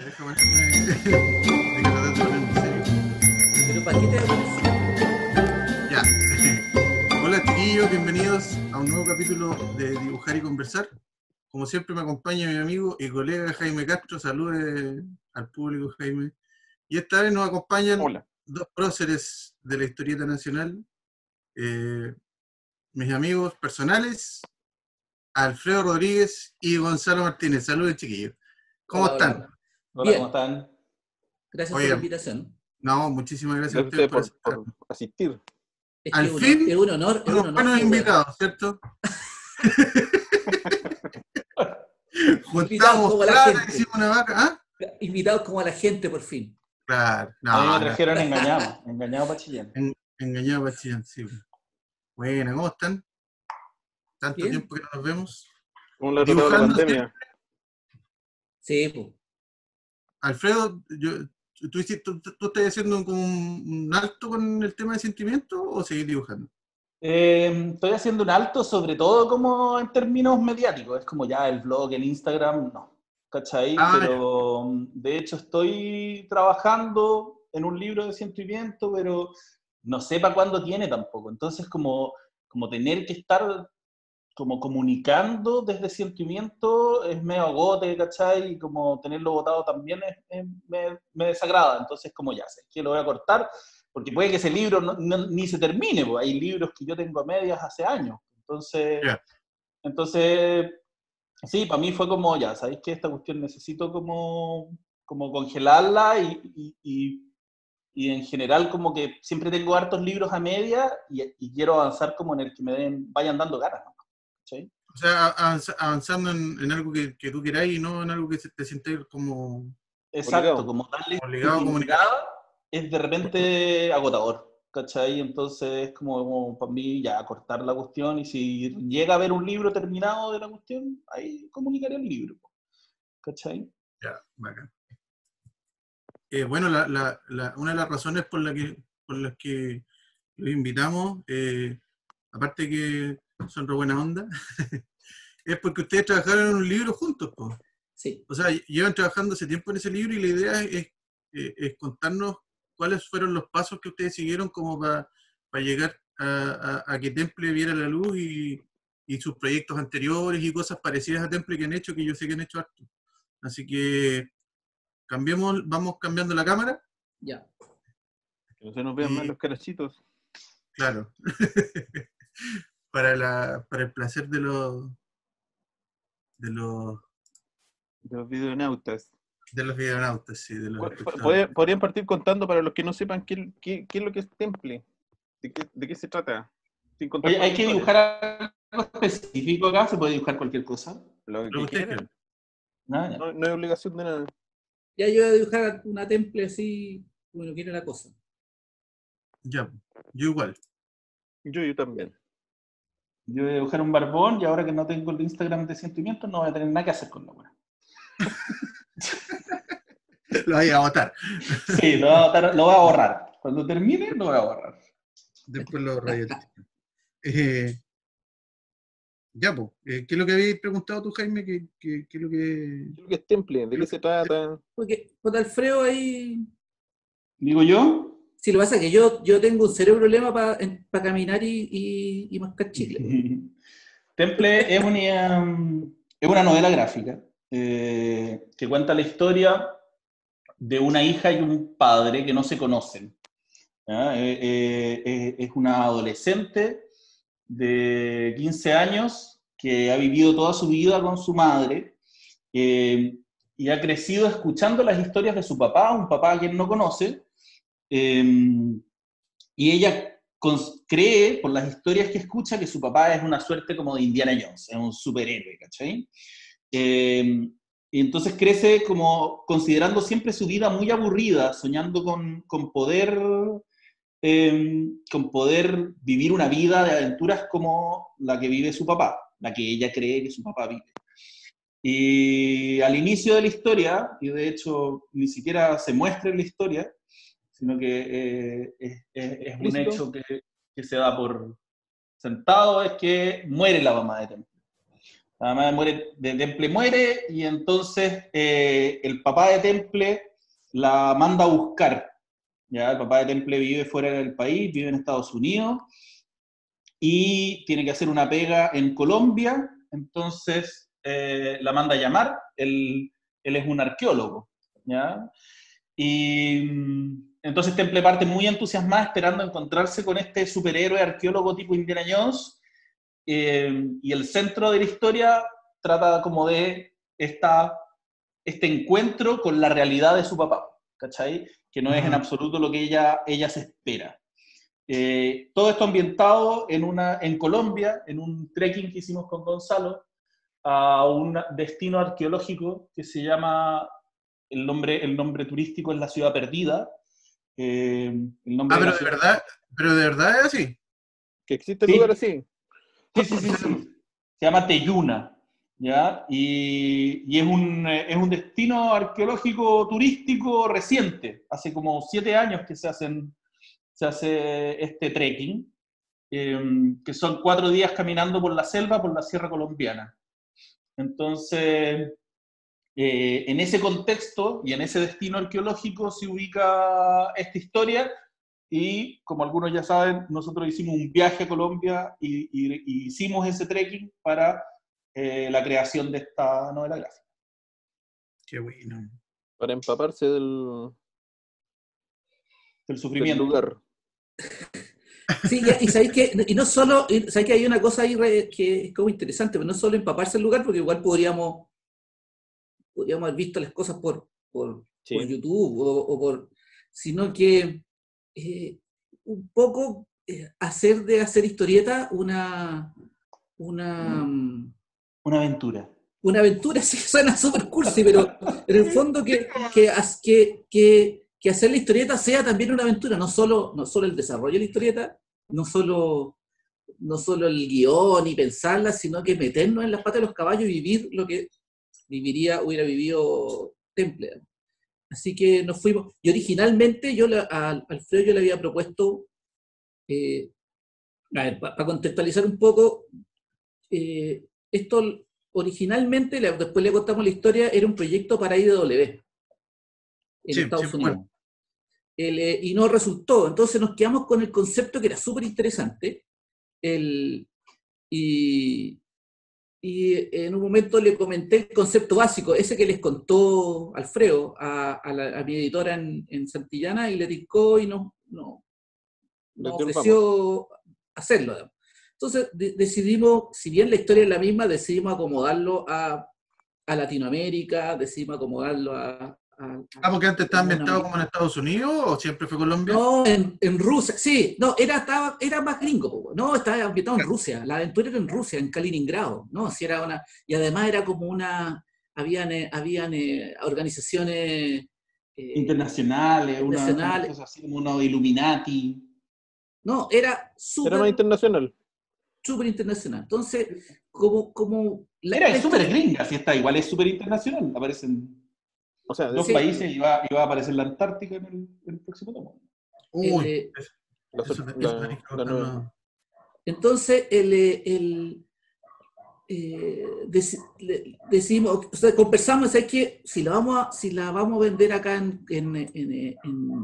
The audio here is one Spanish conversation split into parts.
Deja ponerme. Hay que tratar de ponerme serio. ¿Pero para qué te vas a poner serio? Ya. Hola chiquillos, bienvenidos a un nuevo capítulo de Dibujar y Conversar. Como siempre me acompaña mi amigo y colega Jaime Castro. Salude al público, Jaime. Y esta vez nos acompañan Hola. dos próceres de la historieta nacional, mis amigos personales, Alfredo Rodríguez y Gonzalo Martínez. Saludos chiquillos. ¿Cómo Hola, están? hola. Hola, Bien, ¿cómo están? gracias por la Oigan, invitación. no, muchísimas gracias a Gracias a ustedes ustedes por por aceptar. asistir. Es que Al fin, es un unos honor, buenos pues, weón. invitados, ¿cierto? Invitados Juntamos como la plata, gente. hicimos una vaca. ¿Ah? Invitados como a la gente, por fin. Claro, A mí me no, no. trajeron engañado para Chillán. Engañado para Chillán, sí. Buena, ¿cómo están? Tanto Bien. tiempo que no nos vemos. ¿Cómo lo ha tratado la Dibujando, ¿sí? pandemia? Sí, pues. Alfredo, ¿tú estás haciendo como un alto con el tema de sentimiento o seguir dibujando? Estoy haciendo un alto, sobre todo como en términos mediáticos. Es como ya el blog, el Instagram, no. ¿Cachai? Ah, ya. Pero de hecho estoy trabajando en un libro de sentimiento, pero no sé para cuándo tiene tampoco. Entonces como tener que estar como comunicando desde sentimiento es medio agote, ¿cachai? Y como tenerlo votado también me desagrada. Entonces, como ya sé que lo voy a cortar, porque puede que ese libro ni se termine, pues hay libros que yo tengo a medias hace años. Ya. Entonces sí, para mí fue como, ya, ¿sabéis que esta cuestión necesito como congelarla y en general como que siempre tengo hartos libros a media y quiero avanzar como en el que vayan dando ganas, ¿no? ¿Sí? O sea, avanzando en algo que tú queráis y no en algo que te sientas como Exacto, Obligado. como darle obligado a comunicar. continuidad es de repente agotador, ¿cachai? Entonces es como para mí ya cortar la cuestión y si llega a haber un libro terminado de la cuestión, ahí comunicaré el libro, ¿cachai? Ya, bacán. Bueno, una de las razones por las que los invitamos, aparte que son re buena onda, es porque ustedes trabajaron en un libro juntos, po. Sí. O sea, llevan trabajando hace tiempo en ese libro y la idea es contarnos cuáles fueron los pasos que ustedes siguieron como para llegar a que Temple viera la luz y sus proyectos anteriores y cosas parecidas a Temple que han hecho, que yo sé que han hecho harto. Así que vamos cambiando la cámara Ya. Que no se nos vean mal y, los carachitos. claro, para el placer de los, De los videonautas. de los videonautas, sí, de los espectadores. Podrían partir contando para los que no sepan qué es lo que es Temple. ¿De qué se trata? Sin contar Oye, con ¿hay que historias. dibujar algo específico acá? ¿Se puede dibujar cualquier cosa? Lo Lo que que ustedes quieran. quieran. Nada, ya. No hay obligación de nada. Ya yo voy a dibujar una temple así, bueno, quiere la cosa. Ya, yo igual. Yo también. Yo voy a dibujar un barbón y ahora que no tengo el Instagram de sentimientos no voy a tener nada que hacer con la buena. Lo voy a votar. Sí, lo voy a borrar. Cuando termine, lo voy a borrar. Después lo rayo. Ya, pues, ¿qué es lo que habías preguntado tú, Jaime? ¿Qué es lo que... ¿Qué es lo que es Temple? ¿De qué se trata? Porque con Alfredo ahí. ¿Digo yo? Sí, lo que pasa es que yo tengo un serio problema para caminar y mascar chicle. Temple es una novela gráfica que cuenta la historia de una hija y un padre que no se conocen. ¿Ya? Es una adolescente de 15 años que ha vivido toda su vida con su madre y ha crecido escuchando las historias de su papá, un papá a quien no conoce, y ella cree, por las historias que escucha, que su papá es una suerte como de Indiana Jones, es un superhéroe, ¿cachai? Y entonces crece como considerando siempre su vida muy aburrida, soñando con poder vivir una vida de aventuras como la que vive su papá, la que ella cree que su papá vive. Y al inicio de la historia, y de hecho ni siquiera se muestra en la historia, sino que es un hecho que se da por sentado, es que muere la mamá de Temple. La mamá de Temple muere y entonces el papá de Temple la manda a buscar. ¿Ya? El papá de Temple vive fuera del país, vive en Estados Unidos y tiene que hacer una pega en Colombia, entonces la manda a llamar. Él es un arqueólogo. ¿Ya? Y entonces Temple parte muy entusiasmada esperando encontrarse con este superhéroe arqueólogo tipo Indiana Jones, y el centro de la historia trata como de este encuentro con la realidad de su papá, ¿cachai? Que no es en absoluto lo que ella se espera. Todo esto ambientado en Colombia, en un trekking que hicimos con Gonzalo, a un destino arqueológico que se llama, el nombre turístico es la Ciudad Perdida. El nombre de la ciudad, pero de verdad es así. Que existe un lugar así. Sí. Se llama Teyuna, ¿ya? Y es un destino arqueológico turístico reciente. Hace como 7 años que se hace este trekking, que son 4 días caminando por la selva, por la Sierra Colombiana. Entonces, en ese contexto y en ese destino arqueológico se ubica esta historia. Y como algunos ya saben, nosotros hicimos un viaje a Colombia y hicimos ese trekking para la creación de esta novela gráfica. Qué bueno. Para empaparse del Sufrimiento. lugar. Sí, y sabéis que, y no solo, sabéis que hay una cosa ahí que es como interesante, pero no solo empaparse el lugar, porque igual podríamos haber visto las cosas por YouTube o por, sino que un poco hacer de hacer historieta una aventura. Una aventura, sí, suena súper cursi, pero en el fondo que hacer la historieta sea también una aventura, no solo el desarrollo de la historieta, no solo el guión y pensarla, sino que meternos en las patas de los caballos y vivir lo que hubiera vivido Temple. Así que nos fuimos. Y originalmente a Alfredo yo le había propuesto, para contextualizar un poco, esto originalmente, después le contamos la historia, era un proyecto para IDW en Estados Unidos. Bueno. Y no resultó. Entonces nos quedamos con el concepto que era súper interesante. Y en un momento le comenté el concepto básico, ese que les contó Alfredo a mi editora en Santillana, y le tincó y nos ofreció hacerlo. Digamos. Entonces decidimos, si bien la historia es la misma, decidimos acomodarlo a Latinoamérica, decidimos acomodarlo porque antes estaba ambientado como en Estados Unidos, ¿o siempre fue Colombia? No, en Rusia, sí, no, era más gringo, no, estaba ambientado en Rusia, la aventura era en Rusia, en Kaliningrado, ¿no? Sí, y además era como habían organizaciones internacionales, una cosa así como unos Illuminati. No, era súper... Era más internacional. Súper internacional. Entonces, como era súper gringa, si está, igual es súper internacional, aparecen... O sea, 2 países y va a aparecer la Antártica en el próximo tomo. Entonces, decidimos, o sea, conversamos, ¿sabes qué? Si la vamos a vender acá en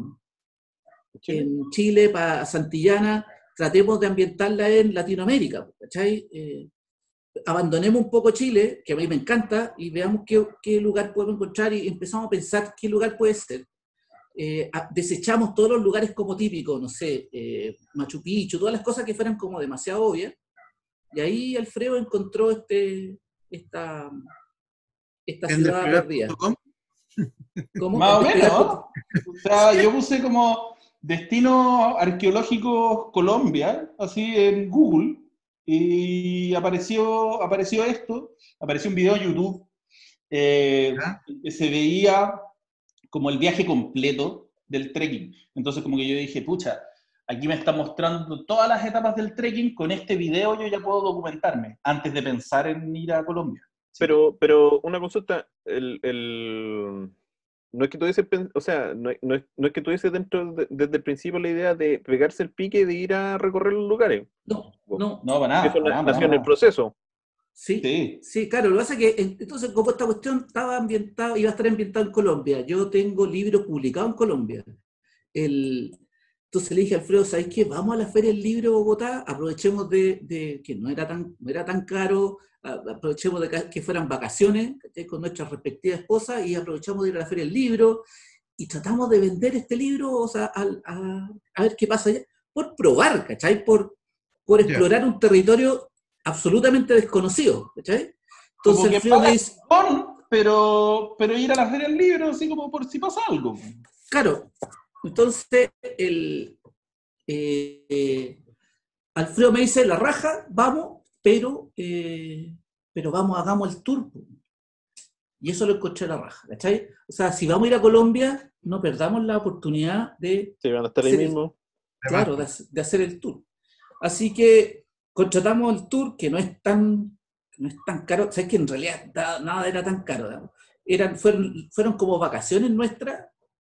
Chile para Santillana, tratemos de ambientarla en Latinoamérica, ¿cachai? Abandonemos un poco Chile, que a mí me encanta, y veamos qué lugar podemos encontrar, y empezamos a pensar qué lugar puede ser. Desechamos todos los lugares como típicos, no sé, Machu Picchu, todas las cosas que fueran como demasiado obvias, y ahí Alfredo encontró esta ciudad perdida. Más o menos, ¿no? O sea, yo puse como destino arqueológico Colombia, así en Google, y apareció esto, apareció un video en YouTube que se veía como el viaje completo del trekking. Entonces como que yo dije, pucha, aquí me está mostrando todas las etapas del trekking, con este video yo ya puedo documentarme antes de pensar en ir a Colombia. Sí. Pero una consulta, no es que tuviese, o sea, no es que tuviese desde el principio la idea de pegarse el pique de ir a recorrer los lugares. No, para nada. Eso nació en el proceso. Sí, Sí. sí, claro, lo que pasa es que entonces como esta cuestión estaba ambientada, iba a estar ambientada en Colombia, yo tengo libros publicados en Colombia. El, entonces le dije a Alfredo, ¿sabes qué? Vamos a la Feria del Libro de Bogotá, aprovechemos de que no era tan caro, aprovechemos de que fueran vacaciones, ¿cachai? Con nuestras respectivas esposas y aprovechamos de ir a la Feria del Libro y tratamos de vender este libro, o sea, a ver qué pasa allá, por probar, ¿cachai? Por Ya. explorar un territorio absolutamente desconocido, ¿cachai? Como Entonces que Alfredo me pagas dice, pero ir a la feria del libro, así como por si pasa algo. claro, entonces Alfredo me dice, la raja, vamos, pero vamos, hagamos el tour. Y eso lo encontré a la raja, ¿cachai? O sea, si vamos a ir a Colombia, no perdamos la oportunidad de Sí, van a estar ahí hacer mismo. claro, de hacer el tour. Así que contratamos el tour, que no es tan caro, sabes que en realidad nada era tan caro, digamos. Fueron como vacaciones nuestras,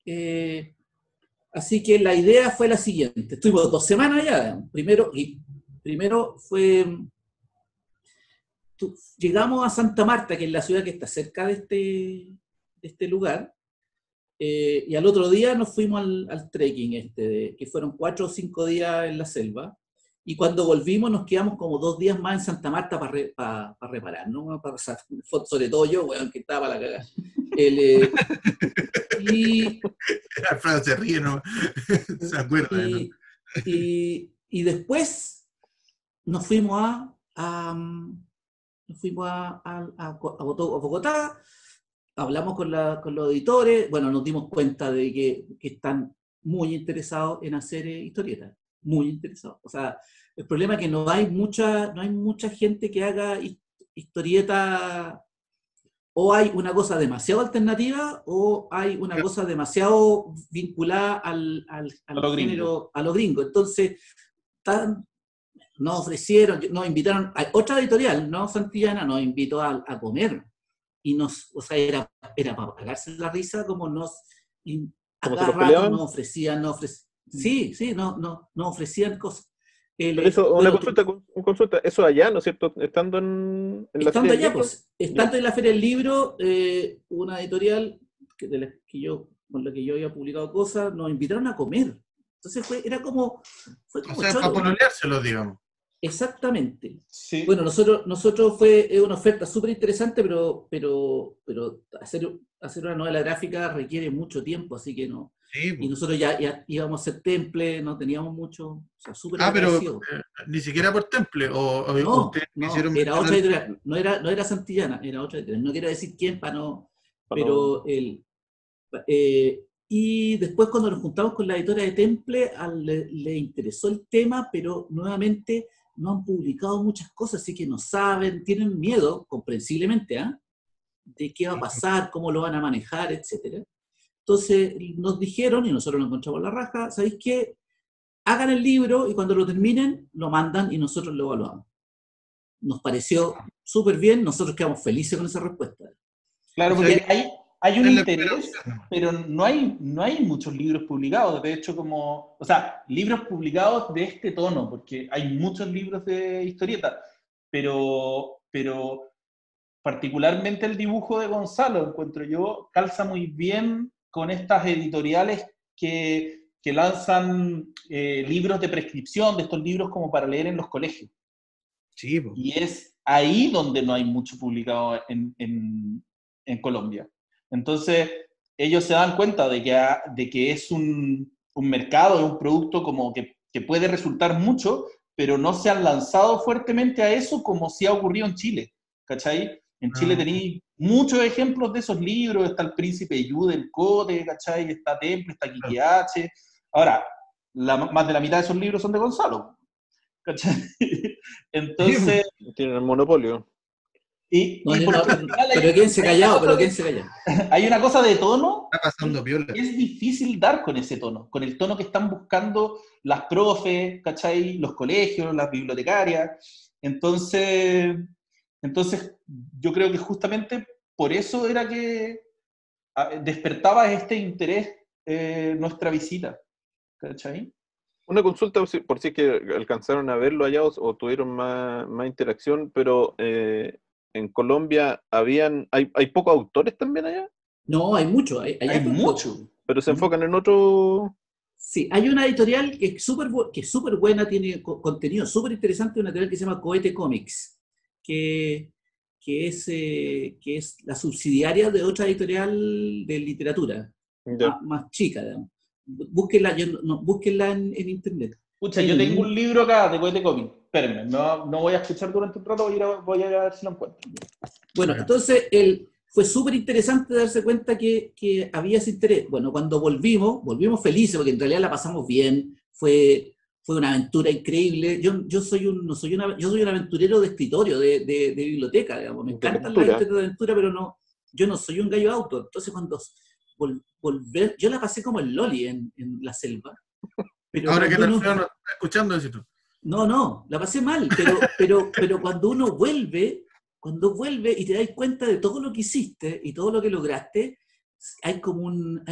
así que la idea fue la siguiente, estuvimos 2 semanas allá, digamos. Primero fue, llegamos a Santa Marta, que es la ciudad que está cerca de este lugar, y al otro día nos fuimos al trekking, que fueron 4 o 5 días en la selva, y cuando volvimos nos quedamos como 2 días más en Santa Marta para reparar, ¿no? Sobre todo yo, weón, que estaba para la cagada. Y, Alfredo se ríe, ¿no? Se acuerda, ¿no? y después nos fuimos a Bogotá, hablamos con los editores, bueno, nos dimos cuenta de que están muy interesados en hacer historietas, muy interesados. O sea, el problema es que no hay mucha gente que haga historieta, o hay una cosa demasiado alternativa, o hay una cosa demasiado vinculada al género, a lo gringo. Entonces, nos invitaron, a otra editorial, ¿no? Santillana, nos invitó a comer. Y o sea, era para cagarse la risa, como a ¿Cómo se cada los rato peleaban? nos ofrecían, sí, nos ofrecían cosas. Pero eso, una Bueno, consulta, eso allá, ¿no es cierto? Estando en la estando Feria del allá, Libro. pues, estando en la Feria del Libro, una editorial con la que yo había publicado cosas, nos invitaron a comer. Entonces fue como O sea, para choro. pololeárselo, digamos. Exactamente. Sí. Bueno, nosotros fue una oferta súper interesante, pero hacer una novela gráfica requiere mucho tiempo, así que no. Sí, Y pues. nosotros ya íbamos a hacer temple, no teníamos mucho, o sea, súper Pero agradecidos. ni siquiera por temple, o No, ustedes no, quisieron era mencionar otra editorial, no era Santillana, era otra editorial. No quiero decir quién para no, Para no- pero y después cuando nos juntamos con la editora de Temple, le interesó el tema, pero nuevamente no han publicado muchas cosas, así que no saben, tienen miedo, comprensiblemente, de qué va a pasar, cómo lo van a manejar, etc. Entonces nos dijeron, y nosotros nos encontramos la raja, ¿sabéis qué? Hagan el libro y cuando lo terminen, lo mandan y nosotros lo evaluamos. Nos pareció súper bien, nosotros quedamos felices con esa respuesta. Claro, O sea, porque hay un es la primera interés, opción, ¿no? pero no hay muchos libros publicados. De hecho, o sea, libros publicados de este tono, porque hay muchos libros de historieta, pero particularmente el dibujo de Gonzalo, encuentro yo, calza muy bien con estas editoriales que lanzan libros de prescripción, de estos libros como para leer en los colegios. Sí, pues. Y es ahí donde no hay mucho publicado en Colombia. Entonces, ellos se dan cuenta de que es un mercado, es un producto como que puede resultar mucho, pero no se han lanzado fuertemente a eso como sí ha ocurrido en Chile, ¿cachai? En Chile tenéis muchos ejemplos de esos libros, está El Príncipe Yu del Cote, ¿cachai? Está Temple, está Quique H. Ahora, más de la mitad de esos libros son de Gonzalo, ¿cachai? Entonces, Tienen el monopolio. Pero quédense callados, hay una cosa de tono. Está pasando piola. Es difícil dar con ese tono, con el tono que están buscando las profes, ¿cachai? Los colegios, las bibliotecarias. Entonces, yo creo que justamente por eso era que despertaba este interés nuestra visita, ¿cachai? Una consulta por si es que alcanzaron a verlo allá o tuvieron más interacción, pero en Colombia hay pocos autores también allá, No, hay mucho, hay Hay harto mucho. pero se enfocan en otro. Sí, hay una editorial que es súper buena, tiene contenido súper interesante, una editorial que se llama Cohete Comics, que, que es la subsidiaria de otra editorial de literatura, Ya. más chica, digamos. Búsquenla, búsquenla en internet. Escucha, yo tengo un libro acá de Cohete Cómic. Espérenme, no voy a escuchar durante un rato, voy a ir a ver si lo encuentro. Bueno, entonces fue súper interesante darse cuenta que había ese interés. Bueno, cuando volvimos felices, porque en realidad la pasamos bien, fue una aventura increíble. Yo soy un aventurero de escritorio, de biblioteca, digamos. Me encantan las historias de aventura, pero yo no soy un gallo de auto. Entonces cuando volver, yo la pasé como el Loli en la selva. Pero ahora que cuando Alfredo no está escuchando, decís tú. No, la pasé mal, pero cuando uno vuelve y te das cuenta de todo lo que hiciste y todo lo que lograste, hay como una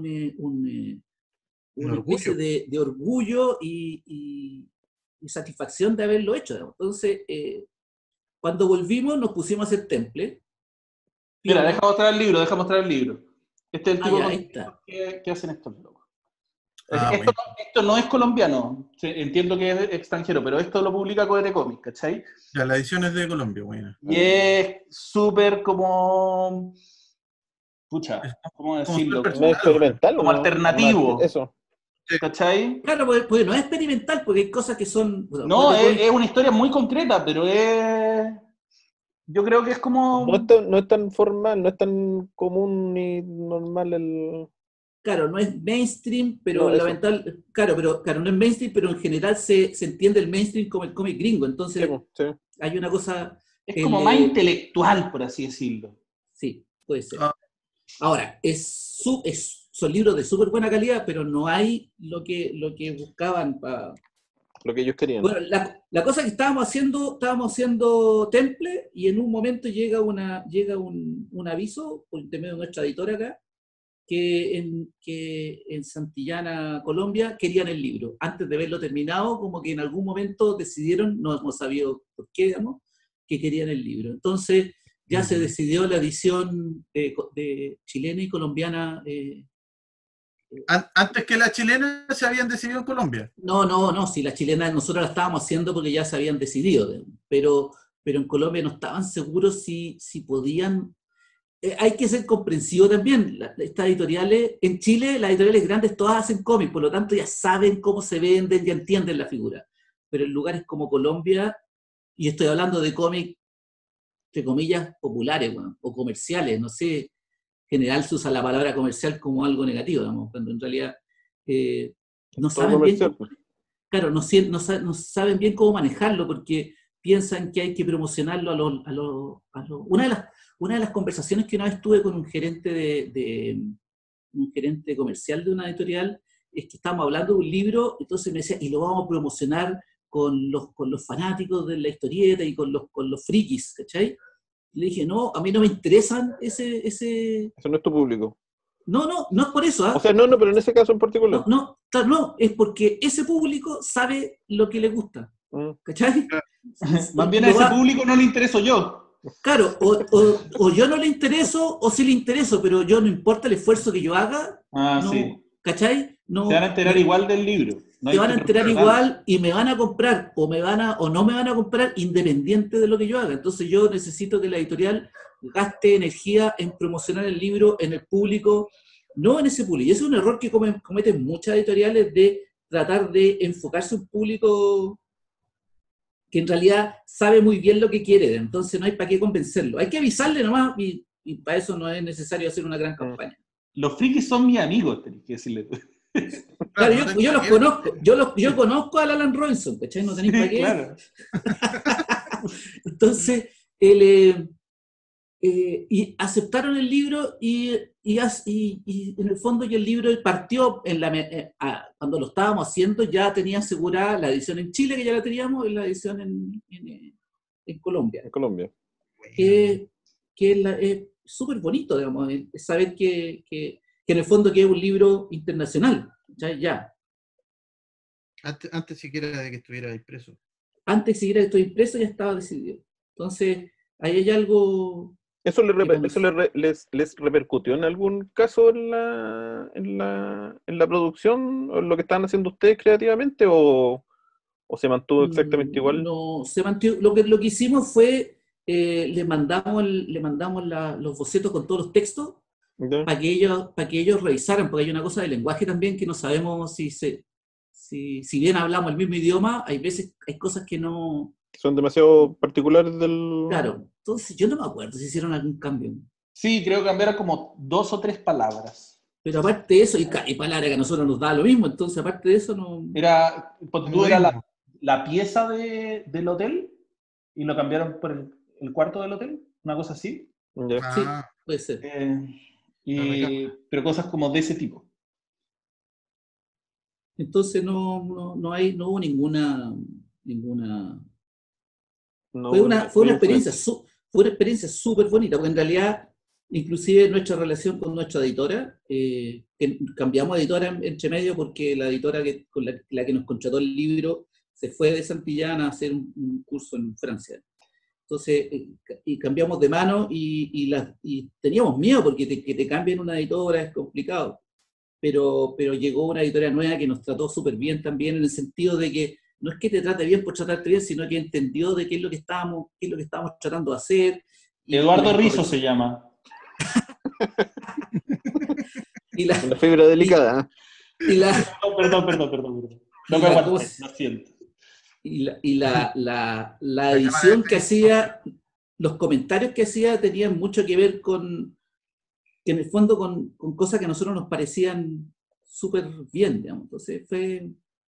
especie de orgullo y satisfacción de haberlo hecho, digamos. Entonces, cuando volvimos nos pusimos a hacer temple. Mira, deja mostrar el libro. Este es el tipo ya, que hacen estos locos. Bueno. Esto no es colombiano, entiendo que es extranjero, pero esto lo publica Cohete Comics, ¿cachai? Ya, la edición es de Colombia, bueno. Y es súper como... Pucha, ¿cómo decirlo? Como experimental. Como alternativo. Eso. ¿Cachai? Claro, porque no es experimental, porque hay cosas que son... No, es una historia muy concreta, pero es... Yo creo que es como... No es tan formal, no es tan común ni normal el... Claro, no es mainstream, pero No, claro, no es mainstream, pero en general se entiende el mainstream como el cómic gringo. Entonces, sí. hay una cosa... Es como más intelectual, por así decirlo. Sí, puede ser. Ahora, son libros de súper buena calidad, pero no hay lo que buscaban para... Lo que ellos querían. Bueno, la cosa que estábamos haciendo temple y en un momento llega un aviso por intermedio de nuestra editora acá, que en Santillana, Colombia, querían el libro. Antes de verlo terminado, como que en algún momento decidieron, no hemos sabido por qué, digamos, que querían el libro. Entonces ya se decidió la edición de chilena y colombiana. Antes que la chilena se habían decidido en Colombia. No, si la chilena nosotros la estábamos haciendo porque ya se habían decidido, pero en Colombia no estaban seguros si podían. Hay que ser comprensivo también. Estas editoriales, en Chile, las editoriales grandes todas hacen cómics, por lo tanto ya saben cómo se venden, ya entienden la figura. Pero en lugares como Colombia, y estoy hablando de cómics, entre comillas, populares, bueno, o comerciales, no sé, en general se usa la palabra comercial como algo negativo, digamos, cuando en realidad no saben bien, claro, no saben bien cómo manejarlo, porque piensan que hay que promocionarlo a los una de las conversaciones que una vez tuve con un gerente un gerente comercial de una editorial es que estábamos hablando de un libro, entonces me decía, y lo vamos a promocionar con los fanáticos de la historieta y con los frikis, ¿cachai? Y le dije, no, a mí no me interesan ese... Eso no es tu público. No es por eso. O sea, no, pero en ese caso en particular. No, es porque ese público sabe lo que le gusta, ¿cachai? Más bien a ese público no le intereso yo. Claro, o yo no le intereso, o sí le intereso, pero yo no importa el esfuerzo que yo haga, sí. ¿cachai? No, se van a enterar igual del libro. No se van a enterar igual y me van a comprar, o no me van a comprar independiente de lo que yo haga. Entonces yo necesito que la editorial gaste energía en promocionar el libro en el público, no en ese público. Y ese es un error que cometen muchas editoriales de tratar de enfocarse en un público que en realidad sabe muy bien lo que quiere, entonces no hay para qué convencerlo. Hay que avisarle nomás y para eso no es necesario hacer una gran campaña. Los frikis son mis amigos, tenés que decirle. Claro, yo los conozco, yo conozco al Alan Robinson, ¿cachai? No tenéis para qué. Claro. Entonces, y aceptaron el libro y en el fondo el libro partió cuando lo estábamos haciendo ya tenía asegurada la edición en Chile, que ya la teníamos, y la edición en Colombia. En Colombia. Que es súper bonito, digamos, saber que en el fondo que es un libro internacional, ya. Antes siquiera de que estuviera ahí preso. Antes siquiera estoy impreso ya estaba decidido. Entonces, ahí hay algo ¿Eso, que les repercutió en algún caso en la producción o en lo que estaban haciendo ustedes creativamente o se mantuvo exactamente igual? no se mantuvo. Lo que hicimos fue, le mandamos, los bocetos con todos los textos ¿Ya? para que ellos revisaran, porque hay una cosa de lenguaje también que no sabemos si bien hablamos el mismo idioma, hay veces, hay cosas que no. Son demasiado particulares del... Claro, entonces yo no me acuerdo si hicieron algún cambio. Sí, creo que cambiaron como 2 o 3 palabras. Pero aparte de eso, y palabras que a nosotros nos da lo mismo, entonces aparte de eso no. Era la pieza del hotel y lo cambiaron por el cuarto del hotel, una cosa así. Ya. Sí, puede ser. Pero cosas como de ese tipo. Entonces no hubo ninguna. No, Fue una no experiencia, influencia. fue una experiencia súper bonita, porque en realidad, inclusive nuestra relación con nuestra editora, que cambiamos de editora entre medio porque la editora con la que nos contrató el libro se fue de Santillana a hacer un curso en Francia. Entonces, y cambiamos de mano y teníamos miedo porque que te cambien una editora es complicado. Pero llegó una editora nueva que nos trató súper bien también, en el sentido de que no es que te trate bien por tratarte bien, sino que entendió de qué es lo que estábamos tratando de hacer. Eduardo Rizzo se llama. Una fibra delicada. Perdón. No me aguanté, lo siento. Y la edición que hacía, los comentarios que hacía tenían mucho que ver con, que en el fondo con cosas que a nosotros nos parecían súper bien, digamos. Entonces fue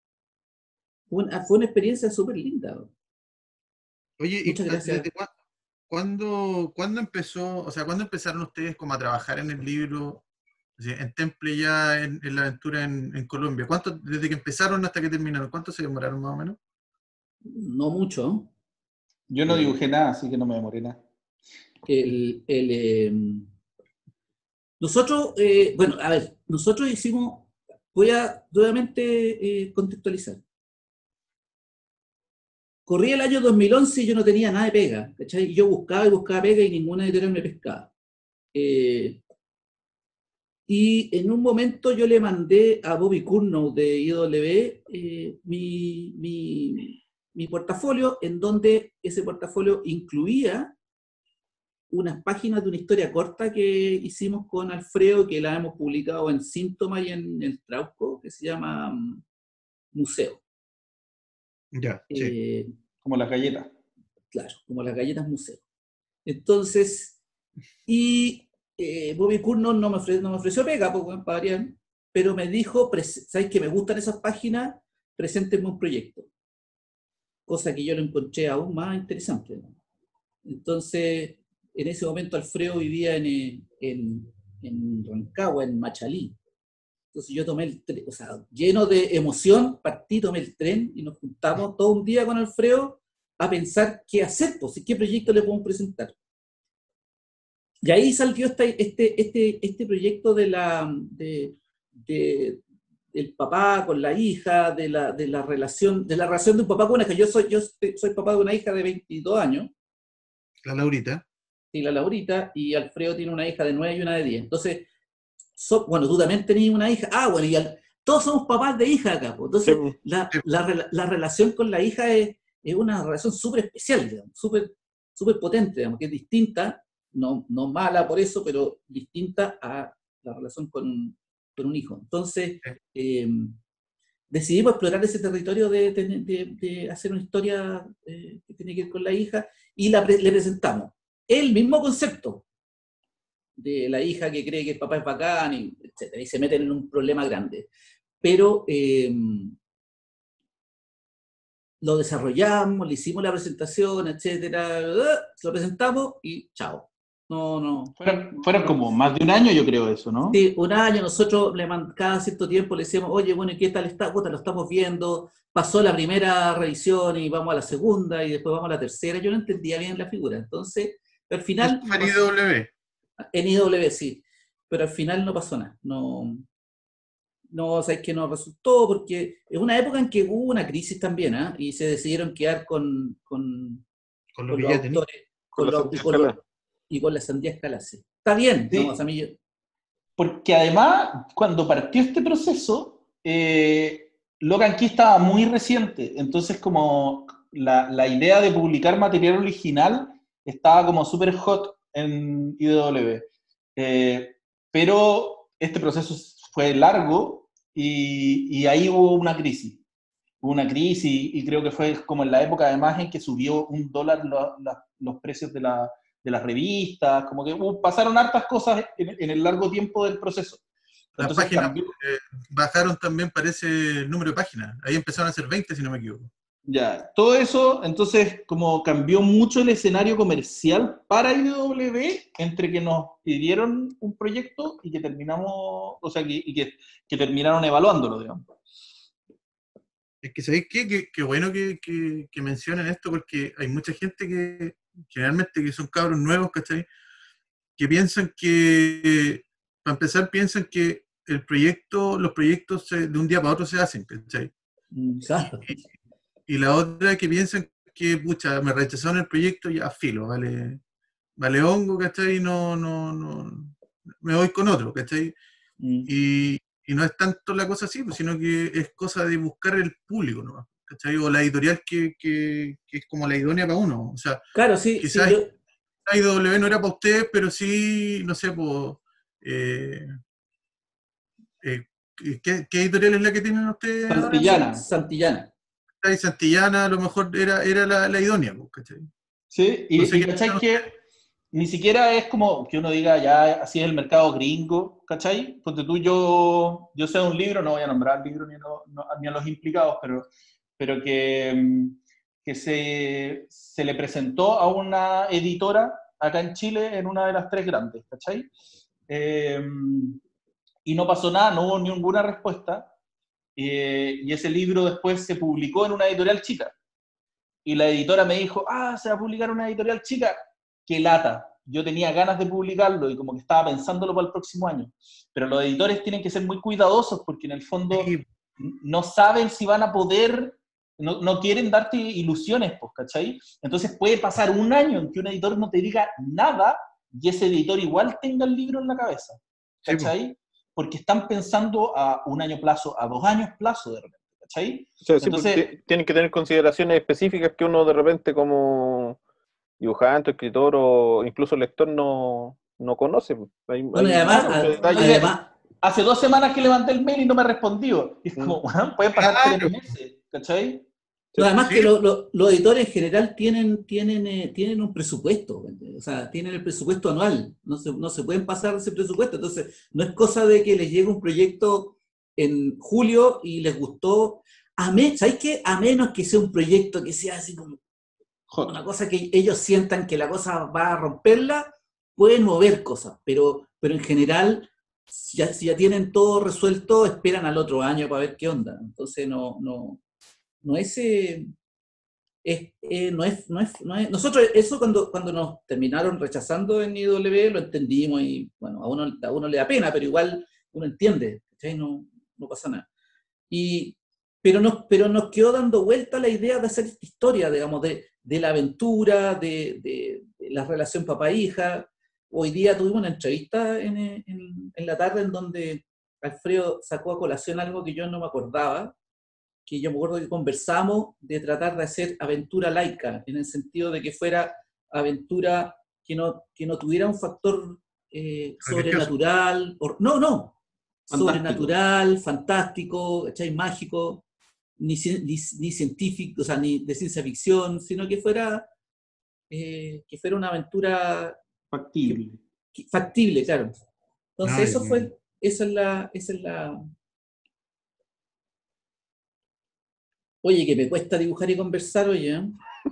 una experiencia súper linda. Oye, muchas gracias. ¿Cuándo empezó, o sea, cuándo empezaron ustedes como a trabajar en el libro, o sea, en Temple ya en la aventura en Colombia? Desde que empezaron hasta que terminaron, ¿cuánto se demoraron más o menos? No mucho. Yo no dibujé nada, así que no me demoré nada. Nosotros, bueno, a ver, nosotros hicimos, voy a nuevamente contextualizar. Corría el año 2011 y yo no tenía nada de pega, ¿cachai? Yo buscaba y buscaba pega y ninguna editorial me pescaba. Y en un momento yo le mandé a Bobby Curnow de IW mi portafolio, en donde ese portafolio incluía unas páginas de una historia corta que hicimos con Alfredo, que la hemos publicado en Síntoma y en el Trauco, que se llama Museo. Ya, sí. Como las galletas. Claro, como las galletas museo. Entonces, y Bobby Curnow no me ofreció pega, para variar, pero me dijo, ¿sabes que me gustan esas páginas? Preséntenme un proyecto. Cosa que yo lo encontré aún más interesante, ¿no? Entonces, en ese momento Alfredo vivía en Rancagua, en Machalí. Entonces yo tomé el tren, o sea, lleno de emoción, tomé el tren y nos juntamos todo un día con Alfredo a pensar qué hacer, pues, qué proyecto le podemos presentar. Y ahí salió este proyecto del papá con la hija, de la relación de un papá con una hija. Yo soy papá de una hija de 22 años. La Laurita. Sí, la Laurita, y Alfredo tiene una hija de 9 y una de 10. Entonces, bueno, tú también tenías una hija. Bueno, todos somos papás de hija acá. Pues. Entonces, la relación con la hija es una relación súper especial, digamos, súper potente, digamos, que es distinta, no mala por eso, pero distinta a la relación con un hijo. Entonces, decidimos explorar ese territorio de hacer una historia que tiene que ver con la hija, y le presentamos el mismo concepto de la hija que cree que el papá es bacán, etc. Y se meten en un problema grande. Pero lo desarrollamos, le hicimos la presentación, etcétera, lo presentamos y chao. Fueron como más de un año, yo creo, eso, ¿no? Sí, un año. Nosotros cada cierto tiempo le decíamos, oye, bueno, ¿y qué tal está? Puta, lo estamos viendo. Pasó la primera revisión y vamos a la segunda y después vamos a la tercera. Yo no entendía bien la figura. Entonces, al final... ¿Esto fue en IW? En IW, sí. Pero al final no pasó nada. No No, sabes que no resultó porque es una época en que hubo una crisis también, ¿ah? Y se decidieron quedar Con lo con que los ya tenía. autores Con la Sandía Escalá. y con la Sandía Escalase. Está bien, no, o Sí, sea, a mí porque además, cuando partió este proceso, Logan Key estaba muy reciente, entonces como la idea de publicar material original estaba como súper hot en IDW. Pero este proceso fue largo y ahí hubo una crisis. Hubo una crisis y creo que fue como en la época además en que subió $1 los precios de las revistas, como que pasaron hartas cosas en el largo tiempo del proceso. Las Entonces páginas cambió, bajaron también, parece, el número de páginas. Ahí empezaron a ser 20, si no me equivoco. ya, todo eso, entonces como cambió mucho el escenario comercial para IDW entre que nos pidieron un proyecto y que terminamos, o sea, que terminaron evaluándolo, digamos. Es que, ¿sabéis qué? Qué bueno que mencionen esto, porque hay mucha gente que, generalmente, que son cabros nuevos, ¿cachai? Que piensan que, para empezar, piensan que los proyectos de un día para otro se hacen, ¿cachai? claro. Y la otra que piensan que, pucha, me rechazaron el proyecto, ya filo, vale hongo, ¿cachai? No, me voy con otro, ¿cachai? Mm. Y no es tanto la cosa así, pues, sino que es cosa de buscar el público, ¿no? ¿Cachai? O la editorial que es como la idónea para uno. O sea, Claro, sí, sí, quizás la IW no era para ustedes, pero sí, no sé, pues, eh, eh, ¿qué editorial es la que tienen ustedes ahora? Santillana. Santillana. Y Santillana a lo mejor era la idónea, pues, ¿cachai? Sí, No sé y qué ¿cachai piensan que ustedes. ni siquiera es como que uno diga ya así es el mercado gringo, ¿cachai? Porque tú, yo sé de un libro, no voy a nombrar el libro ni a los implicados, pero que se le presentó a una editora acá en Chile en una de las tres grandes, ¿cachai? Eh, y no pasó nada, no hubo ninguna respuesta, y ese libro después se publicó en una editorial chica. Y la editora me dijo, se va a publicar una editorial chica, qué lata. Yo tenía ganas de publicarlo y como que estaba pensándolo para el próximo año. Pero los editores tienen que ser muy cuidadosos porque en el fondo Sí, no saben si van a poder, no quieren darte ilusiones, pues, ¿cachai? Entonces puede pasar un año en que un editor no te diga nada y ese editor igual tenga el libro en la cabeza, sí, pues. ¿cachai? Porque están pensando a 1 año plazo, a 2 años plazo de repente, ¿cachai? O sea, sí, pues, Entonces, tienen que tener consideraciones específicas que uno de repente como dibujante, escritor o incluso lector no conoce. Bueno, y Hay además, claro, muchos detalles. oye, además, hace 2 semanas que levanté el mail y no me respondió. Y es Mm, como, bueno, pueden pasar Claro, 3 meses, ¿cachai? no, sí. además que sí, los editores en general tienen un presupuesto, o sea, tienen el presupuesto anual, no se pueden pasar ese presupuesto, entonces no es cosa de que les llegue un proyecto en julio y les gustó, ¿sabéis qué? A menos que sea un proyecto que sea así como Hot. una cosa que ellos sientan que la cosa va a romperla, pueden mover cosas, pero en general, si ya tienen todo resuelto, esperan al otro año para ver qué onda, entonces no es... nosotros eso cuando nos terminaron rechazando en IW lo entendimos y bueno, a uno le da pena, pero igual uno entiende, ¿cachai? No pasa nada. Y, pero nos quedó dando vuelta la idea de hacer esta historia, digamos, de la aventura, de la relación papá-hija. Hoy día tuvimos una entrevista en la tarde en donde Alfredo sacó a colación algo que yo no me acordaba, que yo me acuerdo que conversamos de tratar de hacer aventura laica, en el sentido de que fuera aventura que no tuviera un factor religioso. sobrenatural, Fantástico. sobrenatural, fantástico, ¿cachai? Mágico, ni científico, o sea, ni de ciencia ficción, sino que fuera una aventura que- Factible. factible, claro. Entonces, Ay, esa es la. Oye, que me cuesta dibujar y conversar, oye, ¿eh?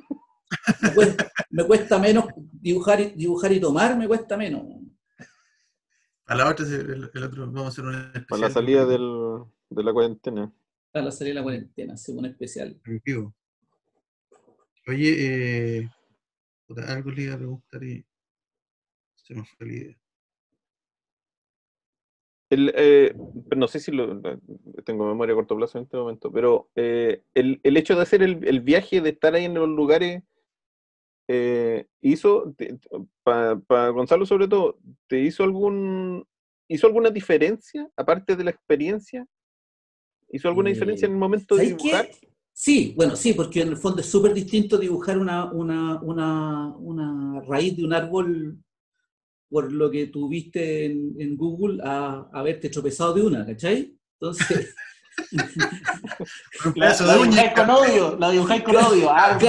Me cuesta menos dibujar y tomar, me cuesta menos. a la otra, el otro, vamos a hacer un Para la especial salida de la cuarentena. A la salida de la cuarentena, según especial. en vivo. Oye, puta, algo le iba a preguntar y se me fue la idea. No sé si tengo memoria a corto plazo en este momento, pero el hecho de hacer el viaje, de estar ahí en los lugares, para Gonzalo sobre todo, ¿te hizo alguna diferencia, aparte de la experiencia? ¿Hizo alguna diferencia en el momento de ¿Sabes dibujar? qué? Sí, bueno, sí, porque en el fondo es súper distinto dibujar una raíz de un árbol por lo que tú viste en Google a haberte tropezado de una, ¿cachai? Entonces, Un pedazo de La uña dibujáis con odio, la dibujáis con odio.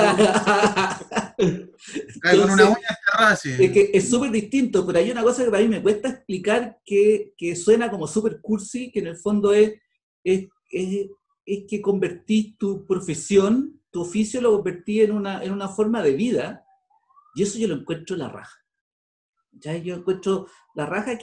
cae con una entonces, uña enterrada así. es que es súper distinto, pero hay una cosa que para mí me cuesta explicar que suena como súper cursi, que en el fondo es, es- es que convertís tu profesión, tu oficio lo convertí en una forma de vida, y eso yo lo encuentro la raja. ¿Ya? Yo encuentro la raja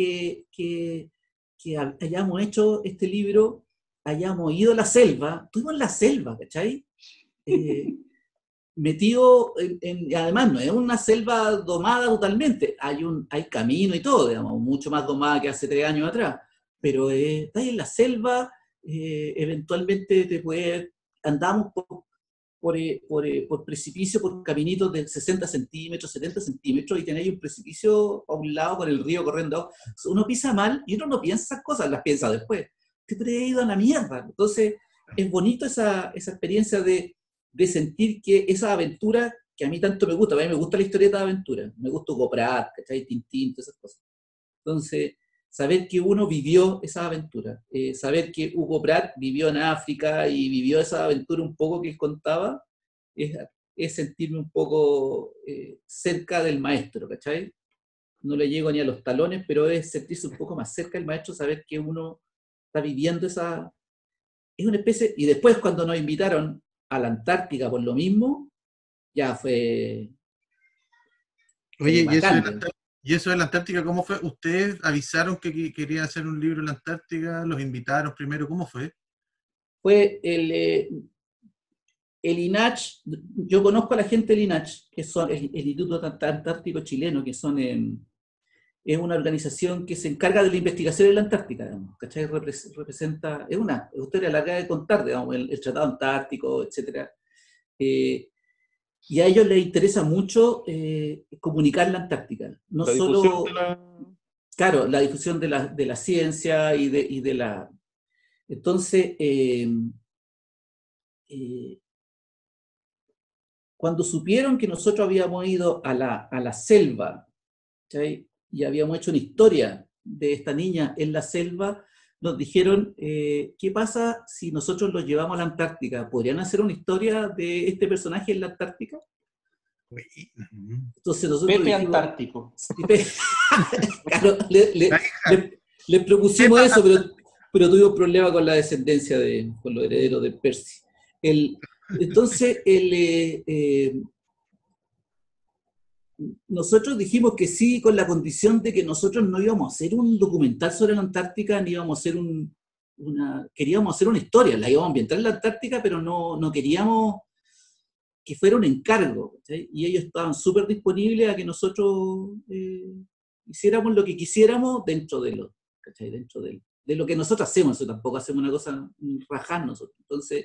que hayamos hecho este libro, hayamos ido a la selva, estuvimos en la selva, ¿cachai? Eh, Metido además no es una selva domada totalmente, hay camino y todo, digamos, mucho más domada que hace 3 años atrás, pero estás en la selva, eventualmente andamos por precipicio, por caminitos de 60 centímetros, 70 centímetros, y tenéis un precipicio a un lado con el río corriendo. Uno pisa mal y uno no piensa esas cosas, las piensa después. Te he ido a la mierda. Entonces, es bonito esa experiencia de sentir que esa aventura que a mí tanto me gusta, a mí me gusta la historieta de aventura, me gusta Hugo Pratt, ¿cachai? Tintín, todas esas cosas. Entonces, saber que uno vivió esa aventura, saber que Hugo Pratt vivió en África y vivió esa aventura un poco que él contaba, es, es sentirme un poco cerca del maestro, ¿cachai? No le llego ni a los talones, pero es sentirse un poco más cerca del maestro, saber que uno está viviendo esa... Es una especie... Y después cuando nos invitaron a la Antártica por lo mismo, ya fue Oye, bacán. ¿y eso de la Antártica cómo fue? ¿Ustedes avisaron que querían hacer un libro en la Antártica? ¿Los invitaron primero? ¿Cómo fue? Fue el INACH, yo conozco a la gente del INACH, que son el Instituto Antártico Chileno, que es una organización que se encarga de la investigación en la Antártica, digamos, ¿cachai? Representa, es una historia larga de contar, digamos, el Tratado Antártico, etc. Y a ellos les interesa mucho comunicar la Antártica, no La difusión solo, de la... claro, la difusión de la ciencia y de la... Entonces, cuando supieron que nosotros habíamos ido a la selva, ¿sí? Y habíamos hecho una historia de esta niña en la selva, nos dijeron, ¿qué pasa si nosotros los llevamos a la Antártica? ¿Podrían hacer una historia de este personaje en la Antártica? Entonces nosotros Pepe dijimos, Antártico. claro, le propusimos eso, pero tuvimos problemas con la descendencia, con los herederos de Percy. Entonces, nosotros dijimos que sí, con la condición de que nosotros no íbamos a hacer un documental sobre la Antártica, ni íbamos a hacer queríamos hacer una historia, la íbamos a ambientar en la Antártica, pero no queríamos que fuera un encargo, ¿sí? Y ellos estaban súper disponibles a que nosotros hiciéramos lo que quisiéramos dentro de lo que nosotros hacemos. Eso tampoco hacemos una cosa rajar nosotros. Entonces,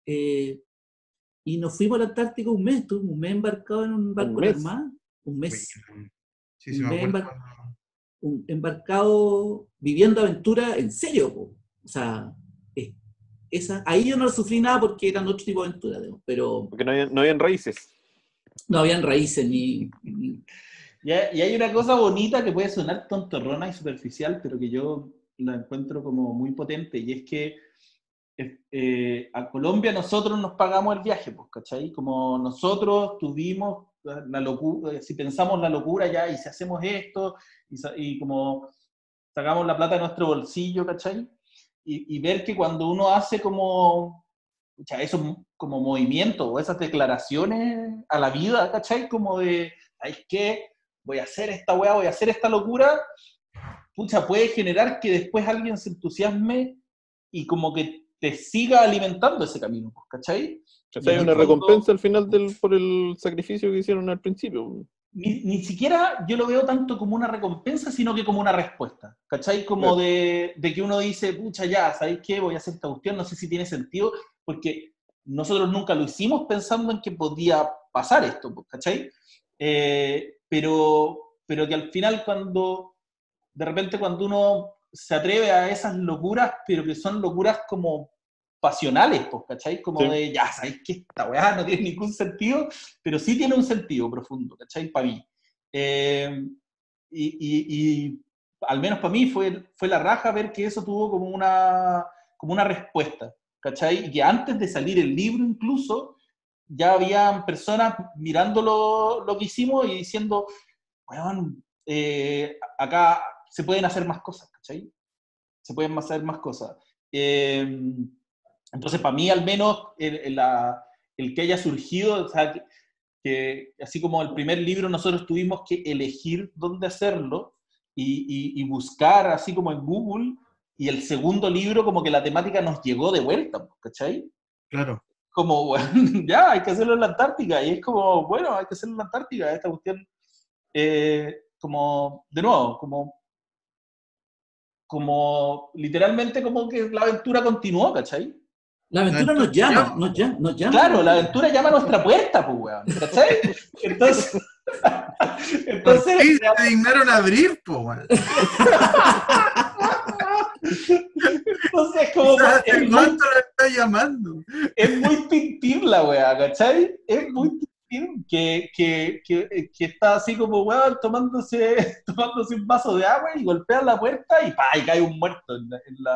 y nos fuimos al Antártico un mes, estuvimos un mes embarcado en un barco de la Armada, un mes, Sí, sí, me acuerdo. embarcado viviendo aventura en serio, po. O sea, ahí yo no sufrí nada porque eran otro tipo de aventura, pero Porque no habían raíces. no habían raíces ni Y hay una cosa bonita que puede sonar tontorrona y superficial, pero que yo la encuentro como muy potente, y es que a Colombia nosotros nos pagamos el viaje, pues, ¿cachai? Como nosotros tuvimos la locura, si pensamos la locura ya, y si hacemos esto, y como sacamos la plata de nuestro bolsillo, ¿cachai? Y ver que cuando uno hace como, esos como movimientos o esas declaraciones a la vida, ¿cachai? Como de, ¿sabes qué? Voy a hacer esta weá, voy a hacer esta locura, pucha, puede generar que después alguien se entusiasme y como que te siga alimentando ese camino, ¿cachai? O sea, hay una recompensa al final por el sacrificio que hicieron al principio. ni siquiera yo lo veo tanto como una recompensa, sino que como una respuesta, ¿cachai? Como de que uno dice, pucha, ya, ¿sabéis qué? Voy a hacer esta cuestión, no sé si tiene sentido, porque nosotros nunca lo hicimos pensando en que podía pasar esto, ¿cachai? Pero que al final de repente cuando uno se atreve a esas locuras, pero que son locuras como pasionales, ¿cachai? Como de, ya, ¿sabéis que esta weá no tiene ningún sentido? Pero sí tiene un sentido profundo, ¿cachai? Para mí. Y al menos para mí fue la raja ver que eso tuvo como una respuesta, ¿cachai? Y que antes de salir el libro incluso, ya habían personas mirando lo que hicimos y diciendo, bueno, acá se pueden hacer más cosas, ¿cachai? Se pueden hacer más cosas. Entonces, para mí, al menos, el que haya surgido, o sea, que así como el primer libro nosotros tuvimos que elegir dónde hacerlo y buscar, así como en Google, y el segundo libro como que la temática nos llegó de vuelta, ¿cachai? Claro. Como, bueno, ya, hay que hacerlo en la Antártica, y es como, bueno, hay que hacerlo en la Antártica, esta cuestión, como, de nuevo, como literalmente como que la aventura continuó, ¿cachai? La aventura nos llama. Claro, la aventura llama a nuestra puerta, pues, weón, ¿cachai? Entonces sí, se dignaron a abrir, pues, weón. Entonces, como... ¿Cuánto la está llamando? Es muy Tintín la weá, ¿cachai? Es muy Tintín que está así como, weón, tomándose un vaso de agua y golpea la puerta y ¡pah! Y cae un muerto en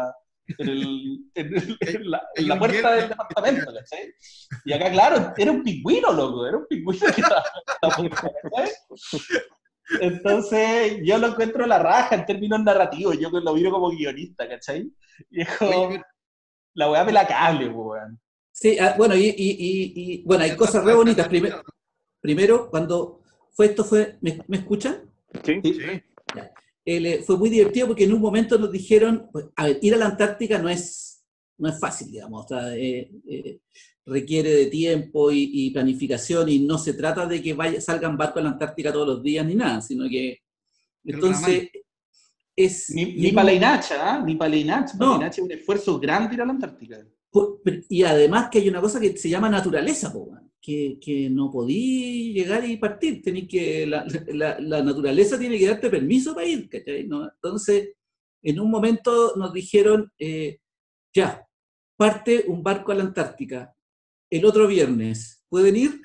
la puerta del departamento, ¿cachai? Y acá, claro, era un pingüino, loco, era un pingüino que estaba en la puerta, ¿cachai? Entonces, yo lo encuentro la raja en términos narrativos, yo lo miro como guionista, ¿cachai? Y es como, la weá me la cable, weón. Sí, bueno, bueno, hay cosas re bonitas. Primero, cuando ¿me escuchan? Sí. Ya. Fue muy divertido porque en un momento nos dijeron, pues, a ver, ir a la Antártica no es fácil, digamos, o sea, requiere de tiempo y planificación, y no se trata de que salgan barcos a la Antártica todos los días ni nada, sino que, entonces, Ni para la INACH, ni para la INACH, no. Para la INACH es un esfuerzo grande ir a la Antártica. Y además que hay una cosa que se llama naturaleza, que no podí llegar y partir, la naturaleza tiene que darte permiso para ir, ¿cachai? ¿No? Entonces, en un momento nos dijeron, ya, parte un barco a la Antártica, el otro viernes, ¿pueden ir?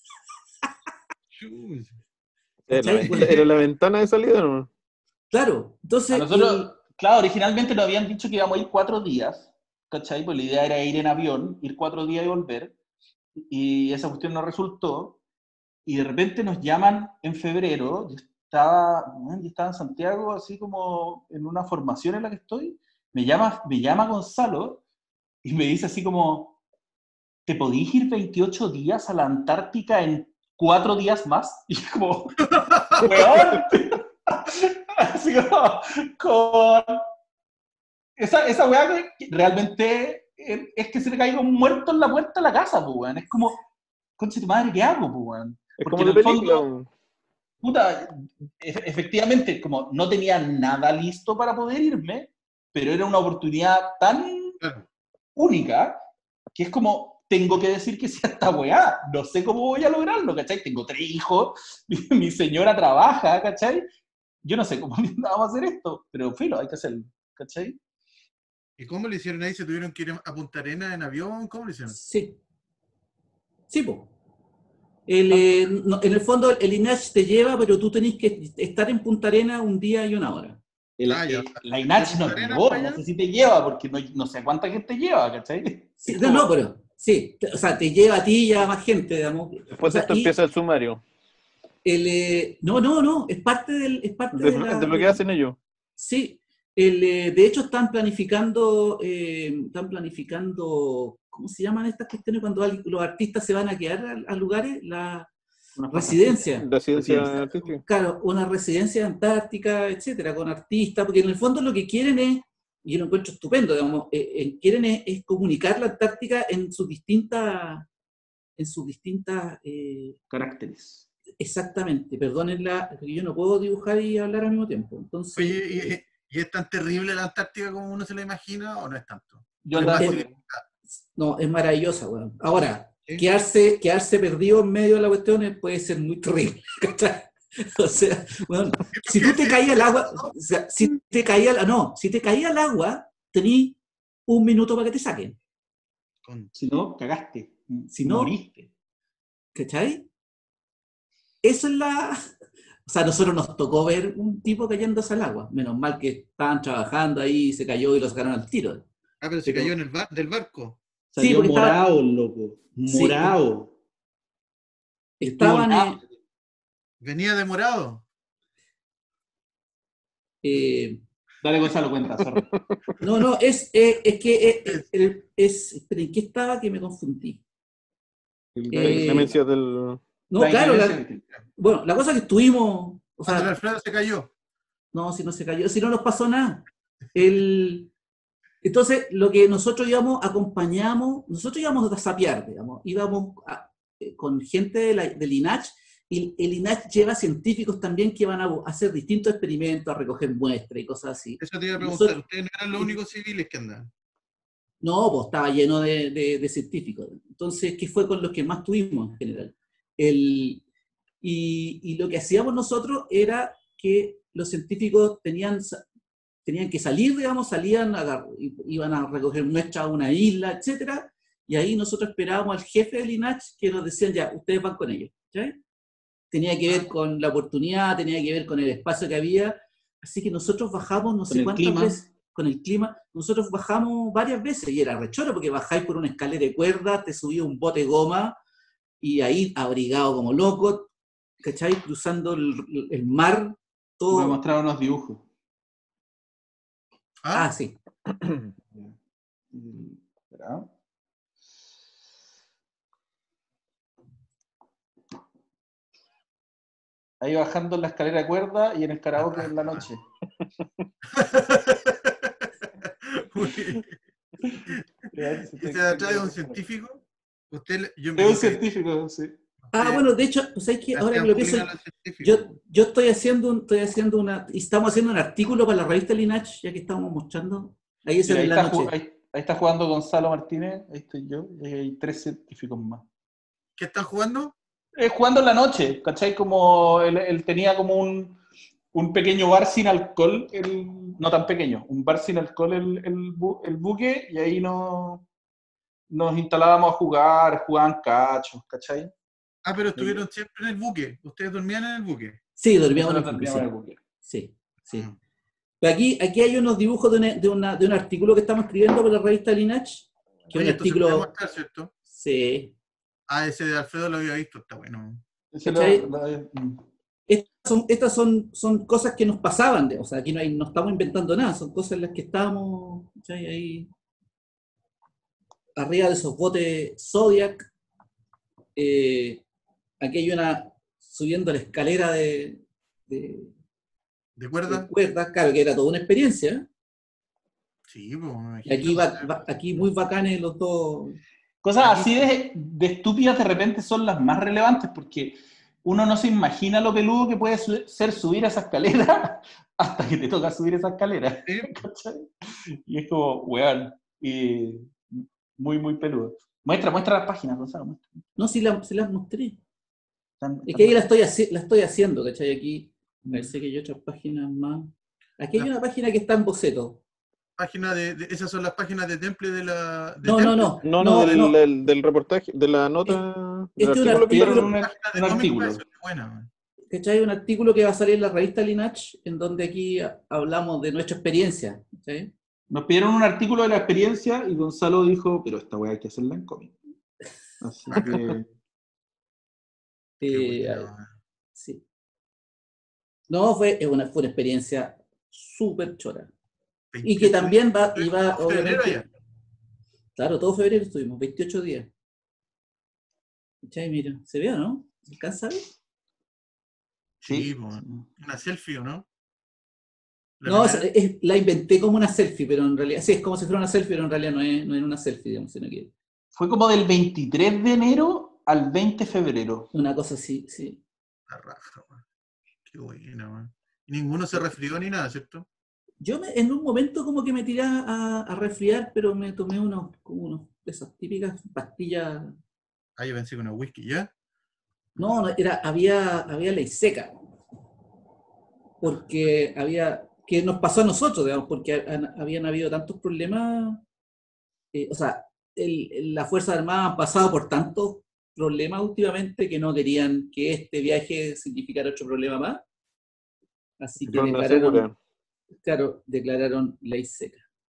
¿Era la ventana de salida, no? Claro, entonces... A nosotros, claro, originalmente nos habían dicho que íbamos a ir 4 días, ¿cachai? Pues la idea era ir en avión, ir 4 días y volver, y esa cuestión no resultó, y de repente nos llaman en febrero, yo estaba en Santiago, así como en una formación en la que estoy, me llama Gonzalo, y me dice así como, ¿te podís ir 28 días a la Antártica en 4 días más? Y como, weón, así como esa weá que realmente es que se le caiga un muerto en la puerta de la casa, pues, weón. Es como, concha tu madre, ¿qué hago, pues, weón? Es porque como en de el película. fondo, puta, efectivamente, como no tenía nada listo para poder irme, pero era una oportunidad tan única que es como, tengo que decir que sí a esta weá, no sé cómo voy a lograrlo, ¿cachai? Tengo 3 hijos, mi señora trabaja, ¿cachai? Yo no sé cómo vamos a hacer esto, pero filo, hay que hacerlo, ¿cachai? ¿Y cómo le hicieron ahí? ¿Se tuvieron que ir a Punta Arenas en avión? ¿Cómo le hicieron? Sí, pues. En el fondo el INACH te lleva, pero tú tenés que estar en Punta Arenas un día y una hora. La INACH nos llevó, no sé si te lleva, porque no sé cuánta gente lleva, ¿cachai? Sí, pero sí, o sea, te lleva a ti y a más gente, digamos. Después esto empieza el sumario. No, es parte de lo que hacen ellos. Sí, de hecho están planificando, ¿cómo se llaman estas cuestiones cuando los artistas se van a quedar a lugares? La residencia. Residencia artística. Claro, una residencia antártica, etcétera, con artistas, porque en el fondo lo que quieren es, y yo lo encuentro estupendo, digamos, quieren es comunicar la Antártica en sus distintas caracteres. Exactamente, perdónenla, porque yo no puedo dibujar y hablar al mismo tiempo. Entonces, Oye, ¿y es tan terrible la Antártica como uno se la imagina o no es tanto? Yo Es andaba más por- civilizada, no, es maravillosa, weón. Ahora, ¿sí? quedarse perdido en medio de la cuestión puede ser muy terrible, ¿cachai? O sea, bueno, si tú te caías al agua, o sea, si te caía al agua, tení un minuto para que te saquen. Si no, cagaste. Si no, moriste. ¿cachai? Eso es la... O sea, a nosotros nos tocó ver un tipo cayéndose al agua. Menos mal que estaban trabajando ahí, se cayó y lo sacaron al tiro. Ah, pero se Pero- cayó del barco. Sí, Salió porque morado, loco. Sí, Morado. Y estuvo estaban... nada. Venía demorado. Dale, Gonzalo, cuenta. Sorry. No, es que pero ¿en qué estaba que me confundí? La inclemencia del... No, La claro, inclemencia. bueno, la cosa que estuvimos, o Cuando el sea, Alfredo se cayó. no, si no se cayó, si no nos pasó nada. Entonces, lo que nosotros nosotros íbamos a sapear, digamos, con gente del INACH, y el INACH lleva científicos también que van a hacer distintos experimentos, a recoger muestras y cosas así. Eso te iba a preguntar. Nosotros- Ustedes no eran los únicos civiles que andaban. No, pues estaba lleno de científicos. Entonces, ¿qué fue con los que más tuvimos en general? Y lo que hacíamos nosotros era que los científicos tenían que salir, digamos, iban a recoger muestras a una isla, etcétera, y ahí nosotros esperábamos al jefe del INACH que nos decían, ya, ustedes van con ellos. ¿Sí? Tenía que ver con la oportunidad, tenía que ver con el espacio que había, así que nosotros bajamos no sé cuántas veces con el clima, nosotros bajamos varias veces, y era rechoro porque bajáis por una escalera de cuerda, te subía un bote de goma, y ahí abrigado como loco, ¿cachai? Cruzando el mar, todo. Me mostraron unos dibujos. Ah, sí. Espera. Ahí bajando en la escalera de cuerda y en el karaoke en la noche. ¿Y se atrae un científico? Yo Es un científico, sí. Bueno, de hecho, pues hay que, ahora que lo pienso, yo estoy haciendo estamos haciendo un artículo para la revista Linach, ya que estamos mostrando, ahí es en la noche. Ahí está jugando Gonzalo Martínez, ahí estoy yo, y hay 3 científicos más. ¿Qué están jugando? Jugando en la noche, ¿cachai? Como él tenía como un pequeño bar sin alcohol, no tan pequeño, un bar sin alcohol el buque, y ahí nos instalábamos a jugaban cachos, ¿cachai? Ah, pero estuvieron siempre en el buque. ¿Ustedes dormían en el buque? Sí, dormíamos Nosotros en dormíamos el en buque. el buque. Sí, sí. Ah. Pero aquí hay unos dibujos de un artículo que estamos escribiendo para la revista Linach. Que Oye, es un artículo. podemos mostrar, ¿cierto? Sí. Ah, ese de Alfredo lo había visto, está bueno. Estas son cosas que nos pasaban, o sea, aquí no estamos inventando nada, son cosas en las que estábamos, ¿cachai? Ahí arriba de esos botes Zodiac. Aquí hay una subiendo la escalera de ¿De cuerda? Claro, que era toda una experiencia. Sí, pues. Y aquí muy bacanes los dos. Cosas así de estúpidas de repente son las más relevantes, porque uno no se imagina lo peludo que puede ser subir esa escalera hasta que te toca subir esa escalera. ¿Cachai? Y es como, weón, y muy, muy peludo. Muestra las páginas, Gonzalo. Muestra. No, sí las mostré. Es que ahí la estoy haciendo, ¿cachai? Aquí parece que hay otras páginas más. Aquí hay una página que está en boceto. Esas son las páginas de Temple de la... No, del reportaje, de la nota... Este es un artículo. ¿Cachai? Un artículo que va a salir en la revista Linach, en donde aquí hablamos de nuestra experiencia. ¿Sí? Nos pidieron un artículo de la experiencia y Gonzalo dijo, pero esta weá hay que hacerla en cómic. Así que... Sí. No, fue una experiencia súper chora. Y que también iba obviamente. Claro, todo febrero estuvimos, 28 días. ¿Cachai? Mira, ¿se ve o no? ¿Se alcanza a ver? Sí, una selfie, ¿o no? No, la inventé como una selfie, pero en realidad, sí, es como si fuera una selfie, pero en realidad no es una selfie, digamos, sino que... Fue como del 23 de enero al 20 de febrero. Una cosa así, sí. La raja, weón. Qué buena, weón. Y ninguno se resfrió ni nada, ¿cierto? En un momento como que me tiré a resfriar, pero me tomé como unos de esas típicas pastillas. Ah, yo pensé con el whisky, ¿ya? No, había ley seca, porque que nos pasó a nosotros, digamos, porque habían habido tantos problemas, o sea, la Fuerza Armada han pasado por tantos problemas últimamente que no querían que este viaje significara otro problema más, así que Fueron a asegurar. declararon ley seca.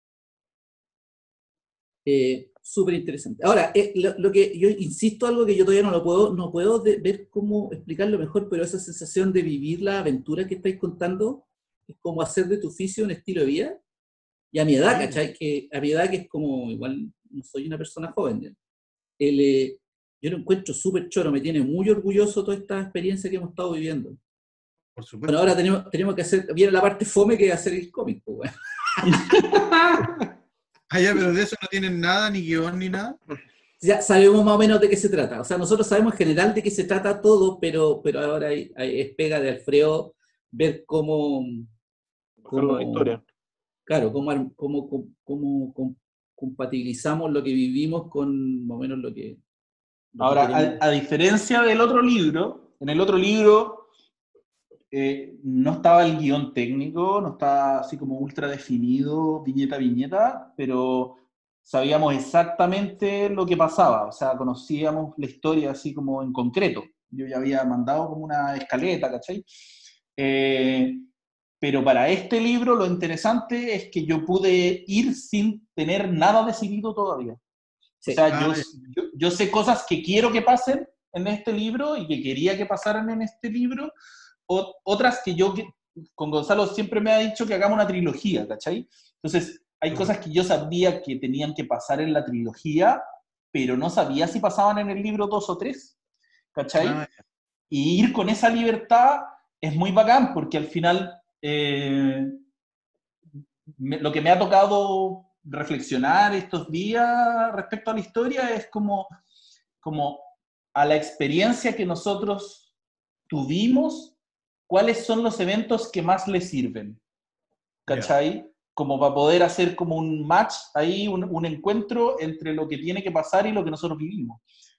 Súper interesante. Ahora, lo que yo insisto, algo que yo todavía no puedo ver cómo explicarlo mejor, pero esa sensación de vivir la aventura que estáis contando es como hacer de tu oficio un estilo de vida. Y a mi edad, ¿cachai? A mi edad, que es como, igual no soy una persona joven, ¿no? Yo lo encuentro súper choro, me tiene muy orgulloso toda esta experiencia que hemos estado viviendo. Por supuesto. Bueno, ahora tenemos que hacer, viene la parte fome, que es hacer el cómic, pues, bueno. Ah, ya, pero de eso no tienen nada, ni guión, ni nada. Ya sabemos más o menos de qué se trata. O sea, nosotros sabemos en general de qué se trata todo, pero ahora es pega de Alfredo ver cómo Bajarlo a la historia. claro, cómo compatibilizamos lo que vivimos con más o menos lo que Ahora, queremos. a diferencia del otro libro, en el otro libro no estaba el guión técnico, no estaba así como ultra definido, viñeta a viñeta, pero sabíamos exactamente lo que pasaba, o sea, conocíamos la historia así como en concreto. Yo ya había mandado como una escaleta, ¿cachai? Pero para este libro lo interesante es que yo pude ir sin tener nada decidido todavía. Sí. O sea, yo sé cosas que quiero que pasen en este libro y que quería que pasaran en este libro, otras que con Gonzalo siempre me ha dicho que hagamos una trilogía, ¿cachai? Entonces, hay cosas que yo sabía que tenían que pasar en la trilogía, pero no sabía si pasaban en el libro 2 o 3, ¿cachai? Ah, Y ir con esa libertad es muy bacán, porque al final lo que me ha tocado reflexionar estos días respecto a la historia es como a la experiencia que nosotros tuvimos, cuáles son los eventos que más les sirven, ¿cachai? Yeah. Como para poder hacer como un match ahí, un encuentro entre lo que tiene que pasar y lo que nosotros vivimos.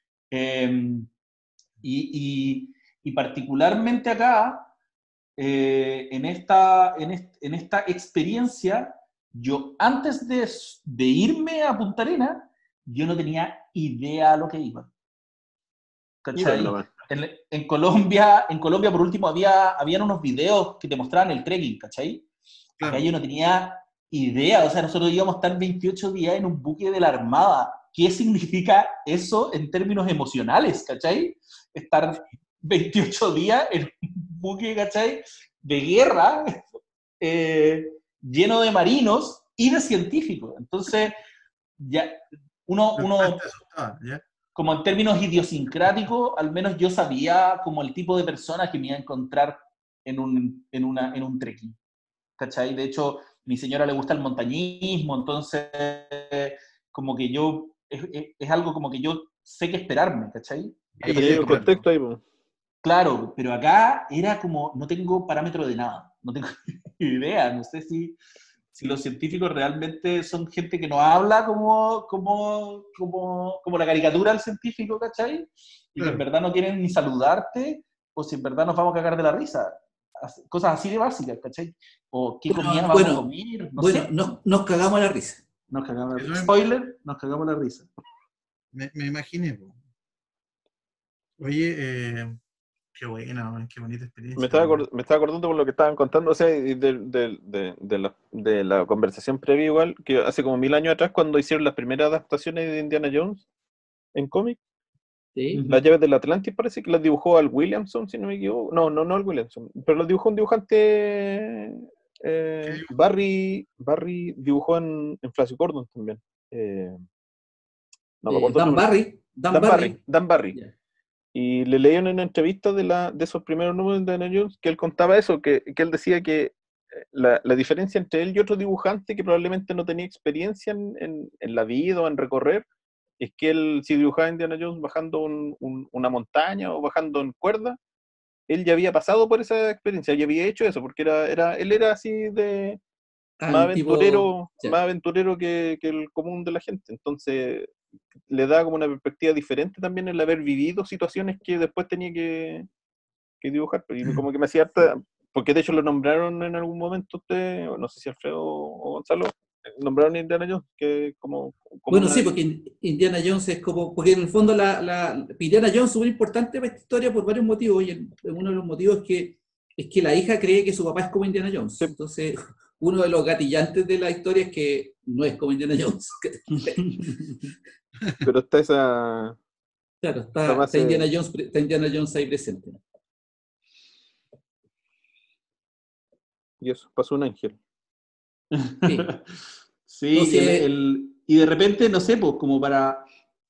Y particularmente acá, en esta experiencia, yo antes de irme a Punta Arenas, yo no tenía idea a lo que iba. ¿Cachai? En Colombia, por último, habían unos videos que te mostraban el trekking, ¿cachai? Claro. Acá yo no tenía idea, o sea, nosotros íbamos a estar 28 días en un buque de la Armada. ¿Qué significa eso en términos emocionales, ¿cachai? Estar 28 días en un buque, ¿cachai? De guerra, lleno de marinos y de científicos. Entonces, ya uno como en términos idiosincráticos, al menos yo sabía como el tipo de persona que me iba a encontrar en un trekking, ¿cachai? De hecho, a mi señora le gusta el montañismo, entonces como que es algo como que yo sé qué esperarme, ¿cachai? Hay un contexto ahí, pues. Claro, pero acá era como, no tengo parámetro de nada, no tengo idea, no sé si los científicos realmente son gente que no habla como la caricatura del científico, ¿cachai? Y claro, que en verdad no quieren ni saludarte, o si en verdad nos vamos a cagar de la risa. Cosas así de básicas, ¿cachai? O qué comida vamos a comer, no sé. Nos cagamos la risa. Nos cagamos la risa. Spoiler, nos cagamos la risa. Me imaginé, po. Oye, qué buena, qué bonita experiencia. Me estaba acordando por lo que estaban contando, o sea, de la conversación previa igual, que hace como 1000 años atrás, cuando hicieron las primeras adaptaciones de Indiana Jones en cómic, ¿sí? Las llaves del Atlantis parece que las dibujó al Williamson, si no me equivoco. No al Williamson, pero las dibujó un dibujante, Barry dibujó en Flash Gordon también. No me acuerdo. Dan Barry. Yeah. Y le leí en una entrevista de esos primeros números de Indiana Jones que él contaba eso, que él decía que la diferencia entre él y otro dibujante que probablemente no tenía experiencia en la vida o en recorrer, es que él, si dibujaba Indiana Jones bajando una montaña o bajando en cuerda, él ya había pasado por esa experiencia, ya había hecho eso, porque él era así de más aventurero, más aventurero que el común de la gente. Entonces le da como una perspectiva diferente también el haber vivido situaciones que después tenía que dibujar. Y como que me hacía harta, porque de hecho lo nombraron en algún momento usted, o no sé si Alfredo o Gonzalo, nombraron a Indiana Jones, que como bueno, sí, porque Indiana Jones es como, porque en el fondo Indiana Jones es súper importante para esta historia por varios motivos, y uno de los motivos es que la hija cree que su papá es como Indiana Jones. Sí. Entonces, uno de los gatillantes de la historia es que no es como Indiana Jones. Pero está esa... Claro, está Indiana Jones ahí presente. Y eso, pasó un ángel. Sí, sí, no sé, y de repente, no sé, pues como para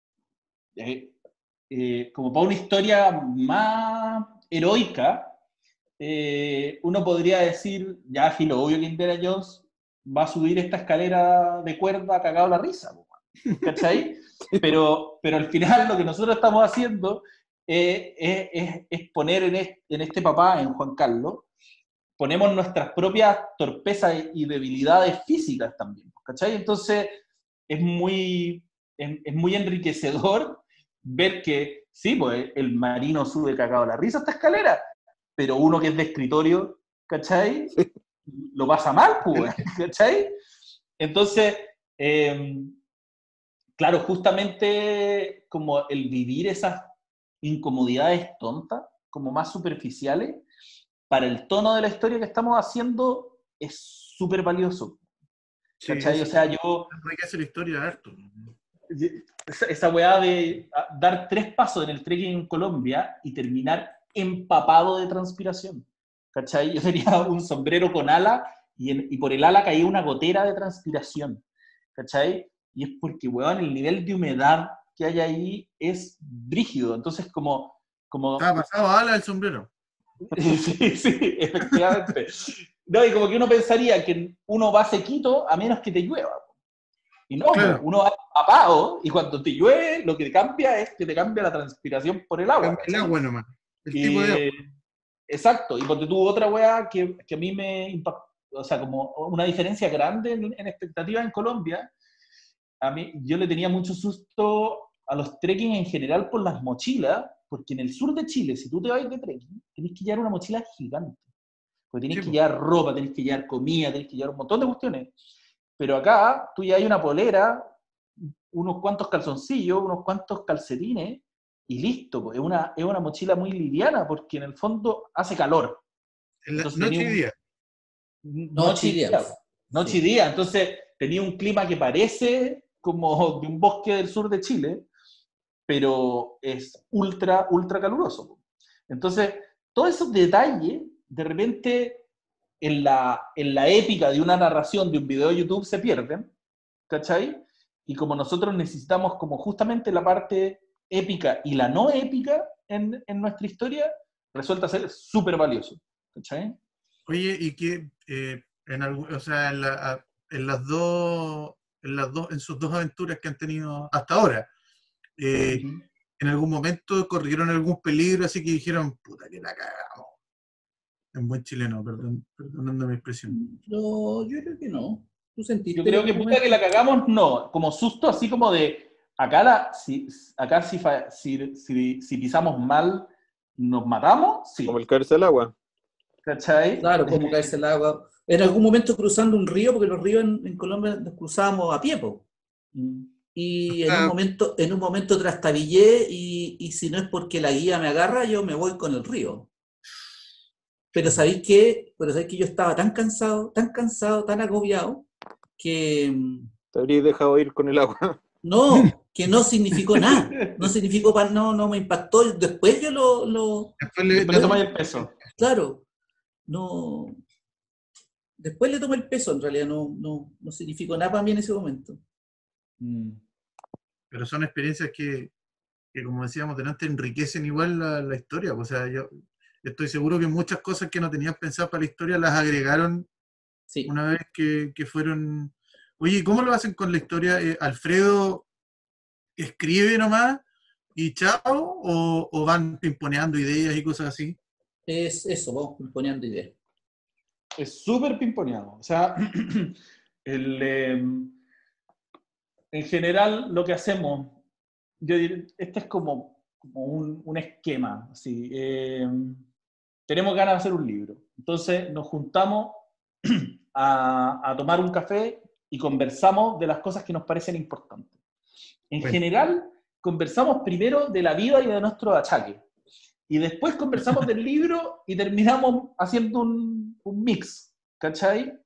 una historia más heroica, uno podría decir, ya, filo, obvio que Indiana Jones va a subir esta escalera de cuerda cagado la risa, ¿cachai? Pero al final lo que nosotros estamos haciendo es poner en este papá, en Juan Carlos, ponemos nuestras propias torpezas y debilidades físicas también, ¿cachai? Entonces es muy enriquecedor ver que, sí, pues el marino sube cagado la risa a esta escalera, pero uno que es de escritorio, ¿cachai? Lo pasa mal, pues, ¿cachai? Entonces, claro, justamente como el vivir esas incomodidades tontas, como más superficiales, para el tono de la historia que estamos haciendo es súper valioso. ¿Cachai? O sea, yo... Hay que hacer historia harto. Esa weá de dar 3 pasos en el trekking en Colombia y terminar empapado de transpiración. ¿Cachai? Yo tenía un sombrero con ala y por el ala caía una gotera de transpiración. ¿Cachai? Y es porque, weón, el nivel de humedad que hay ahí es brígido. Entonces, como... Estaba pasado a ala el sombrero. Sí, efectivamente. No, y como que uno pensaría que uno va sequito a menos que te llueva. Y no, claro. Uno va empapado y cuando te llueve lo que te cambia es que te cambia la transpiración por el agua. El agua nomás. Tipo de agua. Exacto. Y porque tuvo otra weá que a mí me impactó, o sea, como una diferencia grande en expectativas en Colombia. Yo le tenía mucho susto a los trekking en general por las mochilas, porque en el sur de Chile, si tú te vas de trekking, tenés que llevar una mochila gigante. Porque tenés que llevar ropa, tenés que llevar comida, tenés que llevar un montón de cuestiones. Pero acá tú ya hay una polera, unos cuantos calzoncillos, unos cuantos calcetines, y listo. Pues, es una mochila muy liviana, porque en el fondo hace calor. Noche y día. Noche y día. Noche y día. Entonces tenía un clima que parece como de un bosque del sur de Chile, pero es ultra, ultra caluroso. Entonces, todos esos detalles, de repente, en la épica de una narración de un video de YouTube se pierden, ¿cachai? Y como nosotros necesitamos como justamente la parte épica y la no épica en nuestra historia, resulta ser súper valioso, ¿cachai? Oye, y que en sus dos aventuras que han tenido hasta ahora, en algún momento corrieron algún peligro así que dijeron, puta que la cagamos. En buen chileno, perdonando mi expresión. No, yo creo que no. ¿Tú sentiste? Yo creo que puta que la cagamos, no. Como susto así como de, si pisamos mal, ¿nos matamos? Sí. Como el caerse al agua. ¿Cachai? Claro, como caerse al agua. En algún momento cruzando un río, porque los ríos en Colombia los cruzábamos a pie, po. Y en un momento trastabillé y si no es porque la guía me agarra, yo me voy con el río. Pero ¿sabéis qué? Yo estaba tan cansado, tan agobiado, que... Te habrías dejado ir con el agua. No, que no significó nada. No significó no me impactó. Después yo Después le tomé el peso. Claro. No... Después le tomé el peso, en realidad no significó nada para mí en ese momento. Pero son experiencias que como decíamos delante, enriquecen igual la historia. O sea, yo estoy seguro que muchas cosas que no tenían pensadas para la historia las agregaron una vez que fueron... Oye, ¿cómo lo hacen con la historia? ¿Alfredo escribe nomás y chao? ¿O van pimponeando ideas y cosas así? Es eso, vamos poniendo ideas. Es súper pimponeado. O sea, en general lo que hacemos, yo diría, este es como un esquema. Así, tenemos ganas de hacer un libro. Entonces nos juntamos a tomar un café y conversamos de las cosas que nos parecen importantes. En general, conversamos primero de la vida y de nuestros achaques. Y después conversamos del libro y terminamos haciendo un mix, ¿cachai?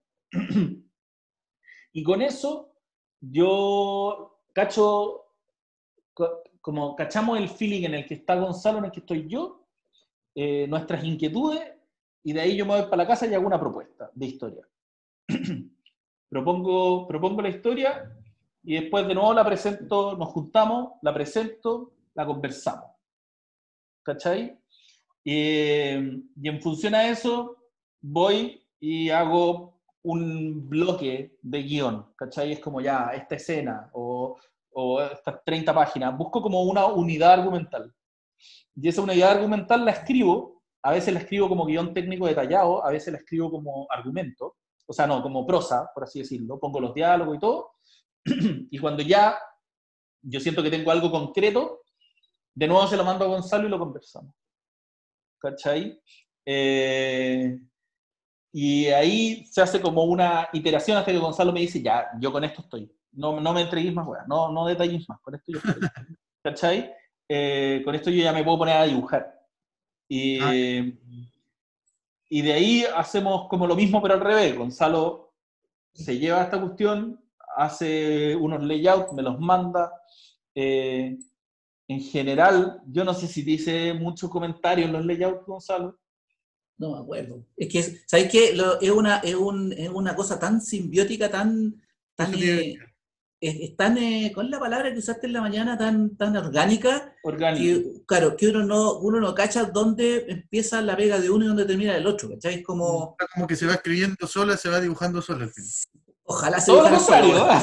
Y con eso yo cacho, como cachamos el feeling en el que está Gonzalo, en el que estoy yo, nuestras inquietudes, y de ahí yo me voy para la casa y hago una propuesta de historia. propongo la historia y después de nuevo la presento, nos juntamos, la presento, la conversamos. ¿Cachai? Y en función a eso voy y hago un bloque de guión, ¿cachai? Es como ya, esta escena o estas 30 páginas. Busco como una unidad argumental. Y esa unidad argumental la escribo, a veces la escribo como guión técnico detallado, a veces la escribo como argumento, o sea, no, como prosa, por así decirlo. Pongo los diálogos y todo. Y cuando ya yo siento que tengo algo concreto, de nuevo se lo mando a Gonzalo y lo conversamos. ¿Cachai? Y ahí se hace como una iteración hasta que Gonzalo me dice, ya, yo con esto estoy. No me entregues más, weá, no detalles más, con esto yo estoy. ¿Cachai? Con esto yo ya me puedo poner a dibujar. Y de ahí hacemos como lo mismo, pero al revés. Gonzalo se lleva esta cuestión, hace unos layouts, me los manda. En general, yo no sé si dice muchos comentarios en los layouts, Gonzalo. No me acuerdo. Es que, ¿sabes qué? Es una cosa tan simbiótica, tan ¿cuál es la palabra que usaste en la mañana? Tan orgánica. Orgánica. Claro, que uno no cacha dónde empieza la pega de uno y dónde termina el otro, ¿cachai? Es como que se va escribiendo sola, se va dibujando sola al final. Ojalá se dibujara sola.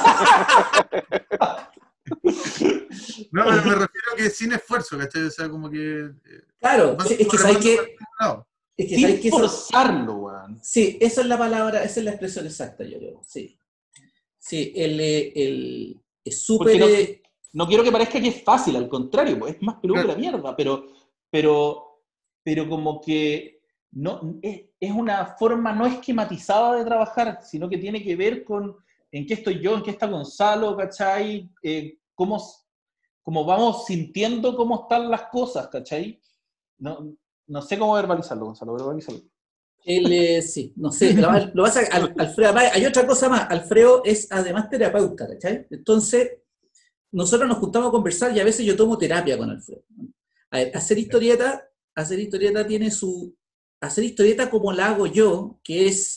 No, me refiero a que sin esfuerzo, ¿cachai? O sea, como que... Claro, es que sabes que... Sin forzarlo, weón. Sí, esa es la palabra, esa es la expresión exacta, yo creo, sí. Sí, es súper... No quiero que parezca que es fácil, al contrario, pues es más peludo que la mierda, pero como que no, es una forma no esquematizada de trabajar, sino que tiene que ver con en qué estoy yo, en qué está Gonzalo, ¿cachai? Cómo vamos sintiendo cómo están las cosas, ¿cachai? No sé cómo verbalizarlo, Gonzalo, verbalízalo. Sí, no sé, lo pasa Alfredo, hay otra cosa más, Alfredo es además terapeuta, ¿cachai? Entonces, nosotros nos juntamos a conversar y a veces yo tomo terapia con Alfredo. A ver, hacer historieta tiene su... Hacer historieta como la hago yo, que es...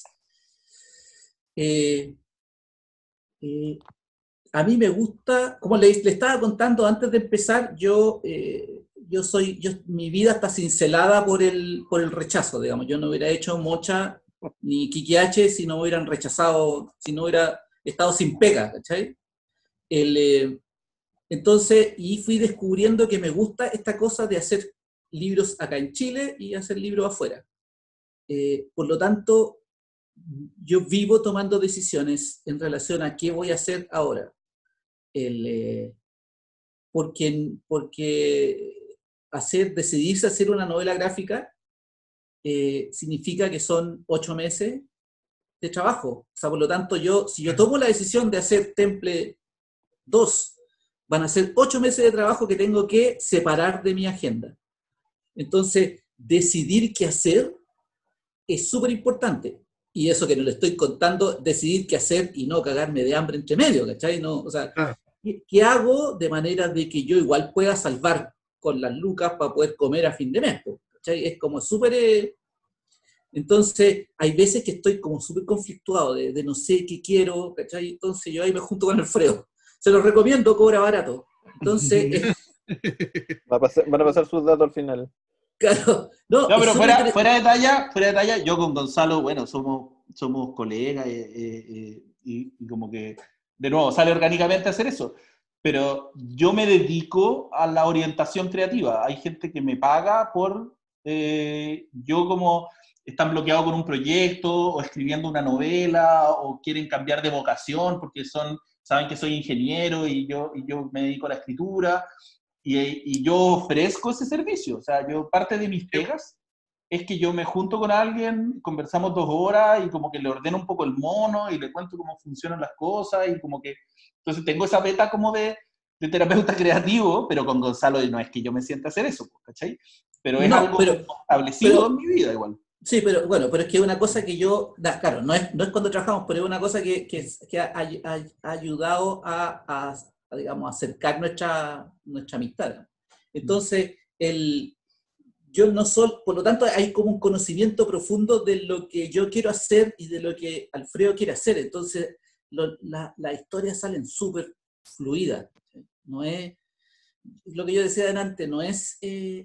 a mí me gusta, como le estaba contando antes de empezar, mi vida está cincelada por el rechazo, digamos. Yo no hubiera hecho Mocha ni Quiquiache si no hubieran rechazado, si no hubiera estado sin pega, ¿cachai? Entonces, y fui descubriendo que me gusta esta cosa de hacer libros acá en Chile y hacer libros afuera. Por lo tanto, yo vivo tomando decisiones en relación a qué voy a hacer ahora. Porque decidirse hacer una novela gráfica significa que son 8 meses de trabajo. O sea, por lo tanto, si yo tomo la decisión de hacer Temple 2, van a ser 8 meses de trabajo que tengo que separar de mi agenda. Entonces, decidir qué hacer es súper importante. Y eso que no le estoy contando, decidir qué hacer y no cagarme de hambre entre medio, ¿cachai? No, o sea, ¿qué hago de manera de que yo igual pueda salvar con las lucas para poder comer a fin de mes? ¿Cachai? Es como súper... Entonces, hay veces que estoy como súper conflictuado de no sé qué quiero, ¿cachai? Entonces yo ahí me junto con Alfredo. Se lo recomiendo, cobra barato. Entonces... Van a pasar sus datos al final. Claro. No, pero fuera de talla, yo con Gonzalo, bueno, somos colegas y como que, de nuevo, sale orgánicamente a hacer eso. Pero yo me dedico a la orientación creativa. Hay gente que me paga por yo como están bloqueados con un proyecto, o escribiendo una novela, o quieren cambiar de vocación porque saben que soy ingeniero y yo me dedico a la escritura, y yo ofrezco ese servicio. O sea, parte de mis pegas es que yo me junto con alguien, conversamos 2 horas y como que le ordeno un poco el mono y le cuento cómo funcionan las cosas y como que... Entonces tengo esa beta como de terapeuta creativo, pero con Gonzalo no es que yo me sienta a hacer eso, ¿cachai? Pero es algo establecido en mi vida igual. Sí, pero bueno, pero es que una cosa que claro, no es cuando trabajamos, pero es una cosa que ha ayudado a digamos, acercar nuestra amistad. Entonces, yo no soy, por lo tanto, hay como un conocimiento profundo de lo que yo quiero hacer y de lo que Alfredo quiere hacer. Entonces, las historias salen súper fluidas. No es, lo que yo decía delante, no es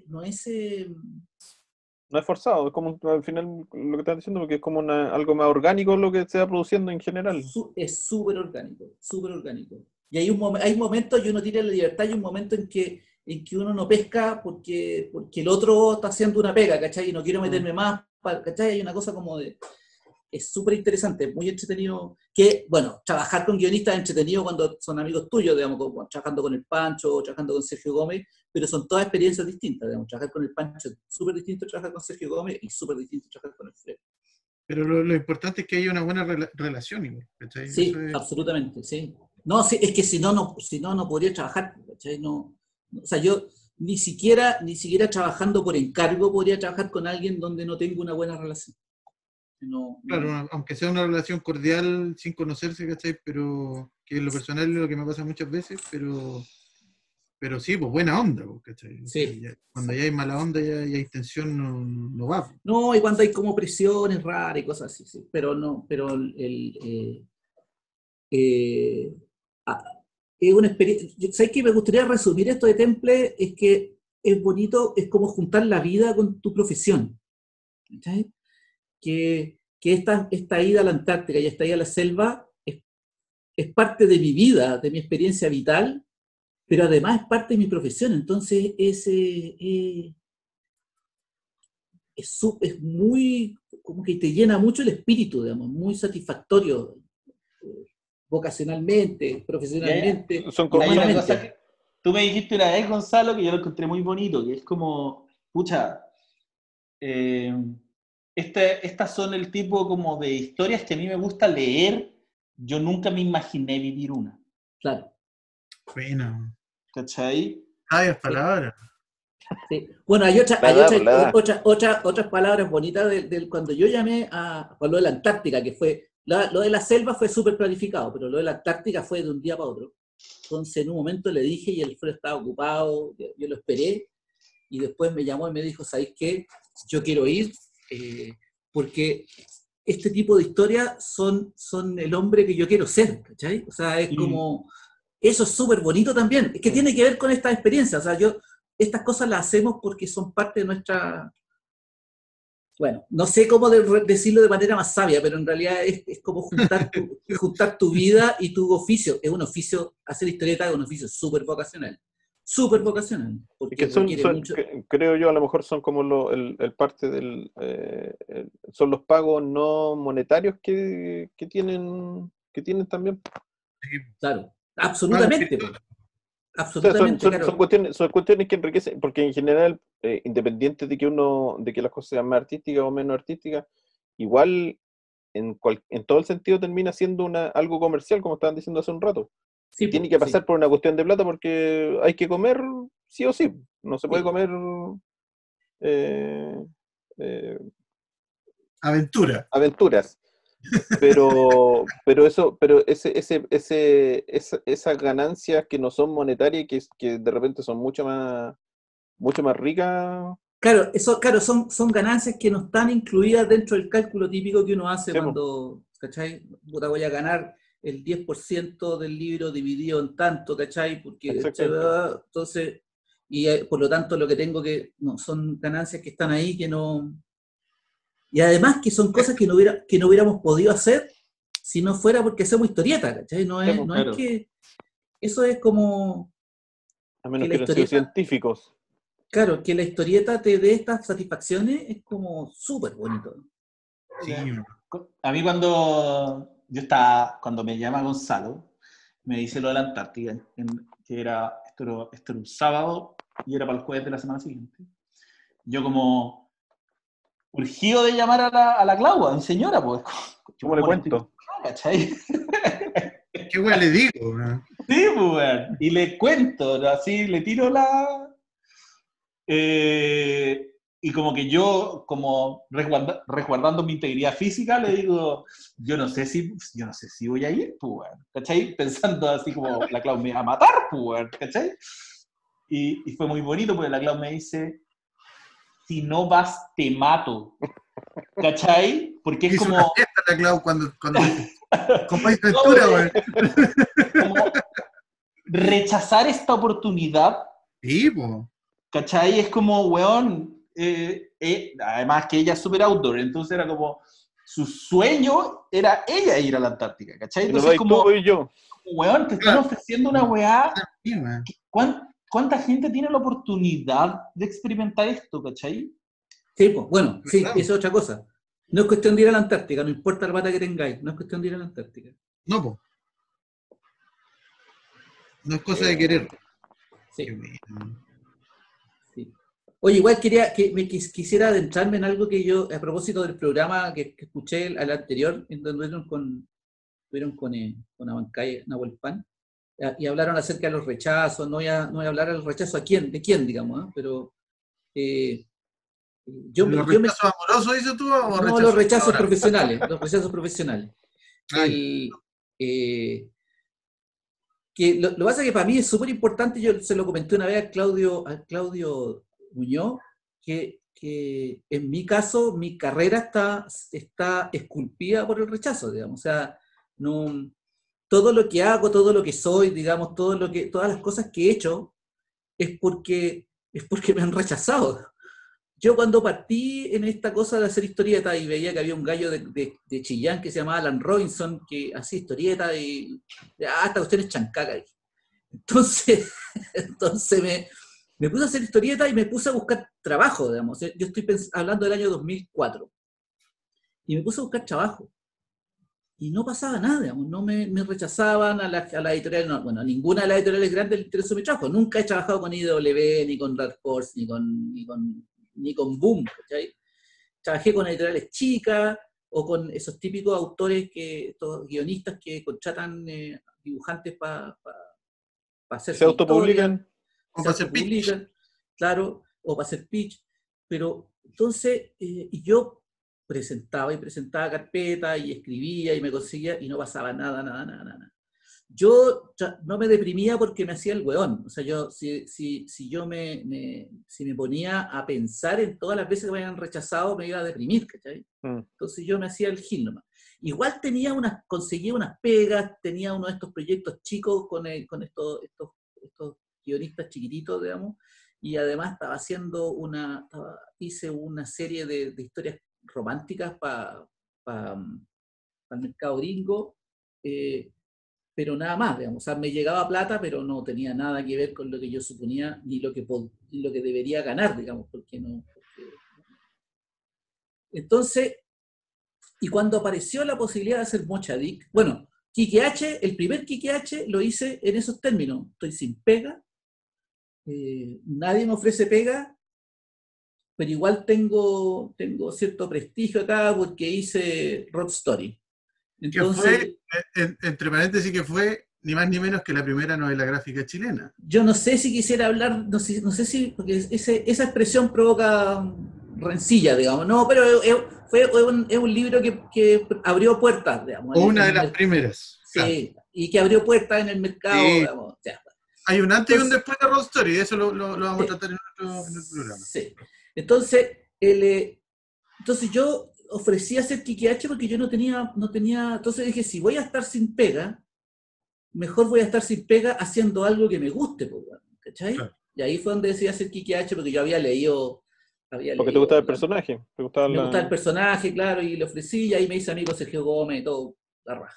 forzado, es como al final lo que estás diciendo, porque es como algo más orgánico lo que se va produciendo en general. Es súper orgánico, súper orgánico. Y hay momentos, y uno tiene la libertad, y un momento en que uno no pesca porque el otro está haciendo una pega, ¿cachai? Y no quiero meterme más, ¿cachai? Hay una cosa como de... Es súper interesante, muy entretenido. Que, bueno, trabajar con guionistas es entretenido cuando son amigos tuyos, digamos, como trabajando con el Pancho o trabajando con Sergio Gómez, pero son todas experiencias distintas, digamos. Trabajar con el Pancho es súper distinto a trabajar con Sergio Gómez y súper distinto a trabajar con el Fred. Pero lo importante es que haya una buena relación, ¿cachai? Sí, absolutamente, sí. No, sí, es que si no podría trabajar, ¿cachai? No, o sea, yo ni siquiera trabajando por encargo podría trabajar con alguien donde no tengo una buena relación. Claro, aunque sea una relación cordial sin conocerse, ¿cachai? Pero que en lo personal es lo que me pasa muchas veces, pero sí, pues buena onda, ¿cachai? Sí. Cuando ya hay mala onda, ya hay tensión, no va. No, y cuando hay como presiones raras y cosas así, sí. Pero no, pero es una experiencia. ¿Sabes qué? Me gustaría resumir esto de Temple, es que es bonito, es como juntar la vida con tu profesión. ¿Cachai? Que esta ida a la Antártica y esta ida a la selva es parte de mi vida, de mi experiencia vital, pero además es parte de mi profesión. Entonces es muy, como que te llena mucho el espíritu, digamos, muy satisfactorio, vocacionalmente, profesionalmente. Hay una cosa que tú me dijiste una vez, Gonzalo, que yo lo encontré muy bonito, que es como, pucha, estas son el tipo como de historias que a mí me gusta leer. Yo nunca me imaginé vivir una. Claro. Bueno. ¿Cachai? Hay palabras. Sí. Bueno, hay otras palabras bonitas cuando yo llamé a lo de la Antártica, que fue, lo de la selva fue súper planificado, pero lo de la Antártica fue de un día para otro. Entonces en un momento le dije, y el Alfredo estaba ocupado, yo lo esperé, y después me llamó y me dijo, ¿sabéis qué? Yo quiero ir, porque este tipo de historias son el hombre que yo quiero ser, ¿cachai? O sea, es como... Eso es súper bonito también, es que tiene que ver con esta experiencia. O sea, estas cosas las hacemos porque son parte de nuestra... Bueno, no sé cómo decirlo de manera más sabia, pero en realidad es como juntar tu vida y tu oficio. Es un oficio, hacer historieta es un oficio súper vocacional. Súper vocacional. Porque que creo yo, a lo mejor son como el parte del... son los pagos no monetarios que tienen también. Claro, absolutamente. Absolutamente, o sea, son cuestiones que enriquecen, porque en general, independiente de que las cosas sean más artísticas o menos artísticas, igual en todo el sentido termina siendo algo comercial, como estaban diciendo hace un rato. Sí, tiene que pasar por una cuestión de plata porque hay que comer sí o sí. No se puede comer aventuras. Pero esas ganancias que no son monetarias, que de repente son mucho más ricas. Claro, son ganancias que no están incluidas dentro del cálculo típico que uno hace cuando, ¿cachai? Puta, voy a ganar el 10% del libro dividido en tanto, ¿cachai? Porque, entonces, y por lo tanto lo que tengo no, son ganancias que están ahí que no... Y además que son cosas que no hubiéramos podido hacer si no fuera porque hacemos historieta, ¿cachai? No es que... Eso es como... A menos que no sean científicos. Claro, que la historieta te dé estas satisfacciones es como súper bonito. Sí. A mí cuando me llama Gonzalo, me dice lo de la Antártida, que esto era un sábado y era para el jueves de la semana siguiente. Yo como urgido de llamar a la Clau, a mi señora, pues. ¿Cómo le cuento? ¿Cachai? ¿Qué weón le digo? ¿No? Sí, pues, y le cuento, así, le tiro la... y como que yo, como resguardando mi integridad física, le digo, yo no sé si voy a ir, pues, ¿cachai? Pensando así como, la Clau me va a matar, pues, ¿cachai? Y fue muy bonito, porque la Clau me dice, si no vas, te mato, ¿cachai? Porque es hizo como... una fiesta la Clau cuando como hay aventura, weón. Como rechazar esta oportunidad, Sí, po. ¿cachai? Es como, weón, además que ella es súper outdoor, entonces era como, su sueño era ella ir a la Antártica, ¿cachai? Entonces como, tú y yo. weón, te están ofreciendo una weá, Sí, weón. ¿cuánta gente tiene la oportunidad de experimentar esto, ¿cachai? Sí, pues, bueno, sí, Claro. eso es otra cosa. No es cuestión de ir a la Antártica, no importa la pata que tengáis, no es cuestión de ir a la Antártica. No, po. No es cosa de querer. Sí, Qué bueno. sí. Oye, igual quisiera adentrarme en algo que yo, a propósito del programa que escuché al anterior, en donde estuvieron con Abancay, Nahuel Pan, y hablaron acerca de los rechazos. No voy a hablar del rechazo de quién, digamos, ¿eh? Pero ¿Los rechazos amorosos, dices tú? ¿O no, los rechazos laborales? profesionales, los rechazos profesionales. Ay. Que lo que pasa es que para mí es súper importante, yo se lo comenté una vez a Claudio Muñoz, que en mi caso, mi carrera está esculpida por el rechazo, digamos. O sea, no, todo lo que hago, todo lo que soy, digamos, todas las cosas que he hecho, es porque me han rechazado. Yo cuando partí en esta cosa de hacer historietas y veía que había un gallo de Chillán que se llamaba Alan Robinson, que hacía historietas y esta cuestión es chancaca. Entonces me puse a hacer historietas y me puse a buscar trabajo, digamos. Yo estoy hablando del año 2004. Y me puse a buscar trabajo. Y no pasaba nada, digamos. No me rechazaban a la editorial, no, bueno, a ninguna de las editoriales grandes le interesó mi trabajo. Nunca he trabajado con IDW, ni con Dark Horse, ni con Boom, ¿cachai? Trabajé con editoriales chicas o con esos típicos autores, estos guionistas que contratan dibujantes para hacer ¿Se autopublican? O para hacer pitch. Claro, o para hacer pitch. Pero entonces, y yo presentaba carpetas y escribía y me conseguía y no pasaba nada. Yo no me deprimía porque me hacía el weón. O sea, si me ponía a pensar en todas las veces que me habían rechazado, me iba a deprimir, ¿cachai? Entonces yo me hacía el gil nomás. Igual conseguía unas pegas, tenía uno de estos proyectos chicos con estos guionistas chiquititos, digamos, y además hice una serie de historias románticas para el mercado gringo, pero nada más, digamos. O sea, me llegaba plata, pero no tenía nada que ver con lo que yo suponía, ni lo que debería ganar, digamos, Entonces, y cuando apareció la posibilidad de hacer Mocha Dick, bueno, Quique H, el primer Quique H lo hice en esos términos. Estoy sin pega, nadie me ofrece pega, pero igual tengo cierto prestigio acá porque hice Road Story. Entonces, que fue, entre paréntesis, que fue ni más ni menos que la primera novela gráfica chilena. Yo no sé si quisiera hablar, no sé si, porque esa expresión provoca rencilla, digamos, no, pero es un libro que abrió puertas, digamos. O una de las primeras. Sí, claro. Y que abrió puertas en el mercado, sí. Digamos. O sea, hay un antes y un después de Road Story, eso lo vamos a tratar en el programa. Sí. Entonces yo ofrecí hacer Quique H porque yo no tenía, entonces dije, si voy a estar sin pega, mejor voy a estar sin pega haciendo algo que me guste, ¿cachai? Claro. Y ahí fue donde decidí hacer Quique H porque yo había leído. Porque te gustaba el personaje. Me gustaba el personaje, claro, y le ofrecí, y ahí me hice amigo Sergio Gómez y todo, la raja.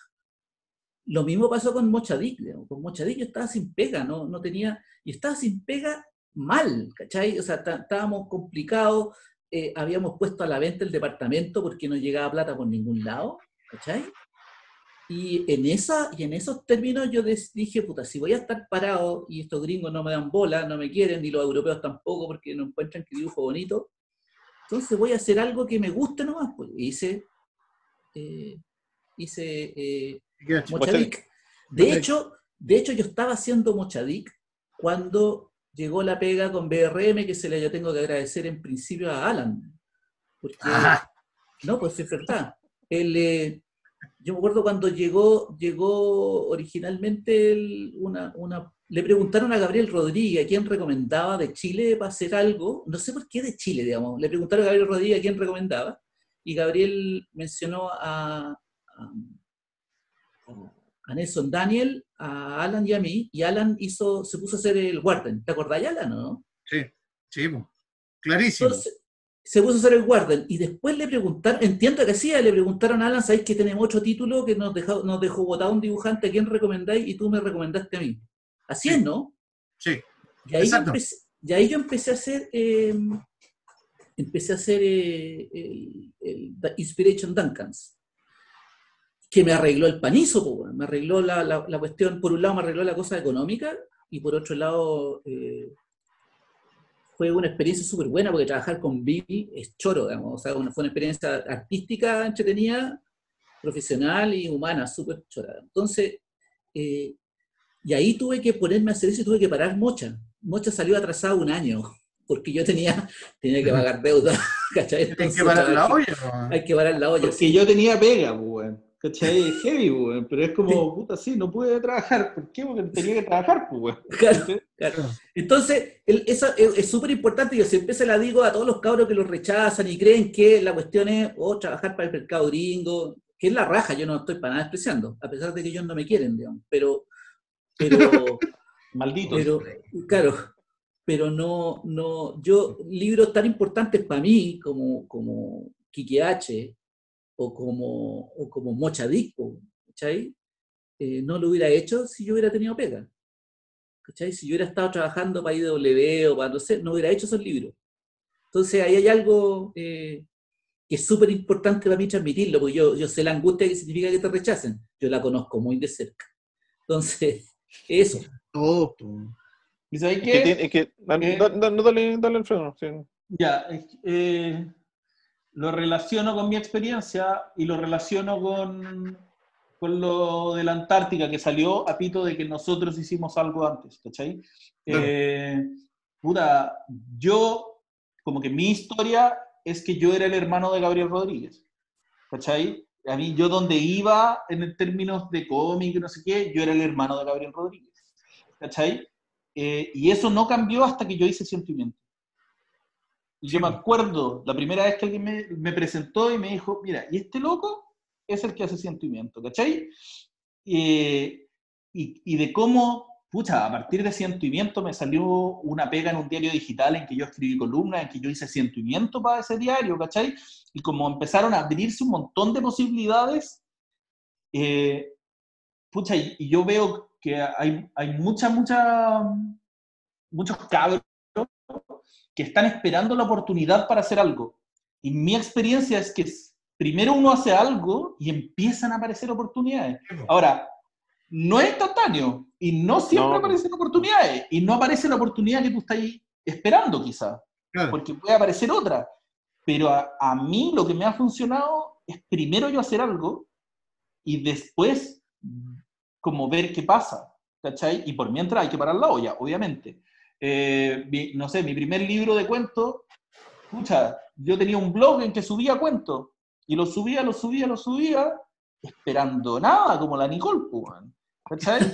Lo mismo pasó con Mocha Dick, digamos. Con Mocha Dick yo estaba sin pega, no tenía, y estaba sin pega mal, ¿cachai? O sea, estábamos complicados, habíamos puesto a la venta el departamento porque no llegaba plata por ningún lado, ¿cachai? Y en esos términos yo dije, puta, si voy a estar parado y estos gringos no me dan bola, no me quieren, ni los europeos tampoco porque no encuentran que dibujo bonito, entonces voy a hacer algo que me guste nomás. Pues. Hice Mochadik. De hecho, yo estaba haciendo Mochadik cuando llegó la pega con BRM, que yo tengo que agradecer en principio a Alan. Porque, no, pues es verdad. Yo me acuerdo cuando llegó originalmente le preguntaron a Gabriel Rodríguez a quién recomendaba de Chile para hacer algo, no sé por qué de Chile, digamos, le preguntaron a Gabriel Rodríguez a quién recomendaba, y Gabriel mencionó a Nelson Daniel, a Alan y a mí, y Alan se puso a hacer el Warden. ¿Te acordás de Alan o no? Sí, clarísimo. Entonces, se puso a hacer el Warden, y después le preguntaron, entiendo que sí, le preguntaron a Alan, ¿sabéis que tenemos 8 títulos que nos dejó botado un dibujante, a quién recomendáis? Y tú me recomendaste a mí. Así es, ¿no? Sí, y ahí yo empecé a hacer el Inspiration Duncans, que me arregló el panizo, pues, me arregló la cuestión, por un lado me arregló la cosa económica, y por otro lado fue una experiencia súper buena, porque trabajar con Bill es choro, digamos, o sea, fue una experiencia artística, entretenida, profesional y humana, súper chora. Entonces, y ahí tuve que ponerme a hacer eso y tuve que parar Mocha. Mocha salió atrasado 1 año, porque yo tenía que pagar deuda, ¿cachai? Entonces, hay que parar la olla, ¿no? Hay que parar la olla. Porque yo tenía pega, pues, ¿cachai? Heavy, pues, pero es como, puta, sí, no pude trabajar. ¿Por qué? Porque tenía que trabajar, pues, Claro. Entonces, eso es súper importante, yo siempre se la digo a todos los cabros que lo rechazan y creen que la cuestión es trabajar para el mercado gringo, que es la raja, yo no estoy para nada despreciando, a pesar de que ellos no me quieren, digamos, pero malditos. Pero no, libros tan importantes para mí como Quique H o como Mochadik, ¿cachai? No lo hubiera hecho si yo hubiera tenido pega, ¿cachai? Si yo hubiera estado trabajando para IW o para no hubiera hecho esos libros. Entonces ahí hay algo que es súper importante para mí transmitirlo, porque yo sé la angustia que significa que te rechacen, yo la conozco muy de cerca. Entonces, eso. Todo. ¿Y sabes qué? Dale Alfredo. Sí. Ya, lo relaciono con mi experiencia y lo relaciono con lo de la Antártica, que salió a pito de que nosotros hicimos algo antes, ¿cachai? Yo, como que mi historia es que yo era el hermano de Gabriel Rodríguez, ¿cachai? A mí, yo donde iba en términos de cómic y no sé qué, yo era el hermano de Gabriel Rodríguez, ¿cachai? Y eso no cambió hasta que yo hice Sentimiento. Y yo me acuerdo, la primera vez que alguien me presentó y me dijo, mira, y este loco es el que hace Sentimiento, ¿cachai? Y de cómo, pucha, a partir de Sentimiento me salió una pega en un diario digital en que yo escribí columnas, en que yo hice Sentimiento para ese diario, ¿cachai? Y como empezaron a abrirse un montón de posibilidades, pucha, y yo veo que hay muchos cabros que están esperando la oportunidad para hacer algo. Y mi experiencia es que primero uno hace algo y empiezan a aparecer oportunidades. Ahora, no es instantáneo y no siempre aparecen oportunidades. Y no aparece la oportunidad que tú estás esperando, quizás. Claro. Porque puede aparecer otra. Pero a mí lo que me ha funcionado es primero yo hacer algo y después como ver qué pasa, ¿cachai? Y por mientras hay que parar la olla, obviamente. No sé, mi primer libro de cuentos, escucha, yo tenía un blog en que subía cuentos, y lo subía, esperando nada, como la Nicole, ¿cachai?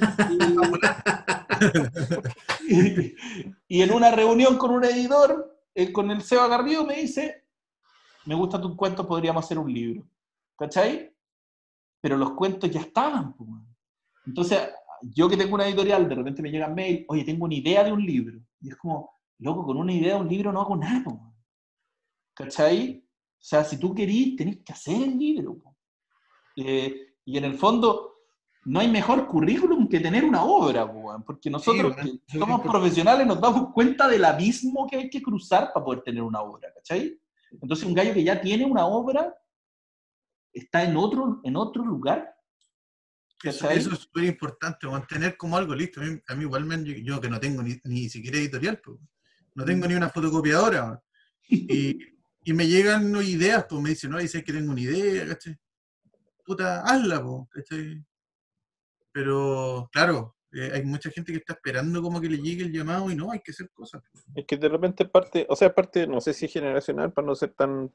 Y en una reunión con un editor, con el Seba Garrido, me dice, me gustan tus cuentos, podríamos hacer un libro, ¿cachai? Pero los cuentos ya estaban, entonces, yo que tengo una editorial, de repente me llegan mail, oye, tengo una idea de un libro. Y es como, loco, con una idea de un libro no hago nada, ¿cachai? O sea, si tú querís, tenés que hacer el libro. Y en el fondo, no hay mejor currículum que tener una obra, weón, porque nosotros que somos profesionales nos damos cuenta del abismo que hay que cruzar para poder tener una obra, ¿cachai? Entonces un gallo que ya tiene una obra está en otro lugar. Eso es súper importante, mantener como algo listo. A mí igualmente, yo que no tengo ni siquiera editorial, pues, no tengo ni una fotocopiadora, y me llegan ideas, pues me dicen, no, dice que tengo una idea, ¿cachai? Puta, hazla, pues, ¿cachai? Pero, claro, hay mucha gente que está esperando como que le llegue el llamado y no, hay que hacer cosas. Es que de repente parte, no sé si es generacional para no ser tan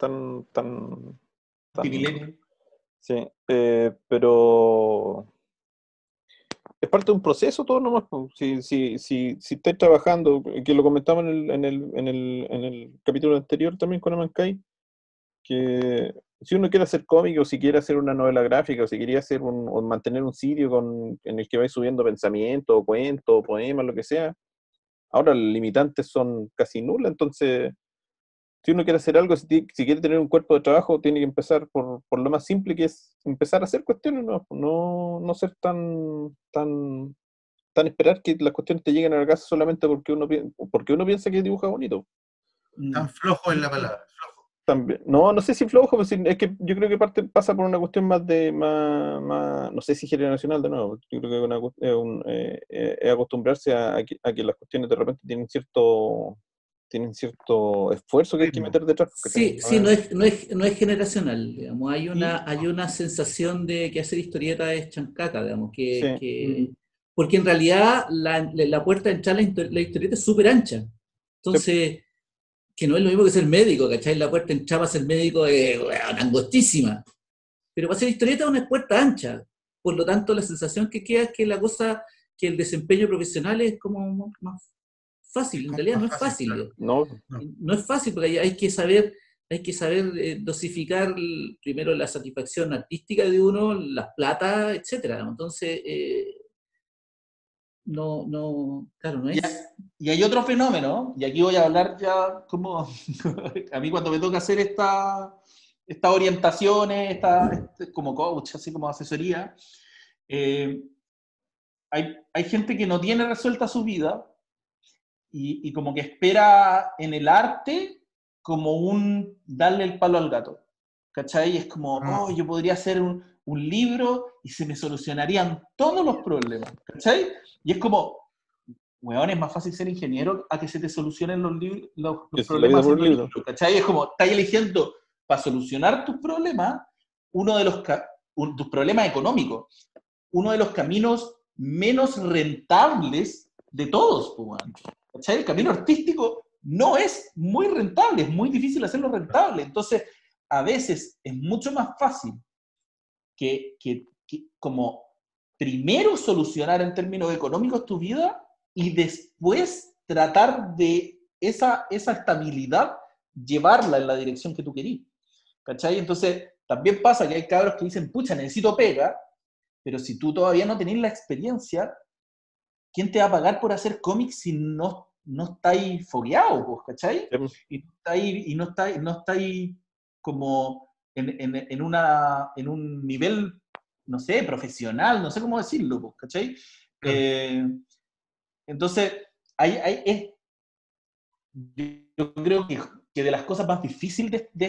sí, pero es parte de un proceso todo nomás. Si estáis trabajando, que lo comentamos en el capítulo anterior también con Amancay, que si uno quiere hacer cómic, o si quiere hacer una novela gráfica, o si quería hacer o mantener un sitio en el que vais subiendo pensamientos, o cuentos, o poemas, lo que sea, ahora las limitantes son casi nulas. Entonces, si uno quiere hacer algo, si quiere tener un cuerpo de trabajo, tiene que empezar por lo más simple, que es empezar a hacer cuestiones, no ser tan esperar que las cuestiones te lleguen a la casa solamente porque uno piensa que dibuja bonito. Tan flojo es la palabra, flojo. También, no sé si flojo, pero es que yo creo que pasa por una cuestión más no sé si generacional de nuevo. Yo creo que es acostumbrarse a que las cuestiones de repente tienen cierto esfuerzo que hay que meter detrás. Sí, no es generacional, digamos. Hay una sensación de que hacer historieta es chancaca, digamos, porque en realidad la puerta de entrar a la historieta es súper ancha. Entonces, que no es lo mismo que ser médico, ¿cachai? La puerta de entrar para ser médico es angostísima. Pero para ser historieta es una puerta ancha. Por lo tanto, la sensación que queda es que que el desempeño profesional es como más fácil. En realidad no es fácil. No es fácil, porque hay que saber dosificar primero la satisfacción artística de uno, las plata, etcétera. Entonces, claro, no es. Y hay otro fenómeno, y aquí voy a hablar ya como a mí cuando me toca hacer estas orientaciones, como coach, así como asesoría, hay gente que no tiene resuelta su vida y como que espera en el arte como darle el palo al gato, ¿cachai? Es como, yo podría hacer un libro y se me solucionarían todos los problemas, ¿cachai? Y es como, weón, es más fácil ser ingeniero a que se te solucionen los problemas haciendo libro, ¿cachai? Es como, estás eligiendo para solucionar tus problemas, tus problemas económicos, uno de los caminos menos rentables de todos, weón. ¿Cachai? El camino artístico no es muy rentable, es muy difícil hacerlo rentable. Entonces, a veces es mucho más fácil que como primero solucionar en términos económicos tu vida y después tratar de esa estabilidad llevarla en la dirección que tú querías. ¿Cachai? Entonces, también pasa que hay cabros que dicen, pucha, necesito pega, pero si tú todavía no tenés la experiencia, ¿quién te va a pagar por hacer cómics si no estáis fogueados, pues, ¿cachai? Y no estáis como en un nivel, no sé, profesional, no sé cómo decirlo, pues, ¿cachai? Entonces, yo creo que de las cosas más difíciles de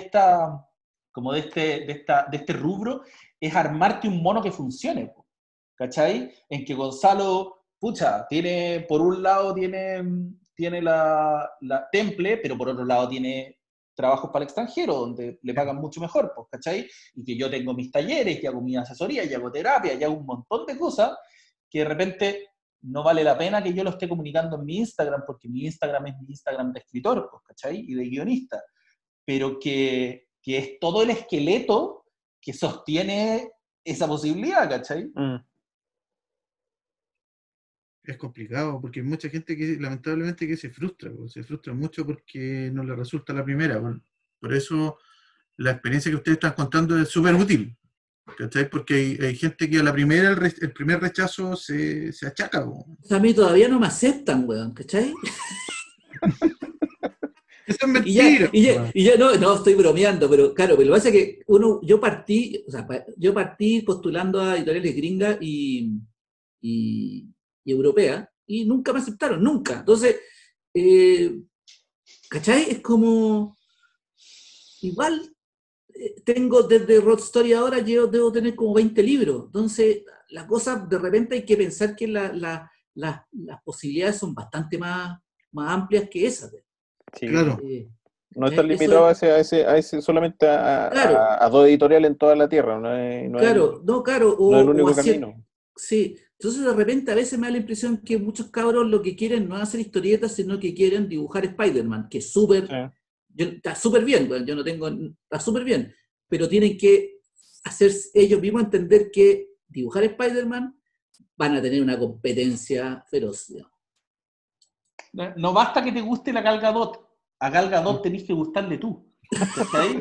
este rubro es armarte un mono que funcione, pues, ¿cachai? En que Gonzalo, pucha, por un lado tiene la Temple, pero por otro lado tiene trabajos para el extranjero, donde le pagan mucho mejor, pues, ¿cachai? Y que yo tengo mis talleres, que hago mi asesoría, y hago terapia, y hago un montón de cosas que de repente no vale la pena que yo lo esté comunicando en mi Instagram, porque mi Instagram es mi Instagram de escritor, pues, ¿cachai? Y de guionista. Pero que es todo el esqueleto que sostiene esa posibilidad, ¿cachai? Es complicado, porque hay mucha gente que lamentablemente que se frustra mucho porque no le resulta la primera. Por eso la experiencia que ustedes están contando es súper útil, ¿cachai? Porque hay gente que a la primera, el primer rechazo se achaca. A mí todavía no me aceptan, weón, ¿cachai? Ese es mentira. Y ya no, estoy bromeando, pero claro, pero lo que pasa es que yo partí postulando a editoriales gringas y europeas y nunca me aceptaron, nunca. Entonces, ¿cachai? Es como, igual tengo desde Road Story ahora, yo debo tener como 20 libros. Entonces, las cosas, de repente hay que pensar que las posibilidades son bastante más amplias que esas. Sí, claro. No estás limitado a ese solamente claro, a 2 editoriales en toda la Tierra. No es el único camino. Sí, entonces de repente a veces me da la impresión que muchos cabros lo que quieren no es hacer historietas, sino que quieren dibujar Spider-Man, que es súper, está súper bien, bueno, está súper bien, pero tienen que hacer ellos mismos entender que dibujar Spider-Man van a tener una competencia feroz. No basta que te guste la Gal Gadot, a Gal Gadot tenés que gustarle tú. ¿Okay?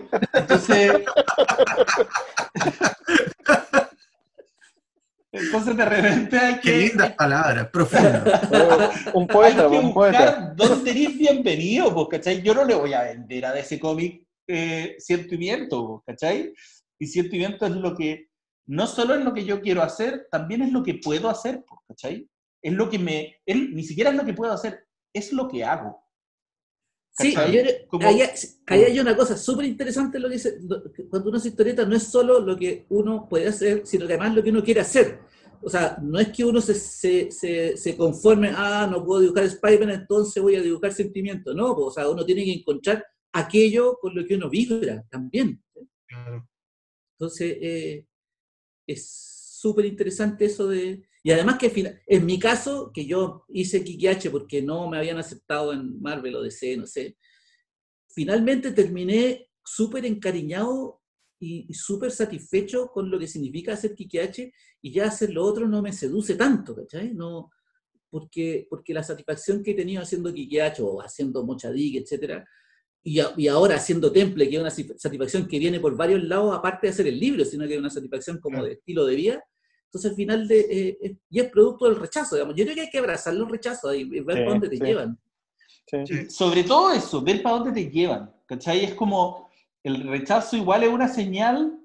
Entonces de repente hay que... Qué lindas palabras, profundas. Un poeta, hay que un buscar poeta. dónde eres bienvenido, pues, ¿cachai? Yo no le voy a vender a ese cómic Ciento y Viento, ¿cachai? Y Ciento y Viento es lo que, no solo es lo que yo quiero hacer, también es lo que puedo hacer, pues, ¿cachai? Es lo que ni siquiera es lo que puedo hacer, es lo que hago. Sí, ahí hay una cosa súper interesante lo que dice, cuando uno hace historieta no es solo lo que uno puede hacer, sino que además lo que uno quiere hacer. O sea, no es que uno se conforme, no puedo dibujar Spider-Man, entonces voy a dibujar sentimiento. No, pues, o sea, uno tiene que encontrar aquello con lo que uno vibra también. Claro. Entonces, es súper interesante eso de... Y además que en mi caso, que yo hice Kikiache porque no me habían aceptado en Marvel o DC, no sé, finalmente terminé súper encariñado y súper satisfecho con lo que significa hacer Kikiache, y ya hacer lo otro no me seduce tanto, ¿cachai? No, porque la satisfacción que he tenido haciendo Kikiache o haciendo Mochadik, etcétera, y ahora haciendo Temple, que es una satisfacción que viene por varios lados, aparte de hacer el libro, sino que es una satisfacción como de estilo de vida. Entonces al final y es producto del rechazo, digamos. Yo creo que hay que abrazar los rechazos y ver para dónde te llevan. Sí. Sobre todo eso, ver para dónde te llevan, ¿cachai? Es como, el rechazo igual es una señal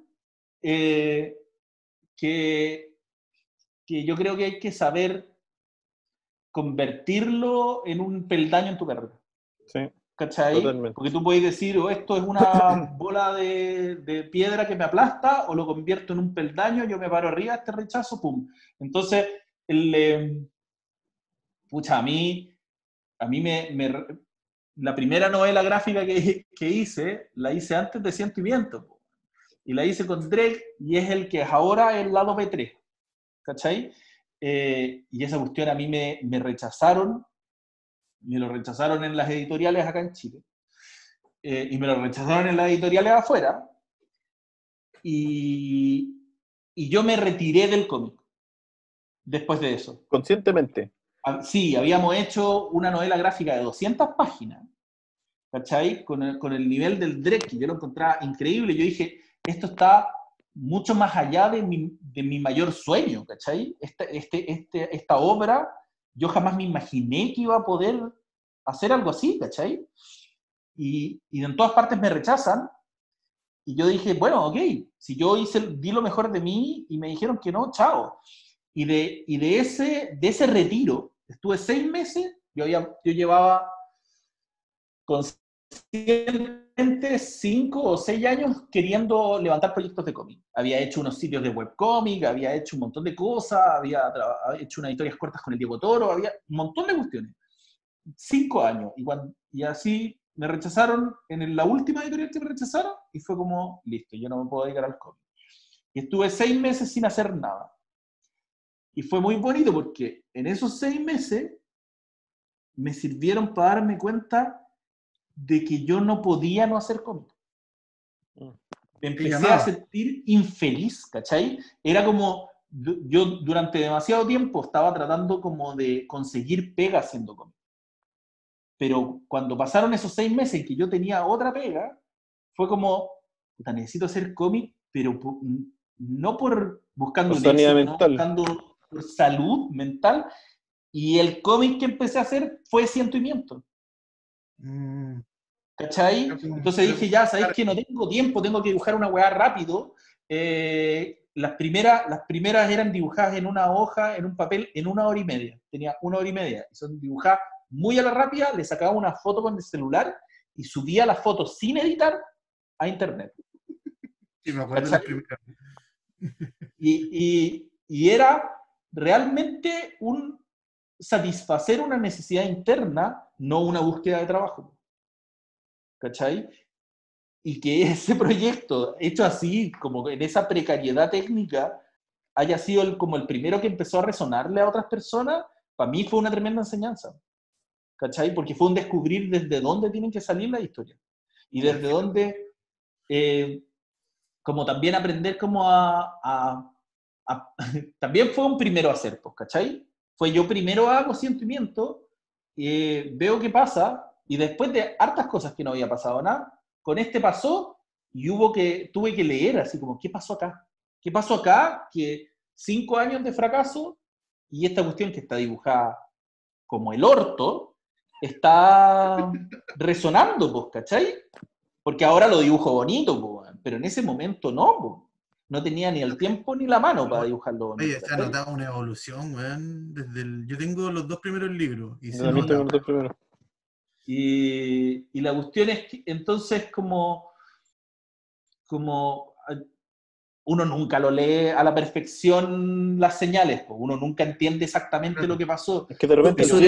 que yo creo que hay que saber convertirlo en un peldaño en tu carrera. Sí. ¿Cachai? Totalmente. Porque tú puedes decir, esto es una bola de piedra que me aplasta, o lo convierto en un peldaño, yo me paro arriba de este rechazo, pum. Entonces, a mí la primera novela gráfica que hice, la hice antes de Ciento y Viento, y la hice con Drake, y es el que es ahora el lado B3, ¿cachai? Y esa cuestión a mí me rechazaron. Me lo rechazaron en las editoriales acá en Chile, y me lo rechazaron en las editoriales afuera, y yo me retiré del cómic después de eso. Conscientemente. Sí, habíamos hecho una novela gráfica de 200 páginas, ¿cachai? Con el nivel del Drake, que yo lo encontraba increíble. Yo dije, esto está mucho más allá de mi mayor sueño, ¿cachai? Esta obra, yo jamás me imaginé que iba a poder hacer algo así, ¿cachai? Y en todas partes me rechazan, y yo dije, bueno, ok, si yo di lo mejor de mí y me dijeron que no, chao. Y de ese retiro, estuve 6 meses, yo llevaba conscientemente 5 o 6 años queriendo levantar proyectos de cómic. Había hecho unos sitios de webcómic, había hecho un montón de cosas, había hecho unas historias cortas con el Diego Toro, había un montón de cuestiones. 5 años, y así me rechazaron en la última editorial que me rechazaron, y fue como, listo, yo no me puedo dedicar al cómic. Y estuve 6 meses sin hacer nada. Y fue muy bonito porque en esos 6 meses me sirvieron para darme cuenta de que yo no podía no hacer cómic. Me empecé a sentir infeliz, ¿cachai? Era como, yo durante demasiado tiempo estaba tratando como de conseguir pega haciendo cómic. Pero cuando pasaron esos 6 meses en que yo tenía otra pega, fue como, necesito hacer cómic, pero no por buscando por sanidad mental, buscando por salud mental. Y el cómic que empecé a hacer fue Ciento y Viento. ¿cachai? Entonces dije, ya, ¿sabéis que no tengo tiempo? Tengo que dibujar una weá rápido. Las primeras eran dibujadas en una hoja, en un papel, en 1 hora y media. Tenía 1 hora y media. Y son dibujadas muy a la rápida, le sacaba una foto con el celular y subía las fotos sin editar a internet. Sí, me acuerdo de la primera. Y era realmente satisfacer una necesidad interna, no una búsqueda de trabajo. ¿Cachai? Y que ese proyecto, hecho así, como en esa precariedad técnica, haya sido como el primero que empezó a resonarle a otras personas, para mí fue una tremenda enseñanza. ¿Cachai? Porque fue un descubrir desde dónde tienen que salir las historias. Y desde dónde, como también aprender como también fue un primero hacer, pues, ¿cachai? Fue yo primero hago sentimiento, veo qué pasa, y después de hartas cosas que no había pasado nada, con este pasó, y tuve que leer así como, ¿qué pasó acá? ¿Qué pasó acá? Que 5 años de fracaso, y esta cuestión que está dibujada como el orto, está resonando, pues, ¿cachai? Porque ahora lo dibujo bonito, pues, pero en ese momento no, pues. No tenía ni el tiempo ni la mano para dibujarlo bonito. Oye, se ha notado una evolución, weón. Yo tengo los 2 primeros libros. Y Yo también tengo los 2 primeros. Y la cuestión es que entonces como uno nunca lo lee a la perfección las señales, pues. Uno nunca entiende exactamente lo que pasó. Es que de repente el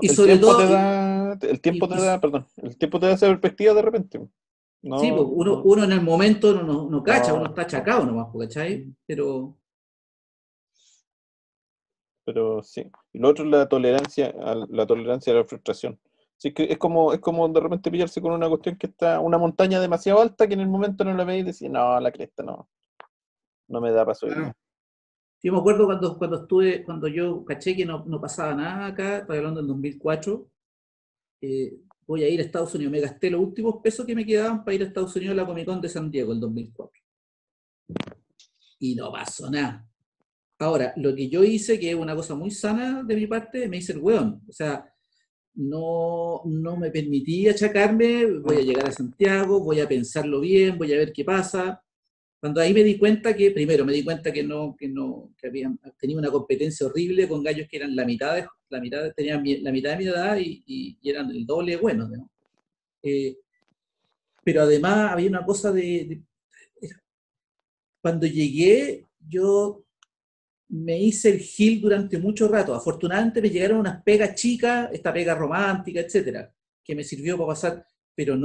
tiempo te da esa perspectiva de repente. No, sí, pues uno en el momento no cacha, uno está achacado nomás, ¿cachai? Pero sí. Y lo otro es la tolerancia a la frustración. Así que es como de repente pillarse con una cuestión que está, una montaña demasiado alta que en el momento no la veis y decís, no, la cresta no me da para subir. Sí, me acuerdo cuando yo caché que no pasaba nada acá, estoy hablando del 2004, voy a ir a Estados Unidos, me gasté los últimos pesos que me quedaban para ir a Estados Unidos a la Comic Con de San Diego el 2004. Y no pasó nada. Ahora, lo que yo hice, que es una cosa muy sana de mi parte, me hice el weón. O sea, no me permití achacarme, voy a llegar a Santiago, voy a pensarlo bien, voy a ver qué pasa. Cuando ahí me di cuenta que habían tenido una competencia horrible con gallos que eran tenían la mitad de mi edad y eran el doble bueno, ¿no? Pero además había una cosa cuando llegué, yo me hice el gil durante mucho rato. Afortunadamente me llegaron unas pegas chicas, esta pega romántica, etcétera, que me sirvió para pasar, pero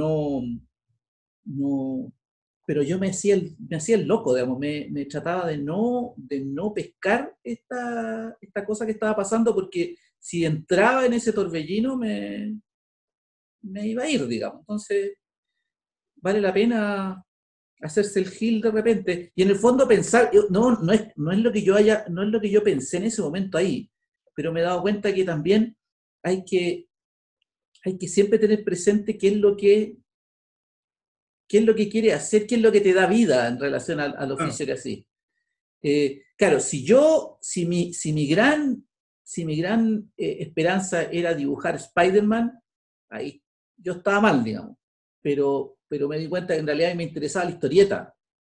pero yo me hacía el loco, digamos, me trataba de no pescar esta cosa que estaba pasando, porque si entraba en ese torbellino me iba a ir, digamos. Entonces, vale la pena hacerse el gil de repente. Y en el fondo pensar, no es lo que yo pensé en ese momento ahí, pero me he dado cuenta que también hay que siempre tener presente qué es lo que quiere hacer, qué es lo que te da vida en relación al oficio que así. Claro, si mi gran esperanza era dibujar Spider-Man, ahí yo estaba mal, digamos. Pero me di cuenta que en realidad me interesaba la historieta.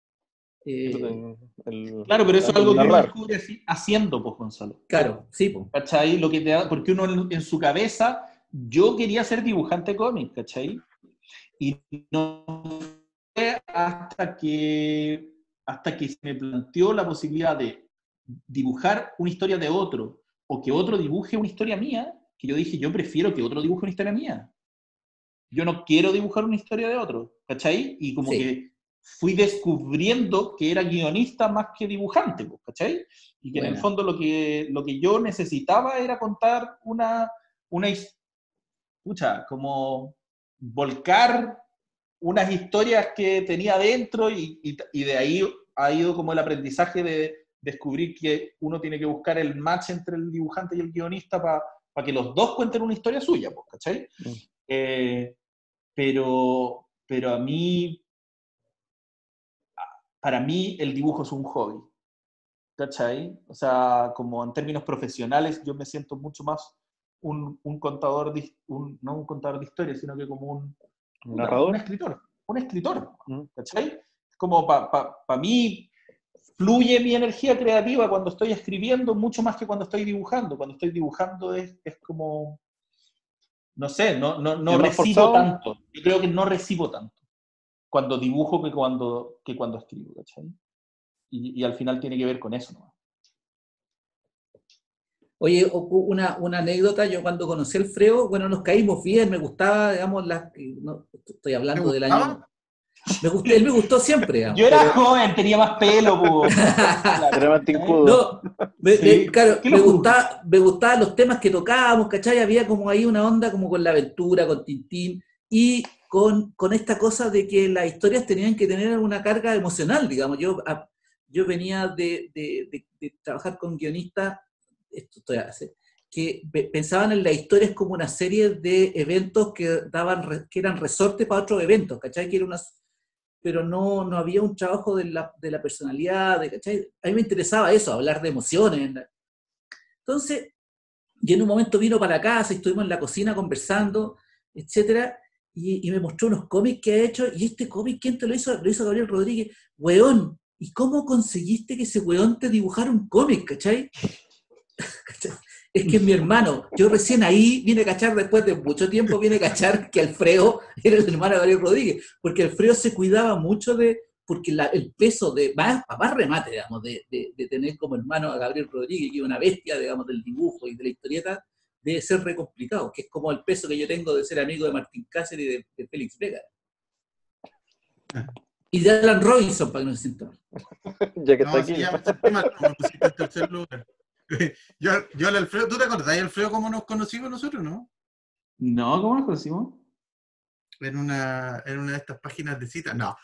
Claro, pero eso es algo que uno descubre haciendo, pues, Gonzalo. Claro, sí, pues. ¿Cachai? Lo que te da, porque uno en su cabeza, yo quería ser dibujante cómic, ¿cachai? Y no fue hasta que se me planteó la posibilidad de dibujar una historia de otro, o que otro dibuje una historia mía, que yo dije, yo prefiero que otro dibuje una historia mía. Yo no quiero dibujar una historia de otro, ¿cachai? Y como que fui descubriendo que era guionista más que dibujante, ¿cachai? Y que en el fondo lo que yo necesitaba era contar una como volcar unas historias que tenía dentro y de ahí ha ido como el aprendizaje de descubrir que uno tiene que buscar el match entre el dibujante y el guionista para que los dos cuenten una historia suya, ¿cachai? Pero para mí el dibujo es un hobby, ¿cachai? O sea, como en términos profesionales yo me siento mucho más un contador, no un contador de historias, sino que como ¿Un narrador? Un escritor, ¿cachai? Como para mí fluye mi energía creativa cuando estoy escribiendo mucho más que cuando estoy dibujando. Cuando estoy dibujando es como, no sé, no recibo tanto. Yo creo que no recibo tanto cuando dibujo que cuando escribo, ¿cachai? Y al final tiene que ver con eso, ¿no? Oye, una anécdota, yo cuando conocí al Freo, bueno, nos caímos bien, me gustaba, digamos, no, estoy hablando del año... él me gustó siempre, digamos. Yo era joven, tenía más pelo, pues. Era más tincudo. Claro, me gustaban los temas que tocábamos, ¿cachai? Había como ahí una onda como con la aventura, con Tintín, y con esta cosa de que las historias tenían que tener una carga emocional, digamos. Yo venía de trabajar con guionistas, que pensaban en las historias como una serie de eventos que eran resorte para otros eventos, ¿cachai? Pero no había un trabajo de la personalidad, ¿cachai? A mí me interesaba eso, hablar de emociones. Entonces, y en un momento vino para la casa y estuvimos en la cocina conversando, etcétera, y me mostró unos cómics que ha hecho, y este cómic, ¿quién te lo hizo? Lo hizo Gabriel Rodríguez. Weón, ¿y cómo conseguiste que ese weón te dibujara un cómic, cachai? Es que es mi hermano. Yo recién ahí vine a cachar, después de mucho tiempo, vine a cachar que Alfredo era el hermano de Gabriel Rodríguez, porque Alfredo se cuidaba mucho porque el peso de, más remate, digamos, de tener como hermano a Gabriel Rodríguez, que es una bestia, digamos, del dibujo y de la historieta, debe ser re complicado, que es como el peso que yo tengo de ser amigo de Martín Cáceres y de Félix Vega. Y de Alan Robinson, para que no se sienta. Ya que está aquí. Yo al Alfredo, ¿tú te acordás, Alfredo, cómo nos conocimos nosotros, no? No, ¿cómo nos conocimos? En una de estas páginas de citas, no.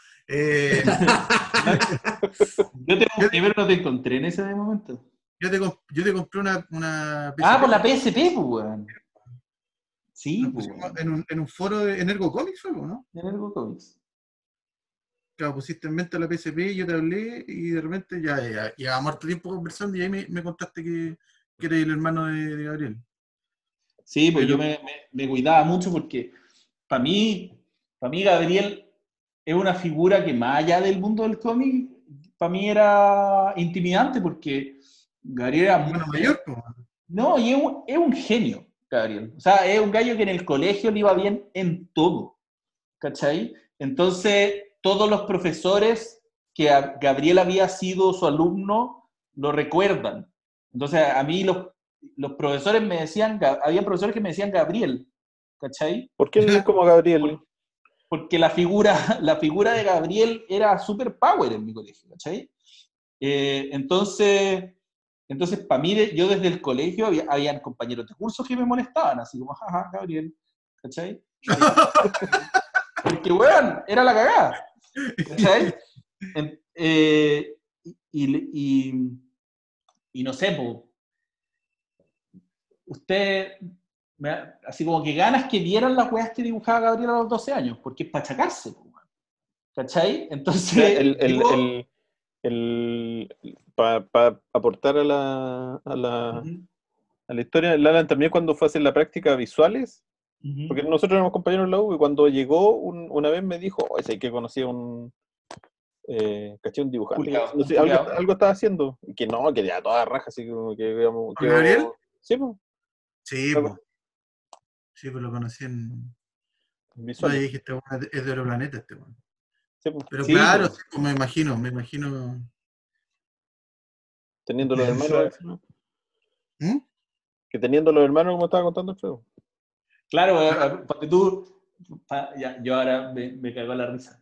Primero no te encontré en ese momento. Yo te compré una PSP. Ah, por la PSP, pues, weón. Sí, pues. En un foro de Energo Comics, ¿no? Energo Comics. Claro, pusiste en mente la PSP y yo te hablé y de repente ya llevamos harto tiempo conversando y ahí me contaste que eres el hermano de Gabriel. Sí, pues yo me cuidaba mucho porque para mí Gabriel es una figura que más allá del mundo del cómic, para mí era intimidante porque Gabriel era muy mayor. No, y es un genio, Gabriel. O sea, es un gallo que en el colegio le iba bien en todo, ¿cachai? Entonces, todos los profesores que Gabriel había sido su alumno lo recuerdan. Entonces, a mí los profesores me decían, había profesores que me decían Gabriel, ¿cachai? ¿Por qué no es como Gabriel? Porque la figura de Gabriel era super power en mi colegio, ¿cachai? Entonces para mí, yo desde el colegio habían compañeros de curso que me molestaban, así como, jaja, Gabriel, ¿cachai? Porque, weón, era la cagada, ¿cachai? Y no sé, pues, usted, así como que ganas que vieran las weas que dibujaba Gabriel a los 12 años, porque es para achacarse, ¿cachai? Entonces, para aportar a la historia, el Alan también cuando fue a hacer la práctica visuales, porque nosotros éramos compañeros en la U y cuando llegó una vez me dijo, ese que conocía un dibujante, no sé, algo estaba haciendo, y que no, que ya toda raja, así como que digamos, ¿Gabriel? Sí, pues. Sí, pues. Sí, pues lo conocí en visual. No, dije, este es de otro planeta, este bueno. Sí, pues. Pero sí, claro, pues. Sí, pues me imagino. Teniendo los hermanos. Que teniendo los hermanos, como estaba contando el Fredo. Claro, porque tú. Yo ahora me caigo a la risa.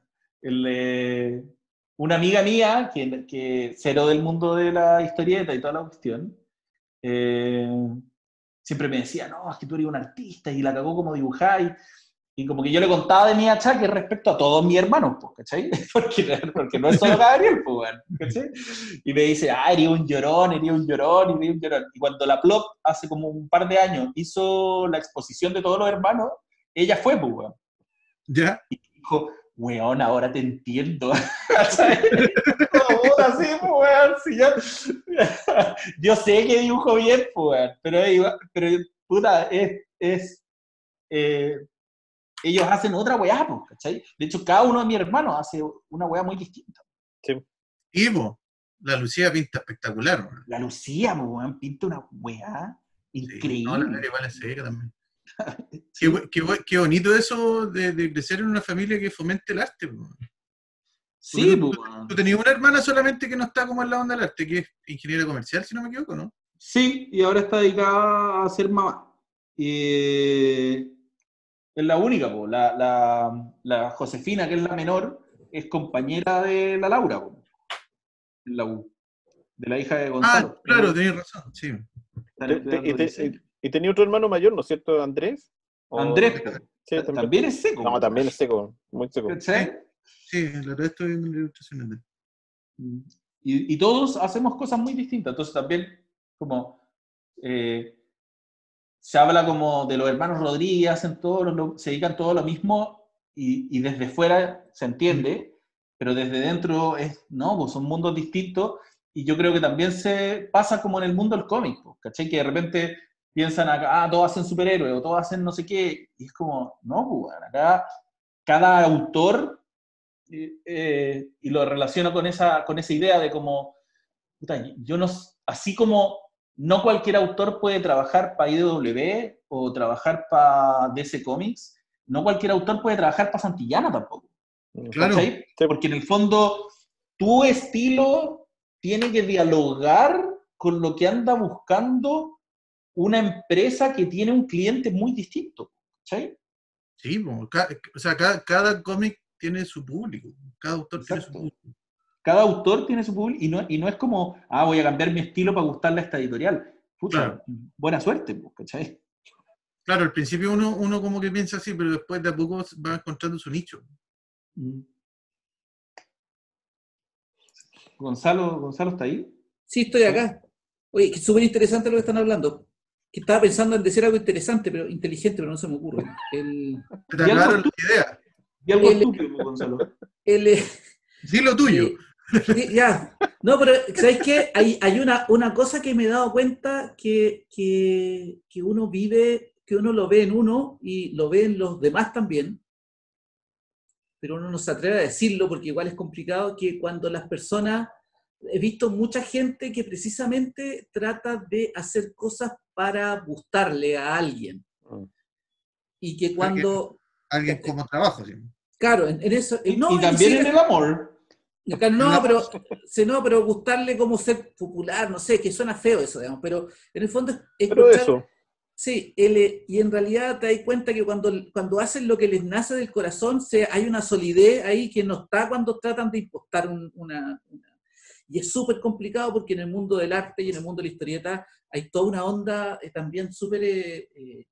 Una amiga mía, que cero del mundo de la historieta y toda la cuestión, siempre me decía, no, es que tú eres un artista y la cagó como dibujáis. Y como que yo le contaba de mi achaque respecto a todos mis hermanos, pues, ¿cachai? Porque no es solo Gabriel, pues, ¿cachai? Y me dice, eres un llorón. Y cuando la Plop, hace como un par de años, hizo la exposición de todos los hermanos, ella fue, pues, weón. ¿Ya? Y dijo, weón, ahora te entiendo. ¿Cachai? Así, pues, weón, si yo sé que dibujo bien, pues, weón, pero puta, ellos hacen otra weá, pues, ¿cachai? De hecho, cada uno de mis hermanos hace una weá muy distinta. Sí. Y la Lucía pinta espectacular, ¿no? La Lucía, pues, weón, pinta una weá increíble. Sí, no, la Lara igual es seca también. Sí. Qué bonito eso de crecer en una familia que fomente el arte, pues. Sí, Tú tenías una hermana solamente que no está como en la onda del arte, que es ingeniera comercial, si no me equivoco, ¿no? Sí, y ahora está dedicada a ser mamá. Es la única, po. La Josefina, que es la menor, es compañera de la Laura, po, en la U, de la hija de Gonzalo. Ah, claro, tenías razón, sí. Y tenía otro hermano mayor, ¿no es cierto, Andrés? Andrés, Sí, también es seco. No, también es seco, muy seco. Sí, la verdad estoy en la ilustración. Y todos hacemos cosas muy distintas, entonces también como se habla como de los hermanos Rodríguez, se dedican todo lo mismo y desde fuera se entiende, pero desde dentro no, pues son mundos distintos y yo creo que también se pasa como en el mundo del cómic, ¿cachai? Que de repente piensan acá, todos hacen superhéroes o todos hacen no sé qué, y es como, no, pues acá cada autor y lo relaciono con esa idea de como, puta, yo no, así como no cualquier autor puede trabajar para IDW o trabajar para DC Comics, no cualquier autor puede trabajar para Santillana tampoco. Claro. ¿Cachai? Porque en el fondo tu estilo tiene que dialogar con lo que anda buscando una empresa que tiene un cliente muy distinto. ¿Cachai? Sí, o sea, cada cómic tiene su público, cada autor tiene su público. Cada autor tiene su público y no es como, voy a cambiar mi estilo para gustarle a esta editorial. Pucha, claro. Buena suerte, ¿cachai? Claro, al principio uno como que piensa así, pero después de a poco va encontrando su nicho. ¿Gonzalo está ahí? Sí, estoy acá. Oye, que súper interesante lo que están hablando. Que estaba pensando en decir algo interesante, pero inteligente, pero no se me ocurre. Te aclaro la idea. Y algo estúpido, Gonzalo. Sí, lo tuyo. Ya. No, pero ¿sabes qué? Hay una cosa que me he dado cuenta que uno vive, que uno lo ve en uno y lo ve en los demás también, pero uno no se atreve a decirlo porque igual es complicado, que cuando las personas, he visto mucha gente que precisamente trata de hacer cosas para gustarle a alguien. Y que cuando... Alguien como trabajo, sí. Claro, en eso... Y también en el amor. Pero gustarle como ser popular, no sé, que suena feo eso, digamos, pero en el fondo es pero eso. Sí, y en realidad te das cuenta que cuando hacen lo que les nace del corazón, hay una solidez ahí que no está cuando tratan de impostar una... Y es súper complicado porque en el mundo del arte y en el mundo de la historieta hay toda una onda también súper...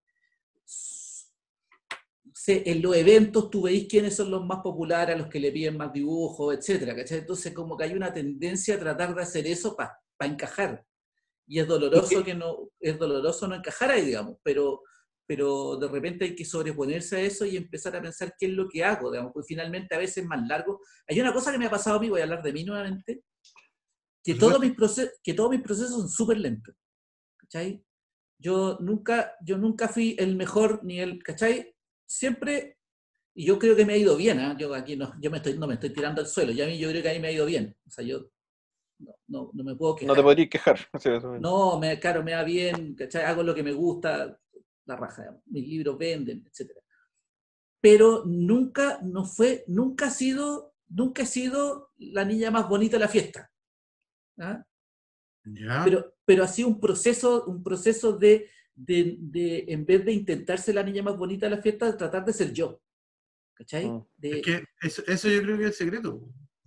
en los eventos tú veis quiénes son los más populares, a los que le piden más dibujos, etcétera, ¿cachai? Entonces como que hay una tendencia a tratar de hacer eso para encajar. Y es doloroso no encajar ahí, digamos, pero de repente hay que sobreponerse a eso y empezar a pensar qué es lo que hago, digamos, porque finalmente a veces es más largo. Hay una cosa que me ha pasado a mí, voy a hablar de mí nuevamente, que todos mis procesos son súper lentos, ¿cachai? Yo nunca fui el mejor ni el, ¿cachai? Siempre, y yo creo que me ha ido bien, ¿eh? Yo aquí no me estoy tirando al suelo, yo creo que ahí me ha ido bien, o sea, yo no me puedo quejar. No te podrías quejar. No, me va bien, ¿cachai? Hago lo que me gusta, la raja, digamos. Mis libros venden, etc. Pero nunca he sido la niña más bonita de la fiesta. ¿Ah? Ya. Pero ha sido un proceso de en vez de intentar ser la niña más bonita de la fiesta, tratar de ser yo. ¿Cachai? Es que eso yo creo que es el secreto.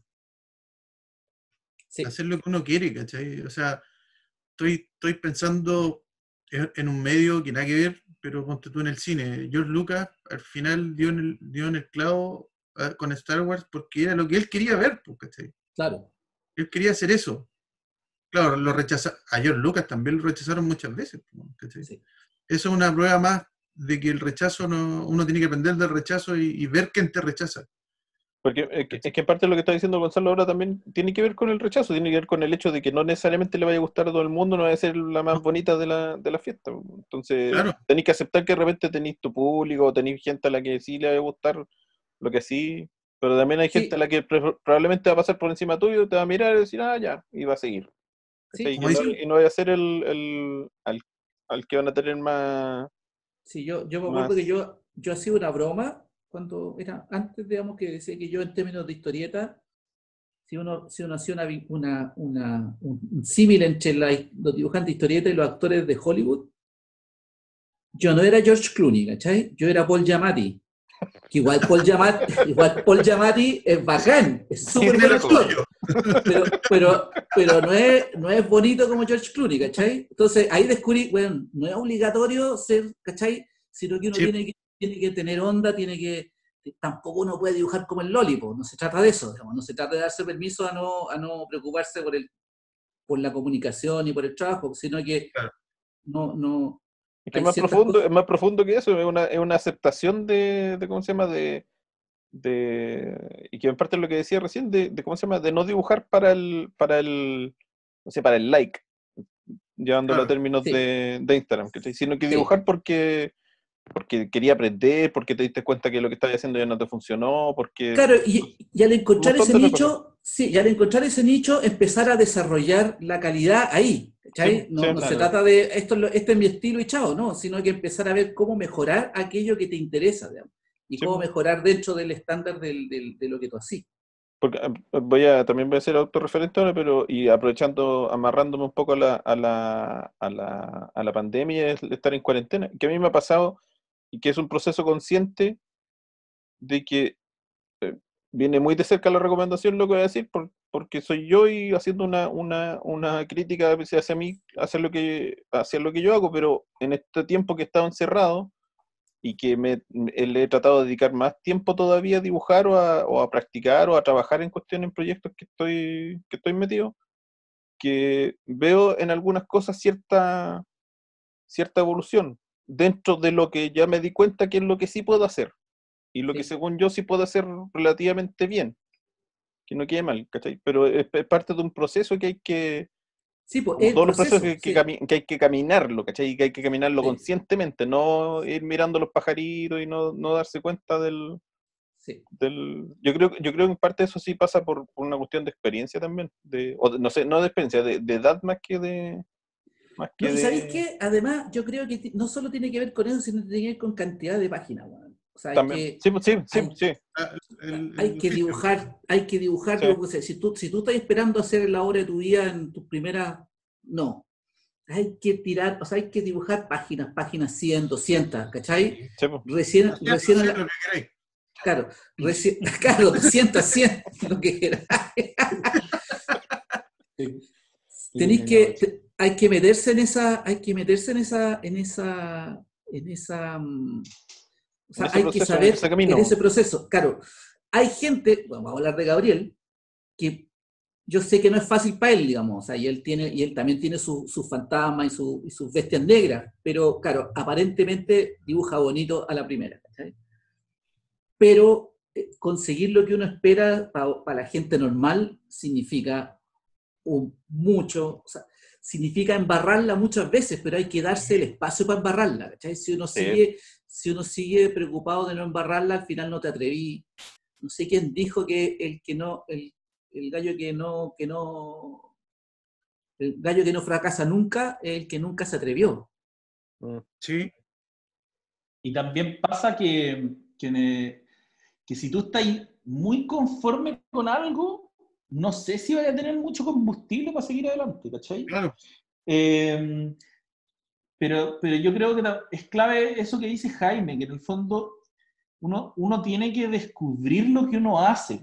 Sí. Hacer lo que uno quiere, ¿cachai? O sea, estoy pensando en un medio que nada que ver, pero ponte tú en el cine. George Lucas al final dio en el clavo con Star Wars porque era lo que él quería ver, ¿cachai? Claro. Él quería hacer eso. Claro, a George Lucas también lo rechazaron muchas veces, ¿cachai? Sí. Eso es una prueba más de que el rechazo uno tiene que aprender del rechazo y ver quién te rechaza. Porque es que en parte lo que está diciendo Gonzalo ahora también tiene que ver con el rechazo, tiene que ver con el hecho de que no necesariamente le vaya a gustar a todo el mundo, no va a ser la más bonita de la fiesta. Entonces, Claro. tenéis que aceptar que de repente tenéis tu público, o tenéis gente a la que sí le va a gustar lo que sí, pero también hay gente a la que probablemente va a pasar por encima tuyo, te va a mirar y decir, ya, y va a seguir. Sí, Y no vaya a ser al que van a tener más... Sí, yo me acuerdo que yo hacía una broma cuando era antes, digamos, que decía que yo en términos de historieta, si uno hacía un símil entre los dibujantes de historieta y los actores de Hollywood, yo no era George Clooney, ¿cachai? Yo era Paul Giamatti. Que igual Paul Giamatti es bacán, es súper buen actor, pero no es bonito como George Clooney, ¿cachai? Entonces ahí descubrí, bueno, no es obligatorio ser, ¿cachai? Sino que uno tiene que tener onda, tampoco uno puede dibujar como el Lolipo, no se trata de eso, digamos, no se trata de darse permiso a no preocuparse por la comunicación y por el trabajo, sino que no es que es más profundo que eso, es una aceptación de ¿cómo se llama? Y que en parte es lo que decía recién, de ¿cómo se llama? De no dibujar para el no sé, para el like, llevándolo a términos de Instagram, sino que dibujar porque quería aprender, porque te diste cuenta que lo que estabas haciendo ya no te funcionó, porque... Claro, y al encontrar ese nicho, y al encontrar ese nicho, empezar a desarrollar la calidad ahí, ¿cachai? No se trata de, este es mi estilo y chao, no, sino que empezar a ver cómo mejorar aquello que te interesa, digamos, y cómo mejorar dentro del estándar de lo que tú haces. Porque también voy a ser autorreferente ahora, y aprovechando, amarrándome un poco a la pandemia, es estar en cuarentena, que a mí me ha pasado, y que es un proceso consciente de que viene muy de cerca la recomendación, lo que voy a decir, porque soy yo y haciendo una crítica hacia mí, hacia lo que yo hago, pero en este tiempo que he estado encerrado y que le he tratado de dedicar más tiempo todavía a dibujar o a practicar o a trabajar en cuestiones, en proyectos que estoy metido, que veo en algunas cosas cierta evolución dentro de lo que ya me di cuenta que es lo que sí puedo hacer. Y lo que según yo sí puedo hacer relativamente bien, que no quede mal, ¿cachai? Pero es parte de un proceso que hay que... Sí, pues todos los procesos que hay que caminarlo, ¿cachai? Que hay que caminarlo conscientemente, no ir mirando los pajaritos y no darse cuenta del... Yo creo que en parte eso sí pasa por una cuestión de experiencia también, no sé, no de experiencia, de edad más que de... ¿Y sabéis qué? Además, yo creo que no solo tiene que ver con eso, sino que tiene que ver con cantidad de páginas, bueno. O sea, hay que dibujar. Sí. Si tú estás esperando hacer la obra de tu vida en tus primeras... No. Hay que tirar, o sea, hay que dibujar páginas 100, 200, ¿cachai? Sí, recién Claro, 200, 100, lo que quieras. Hay que meterse en esa, o sea, hay que saber en ese proceso. Claro, hay gente, vamos a hablar de Gabriel, que yo sé que no es fácil para él, digamos, o sea, y él también tiene sus fantasmas y sus bestias negras, pero claro, aparentemente dibuja bonito a la primera, ¿cachai? Pero conseguir lo que uno espera para la gente normal significa mucho, o sea, significa embarrarla muchas veces, pero hay que darse el espacio para embarrarla, ¿cachai? Si uno sigue preocupado de no embarrarla, al final no te atreví. No sé quién dijo que el gallo que no fracasa nunca es el que nunca se atrevió. Sí. Y también pasa que si tú estás muy conforme con algo, no sé si vaya a tener mucho combustible para seguir adelante, ¿cachai? Claro. Pero yo creo que es clave eso que dice Jaime, que en el fondo uno tiene que descubrir lo que uno hace.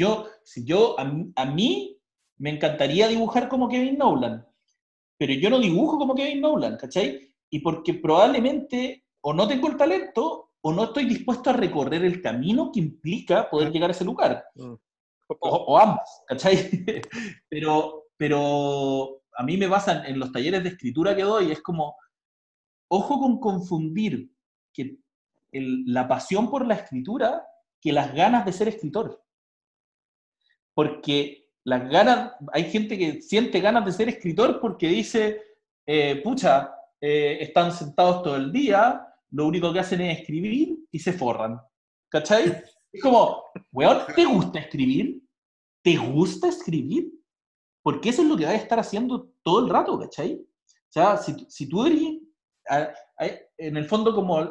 A mí me encantaría dibujar como Kevin Nowlan, pero yo no dibujo como Kevin Nowlan, ¿cachai? Y porque probablemente o no tengo el talento o no estoy dispuesto a recorrer el camino que implica poder llegar a ese lugar. O ambas, ¿cachai? Pero a mí me basan en los talleres de escritura que doy, es como, ojo con confundir que la pasión por la escritura que las ganas de ser escritor. porque las ganas, hay gente que siente ganas de ser escritor porque dice, pucha, están sentados todo el día, lo único que hacen es escribir y se forran. ¿Cachai? Es como, weón, ¿te gusta escribir? ¿Te gusta escribir? Porque eso es lo que vas a estar haciendo todo el rato, ¿cachai? O sea, si tú eres, en el fondo, como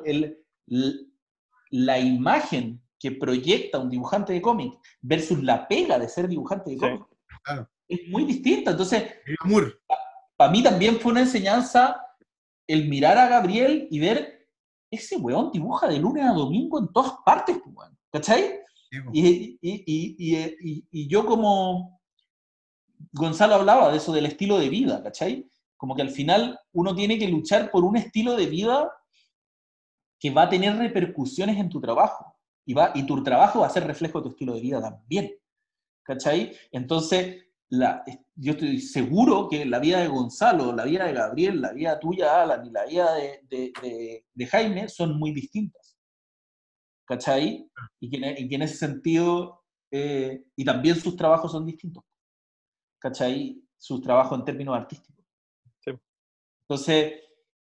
la imagen que proyecta un dibujante de cómic versus la pega de ser dibujante de cómic, claro, es muy distinta. Entonces, el amor. Para mí también fue una enseñanza el mirar a Gabriel y ver, ese weón dibuja de lunes a domingo en todas partes, weón, ¿cachai? Sí, y yo, como Gonzalo hablaba de eso, del estilo de vida, ¿cachai? Como que al final uno tiene que luchar por un estilo de vida que va a tener repercusiones en tu trabajo, y tu trabajo va a ser reflejo de tu estilo de vida también, ¿cachai? Entonces, yo estoy seguro que la vida de Gonzalo, la vida de Gabriel, la vida tuya, Alan, y la vida de Jaime son muy distintas, ¿cachai? Y que en ese sentido, y también sus trabajos son distintos, ¿cachai? Sus trabajos en términos artísticos. Sí. Entonces,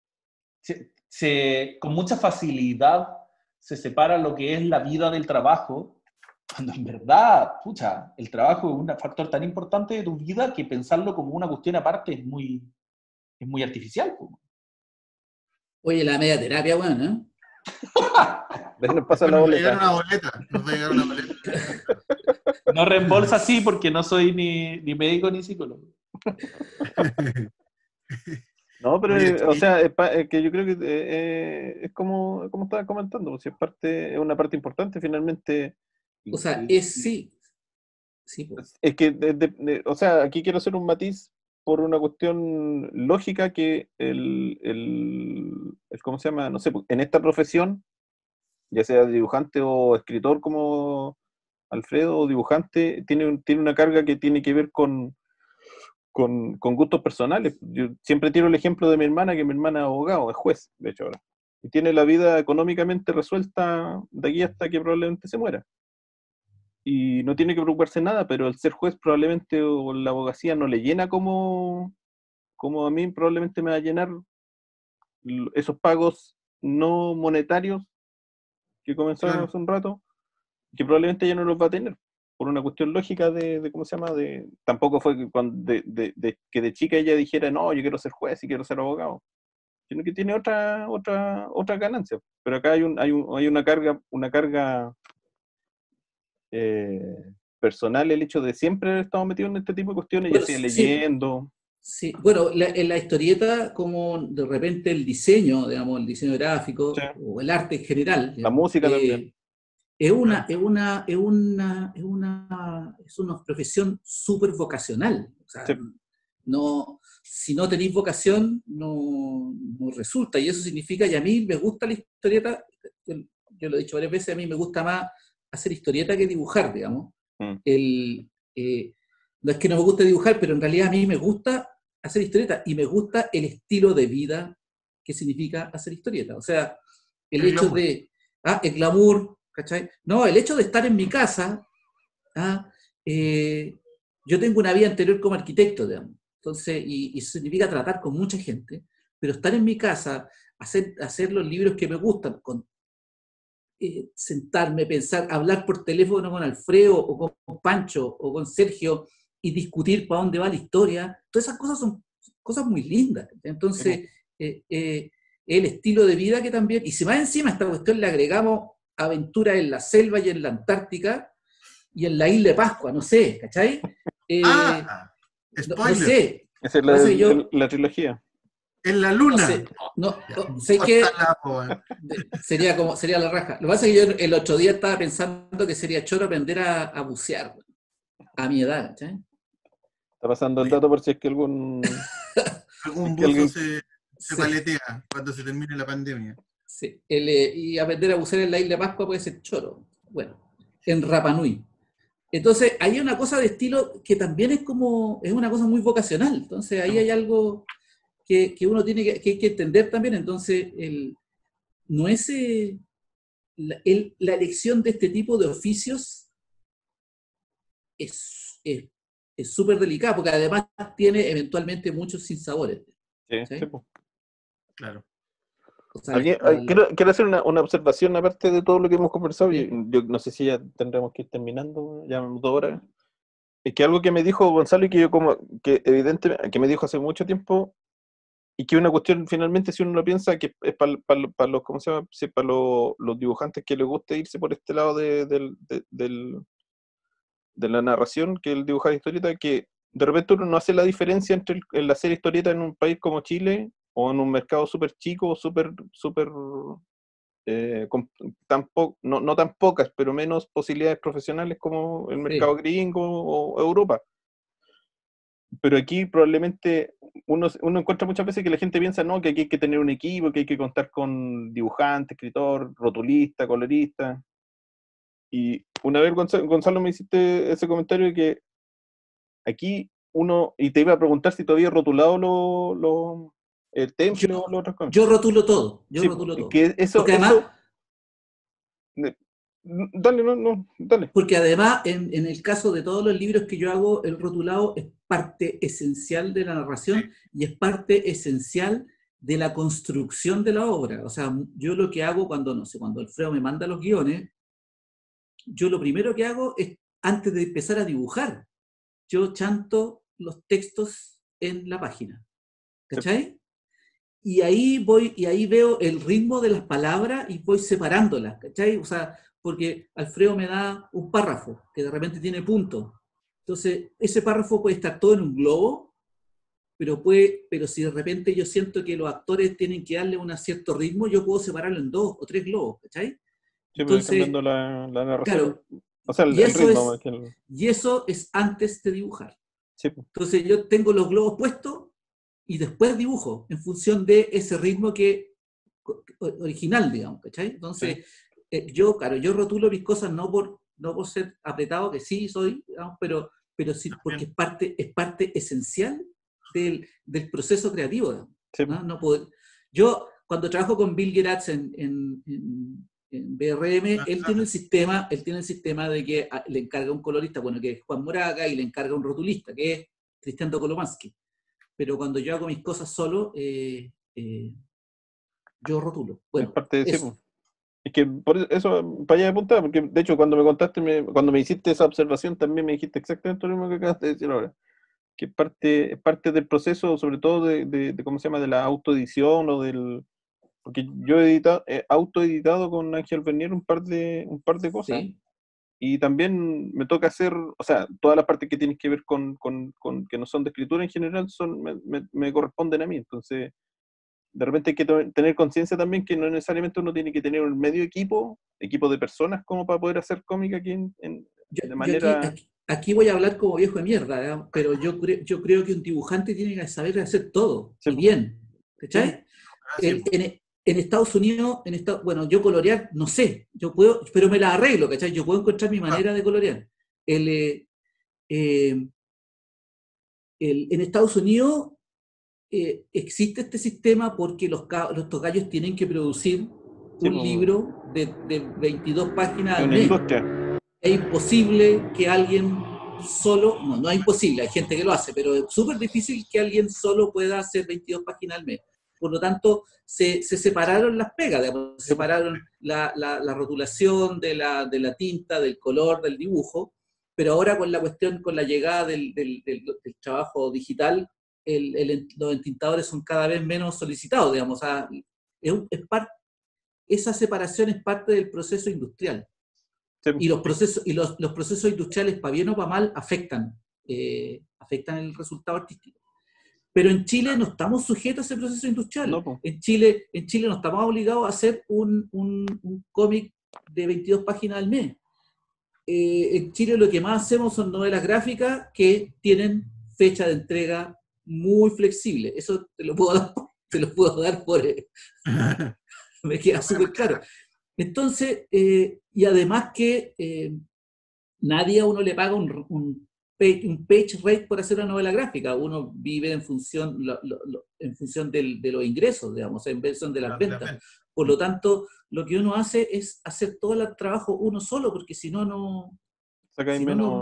con mucha facilidad se separa lo que es la vida del trabajo, cuando en verdad, pucha, el trabajo es un factor tan importante de tu vida que pensarlo como una cuestión aparte es muy artificial. Oye, la media terapia, bueno, ¿no? Nos pasa la boleta. Nos va a llegar una boleta. No reembolsa así porque no soy ni médico ni psicólogo. No, pero, o sea, que yo creo que es como estaba comentando, si es una parte importante finalmente. O sea, sí. Sí, pues. Es que, o sea, aquí quiero hacer un matiz por una cuestión lógica que ¿cómo se llama? No sé, en esta profesión, ya sea dibujante o escritor como Alfredo, o dibujante, tiene una carga que tiene que ver con gustos personales. Yo siempre tiro el ejemplo de mi hermana, que mi hermana es abogado, es juez, de hecho ahora, y tiene la vida económicamente resuelta de aquí hasta que probablemente se muera. Y no tiene que preocuparse nada, pero el ser juez probablemente, o la abogacía, no le llena como a mí probablemente me va a llenar esos pagos no monetarios que comenzaron hace un rato, que probablemente ya no los va a tener, por una cuestión lógica de ¿cómo se llama? Tampoco fue que de chica ella dijera, no, yo quiero ser juez y quiero ser abogado, sino que tiene otra ganancia. Pero acá hay una carga personal, el hecho de siempre haber estado metido en este tipo de cuestiones, Bueno, ya sea leyendo. Sí, bueno, en la historieta, como de repente el diseño, digamos, el diseño gráfico, sí, o el arte en general, digamos, la música también. Es una profesión súper vocacional. O sea, sí, si no tenéis vocación, no resulta. Y eso significa, y a mí me gusta la historieta, yo lo he dicho varias veces, a mí me gusta más hacer historieta que dibujar, digamos. No es que no me guste dibujar, pero en realidad a mí me gusta hacer historieta, y me gusta el estilo de vida que significa hacer historieta. O sea, el hecho glamour. El glamour, ¿cachai? No, el hecho de estar en mi casa, yo tengo una vida anterior como arquitecto, digamos. Entonces, y eso significa tratar con mucha gente, pero estar en mi casa, hacer los libros que me gustan, sentarme, pensar, hablar por teléfono con Alfredo, o con Pancho, o con Sergio, y discutir para dónde va la historia, todas esas cosas son cosas muy lindas. Entonces, el estilo de vida que también, y si más encima a esta cuestión le agregamos aventuras en la selva y en la Antártica, y en la isla de Pascua, no sé, ¿cachai? Spoiler. No sé. Esa es la trilogía. En la luna. Sé que sería la raja. Lo que pasa es que yo el otro día estaba pensando que sería choro aprender a bucear, a mi edad, ¿cachai? Está pasando el dato por si es que algún buzo se paletea cuando se termine la pandemia. Sí, y aprender a bucear en la isla de Pascua puede ser choro. Bueno, en Rapa Nui. Entonces, hay una cosa de estilo que también es una cosa muy vocacional. Entonces, ahí hay algo que uno tiene que entender también. Entonces, no es la elección de este tipo de oficios es es súper delicada, porque además tiene eventualmente muchos sinsabores. Sí. Claro. O sea, quiero hacer una observación aparte de todo lo que hemos conversado. Sí. Yo no sé si ya tendremos que ir terminando, ya 2 horas. Es que algo que me dijo Gonzalo y que yo que evidentemente, que me dijo hace mucho tiempo, y que una cuestión finalmente, si uno lo piensa, que es para los, ¿cómo se llama? Sí, para los dibujantes que les gusta irse por este lado de la narración, que el dibujar historieta, que de repente uno no hace la diferencia entre el hacer historieta en un país como Chile o en un mercado súper chico, súper no tan pocas, pero menos posibilidades profesionales como el mercado gringo o Europa. Pero aquí probablemente uno encuentra muchas veces que la gente piensa, no, que aquí hay que tener un equipo, que hay que contar con dibujante, escritor, rotulista, colorista. Y una vez, Gonzalo, me hiciste ese comentario de que aquí y te iba a preguntar si todavía rotulado el temple o los otros cómics. Yo rotulo todo. Rotulo todo. Que porque además... Dale. Porque además, en el caso de todos los libros que yo hago, el rotulado es parte esencial de la narración y es parte esencial de la construcción de la obra. O sea, yo lo que hago cuando Alfredo me manda los guiones, yo lo primero que hago es, antes de empezar a dibujar, yo chanto los textos en la página. ¿Cachai? Y ahí veo el ritmo de las palabras y voy separándolas, ¿cachai? O sea, porque Alfredo me da un párrafo que de repente tiene puntos. Entonces, ese párrafo puede estar todo en un globo, pero si de repente yo siento que los actores tienen que darle un cierto ritmo, yo puedo separarlo en 2 o 3 globos, ¿cachai? Sí, entonces, cambiando la narración. Claro, o sea, el ritmo. Y eso es antes de dibujar. Sí. Entonces, yo tengo los globos puestos y después dibujo en función de ese ritmo original, digamos, ¿cachai? Entonces, yo rotulo mis cosas no por ser apretado, que sí soy, digamos, pero sí porque es parte esencial del proceso creativo, digamos, sí. ¿no? Yo, cuando trabajo con Bill Geratz en BRM, él tiene el sistema de que le encarga un colorista, bueno, que es Juan Moraga, y le encarga un rotulista, que es Cristian Tokolomansky. Pero cuando yo hago mis cosas solo, yo rotulo. Bueno, es parte de eso. Es que por eso, para allá de apuntar, porque de hecho cuando me contaste, cuando me hiciste esa observación, también me dijiste exactamente lo mismo que acabas de decir ahora. Que es parte del proceso, sobre todo de ¿cómo se llama? De la autoedición o del... Porque yo he autoeditado con Ángel Vernier un par de cosas. Sí. Y también me toca hacer, o sea, todas las partes que tienen que ver con que no son de escritura en general me corresponden a mí. Entonces, de repente hay que tener conciencia también que no necesariamente uno tiene que tener un medio equipo de personas como para poder hacer cómic aquí de manera... Aquí voy a hablar como viejo de mierda, ¿eh? Pero yo creo que un dibujante tiene que saber hacer todo, y bien, ¿cachai? En Estados Unidos, bueno, yo colorear, no sé, yo puedo, pero me la arreglo, ¿cachai? Yo puedo encontrar mi manera de colorear. En Estados Unidos existe este sistema porque los togallos tienen que producir un libro de 22 páginas al mes. Es imposible que alguien solo, no es imposible, hay gente que lo hace, pero es súper difícil que alguien solo pueda hacer 22 páginas al mes. Por lo tanto, se separaron las pegas, digamos, se separaron la rotulación de la tinta, del color, del dibujo, pero ahora con la llegada del trabajo digital, los entintadores son cada vez menos solicitados, digamos, o sea, esa separación es parte del proceso industrial. Sí. Y los procesos industriales, para bien o para mal, afectan el resultado artístico. Pero en Chile no estamos sujetos a ese proceso industrial. No. En Chile no estamos obligados a hacer un cómic de 22 páginas al mes. En Chile lo que más hacemos son novelas gráficas que tienen fecha de entrega muy flexible. Eso te lo puedo dar por... me queda súper claro. Entonces, y además que nadie a uno le paga un page rate por hacer una novela gráfica. Uno vive en función de los ingresos, digamos, en función de las ventas. Por lo tanto, lo que uno hace es hacer todo el trabajo uno solo, porque si no, sacáis menos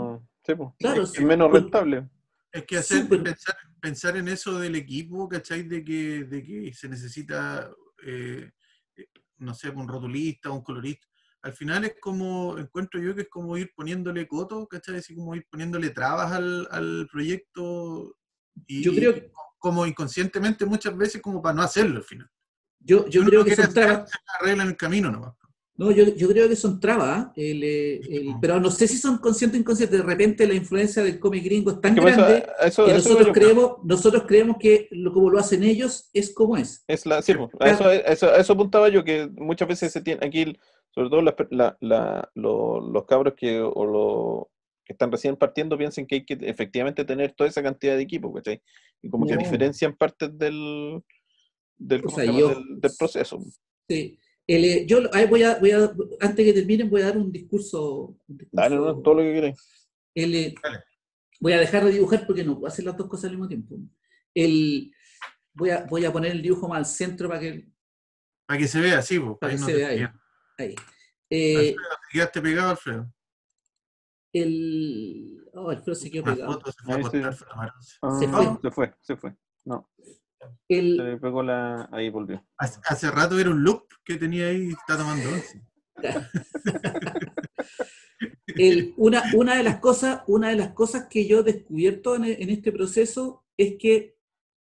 Sí, pues. Claro, Es menos rentable. Es que pensar en eso del equipo, ¿cachai? De que se necesita, no sé, un rotulista, un colorista. Al final es como, encuentro yo que es como ir poniéndole coto, ¿cachai? Así como ir poniéndole trabas al proyecto Yo y creo, como inconscientemente muchas veces como para no hacerlo al final. yo Si uno creo no que quiere son hacer, trabas. se arregla en el camino nomás. No, yo creo que son trabas, pero no sé si son conscientes o inconscientes. De repente la influencia del cómic gringo es tan grande que nosotros creemos que como lo hacen ellos es como es. Sí, pues, eso apuntaba yo, que muchas veces se tiene aquí, sobre todo los cabros que están recién partiendo piensan que hay que efectivamente tener toda esa cantidad de equipo, ¿cachai? Y como que diferencian partes del proceso. Sí. Antes que terminen, voy a dar un discurso. Dale, no, todo lo que queráis. Voy a dejar de dibujar porque no puedo hacer las dos cosas al mismo tiempo. Voy a poner el dibujo más al centro para que se vea, sí, pues, para que no se vea ahí. Alfredo, ¿te quedaste pegado, Alfredo? Alfredo se quedó pegado. Se fue. No. Se le pegó ahí volvió. Hace rato era un loop que tenía ahí, está tomando once. Una de las cosas que yo he descubierto en este proceso es que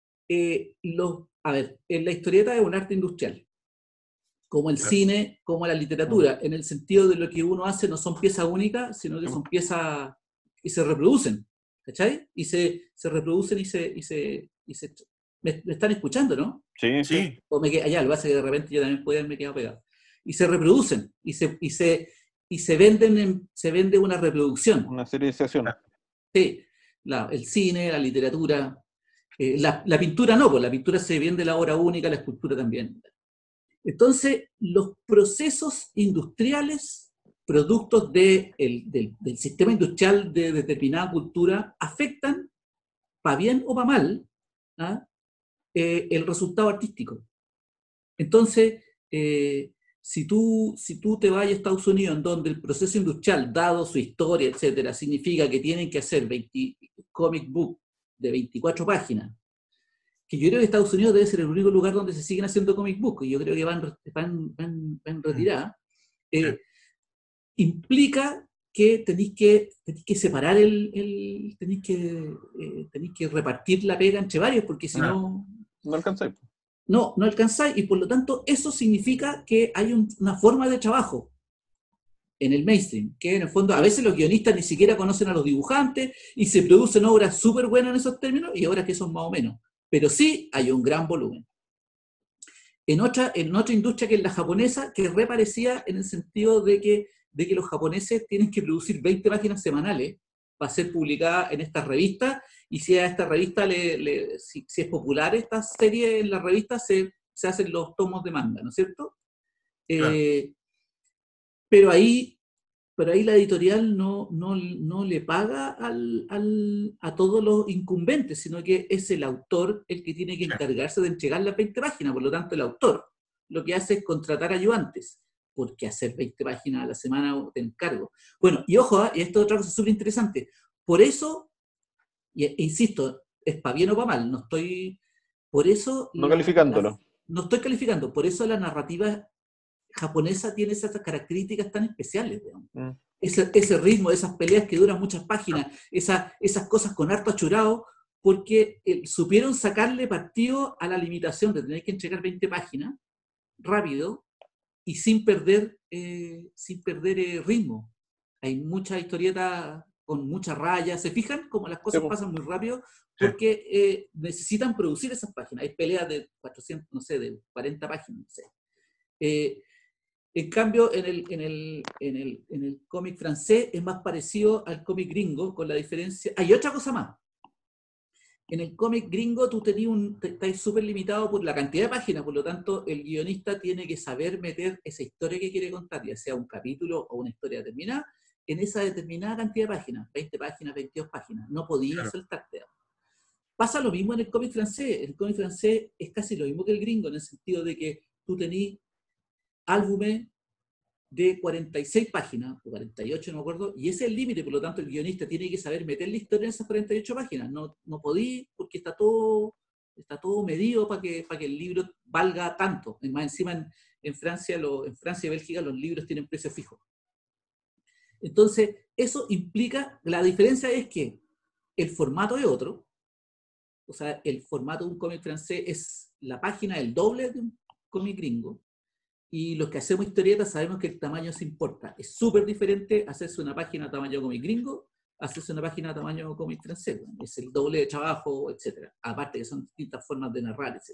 en la historieta es un arte industrial, como el cine, como la literatura, en el sentido de lo que uno hace no son piezas únicas, sino que son piezas que se reproducen, ¿cachai? Y se reproducen y se ¿Me están escuchando, no? Sí. O me allá, lo hace que de repente yo también puedo haberme quedado pegado. Y se reproducen, y se vende una reproducción. Una serialización. Sí, el cine, la literatura, la pintura no, pues la pintura se vende la obra única, la escultura también. Entonces, los procesos industriales, productos del sistema industrial de determinada cultura, afectan, para bien o para mal, el resultado artístico. Entonces, si tú te vas a Estados Unidos, en donde el proceso industrial, dado su historia, etcétera, significa que tienen que hacer comic book de 24 páginas, que yo creo que Estados Unidos debe ser el único lugar donde se siguen haciendo comic book, y yo creo que van retirada, implica que tenéis que separar tenéis que repartir la pega entre varios, porque si no alcanzáis. No alcanzáis, y por lo tanto eso significa que hay una forma de trabajo en el mainstream, que en el fondo a veces los guionistas ni siquiera conocen a los dibujantes y se producen obras súper buenas en esos términos y obras que son más o menos, pero sí hay un gran volumen. En otra industria que es la japonesa, que reparecía en el sentido de que los japoneses tienen que producir 20 páginas semanales para ser publicada en estas revistas, y si a esta revista si es popular esta serie en la revista, se hacen los tomos de manga, ¿no es cierto? Claro. Pero ahí la editorial no le paga a todos los incumbentes, sino que es el autor el que tiene que encargarse de entregar las 20 páginas. Por lo tanto, el autor lo que hace es contratar ayudantes, porque hacer 20 páginas a la semana te encargo. Bueno, y ojo, y esto es otra cosa súper interesante. Por eso, insisto, es para bien o para mal, no estoy... Por eso... No calificándolo. No estoy calificando, por eso la narrativa japonesa tiene esas características tan especiales, digamos. Ese ritmo, esas peleas que duran muchas páginas, esas cosas con harto achurado, porque supieron sacarle partido a la limitación de tener que entregar 20 páginas rápido y sin perder ritmo. Hay muchas historietas con muchas rayas, ¿se fijan? Como las cosas pasan muy rápido, porque necesitan producir esas páginas. Hay peleas de 400, no sé, de 40 páginas, no sé. En cambio, en el cómic francés es más parecido al cómic gringo, con la diferencia... Hay otra cosa más. En el cómic gringo tú estás súper limitado por la cantidad de páginas, por lo tanto el guionista tiene que saber meter esa historia que quiere contar, ya sea un capítulo o una historia determinada, en esa determinada cantidad de páginas, 20 páginas, 22 páginas. No podías saltarte. Pasa lo mismo en el cómic francés. El cómic francés es casi lo mismo que el gringo, en el sentido de que tú tenés álbumes de 46 páginas, o 48, no me acuerdo, y ese es el límite, por lo tanto el guionista tiene que saber meter la historia en esas 48 páginas. No podí, porque está todo medido para que el libro valga tanto. Más encima en Francia y Bélgica los libros tienen precio fijo. Entonces, eso implica, la diferencia es que el formato es otro, o sea, el formato de un cómic francés es la página el doble de un cómic gringo, y los que hacemos historietas sabemos que el tamaño se importa. Es súper diferente hacerse una página tamaño cómic gringo, hacerse una página tamaño cómic francés. Es el doble de trabajo, etc. Aparte que son distintas formas de narrar, etc.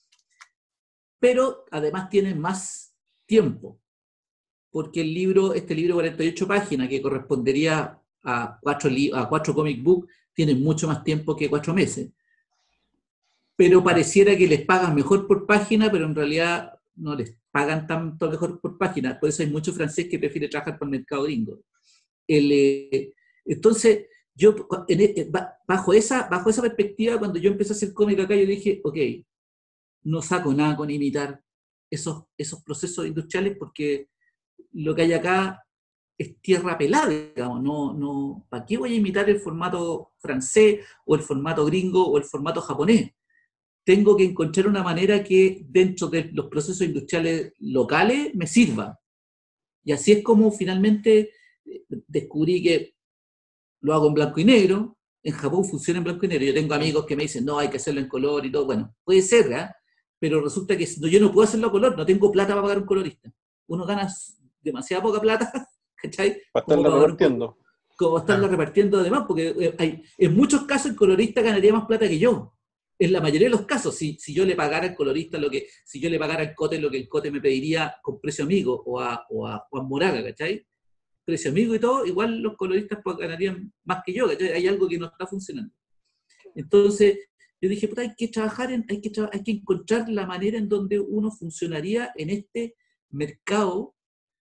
Pero además tiene más tiempo, porque este libro 48 páginas, que correspondería a 4 comic book, tiene mucho más tiempo que 4 meses. Pero pareciera que les pagan mejor por página, pero en realidad no les pagan tanto mejor por página. Por eso hay mucho francés que prefiere trabajar por el mercado gringo. Entonces, yo bajo esa perspectiva, cuando yo empecé a hacer cómic acá, yo dije, ok, no saco nada con imitar esos procesos industriales, porque lo que hay acá es tierra pelada, digamos. ¿Para qué voy a imitar el formato francés, o el formato gringo, o el formato japonés? Tengo que encontrar una manera que dentro de los procesos industriales locales me sirva. Y así es como finalmente descubrí que lo hago en blanco y negro. En Japón funciona en blanco y negro. Yo tengo amigos que me dicen, no, hay que hacerlo en color y todo. Bueno, puede ser, ¿eh? Pero resulta que yo no puedo hacerlo a color, no tengo plata para pagar un colorista. Uno gana demasiada poca plata, ¿cachai? Para estarla repartiendo. Como estarla repartiendo además, porque en muchos casos el colorista ganaría más plata que yo. En la mayoría de los casos, si yo le pagara al colorista si yo le pagara al Cote lo que el Cote me pediría con precio amigo, o a Juan Moraga, ¿cachai? Precio amigo y todo, igual los coloristas pues ganarían más que yo, ¿cachai? Hay algo que no está funcionando. Entonces, yo dije, puta, hay que encontrar la manera en donde uno funcionaría en este mercado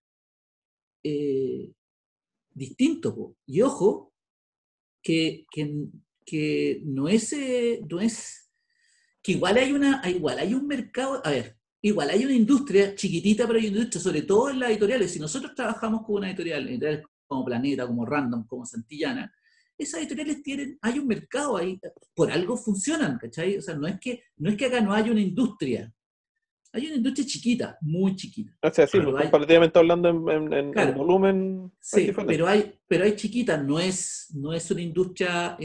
distinto, po. Y ojo, que no es que igual hay un mercado, a ver, igual hay una industria chiquitita, pero hay una industria, sobre todo en las editoriales. Si nosotros trabajamos con una editorial como Planeta, como Random, como Santillana, esas editoriales hay un mercado ahí, por algo funcionan, ¿cachai? O sea, no es que acá no haya una industria. Hay una industria chiquita, muy chiquita. O sea, sí, comparativamente hablando en volumen. Sí, pero hay chiquitas, no es una industria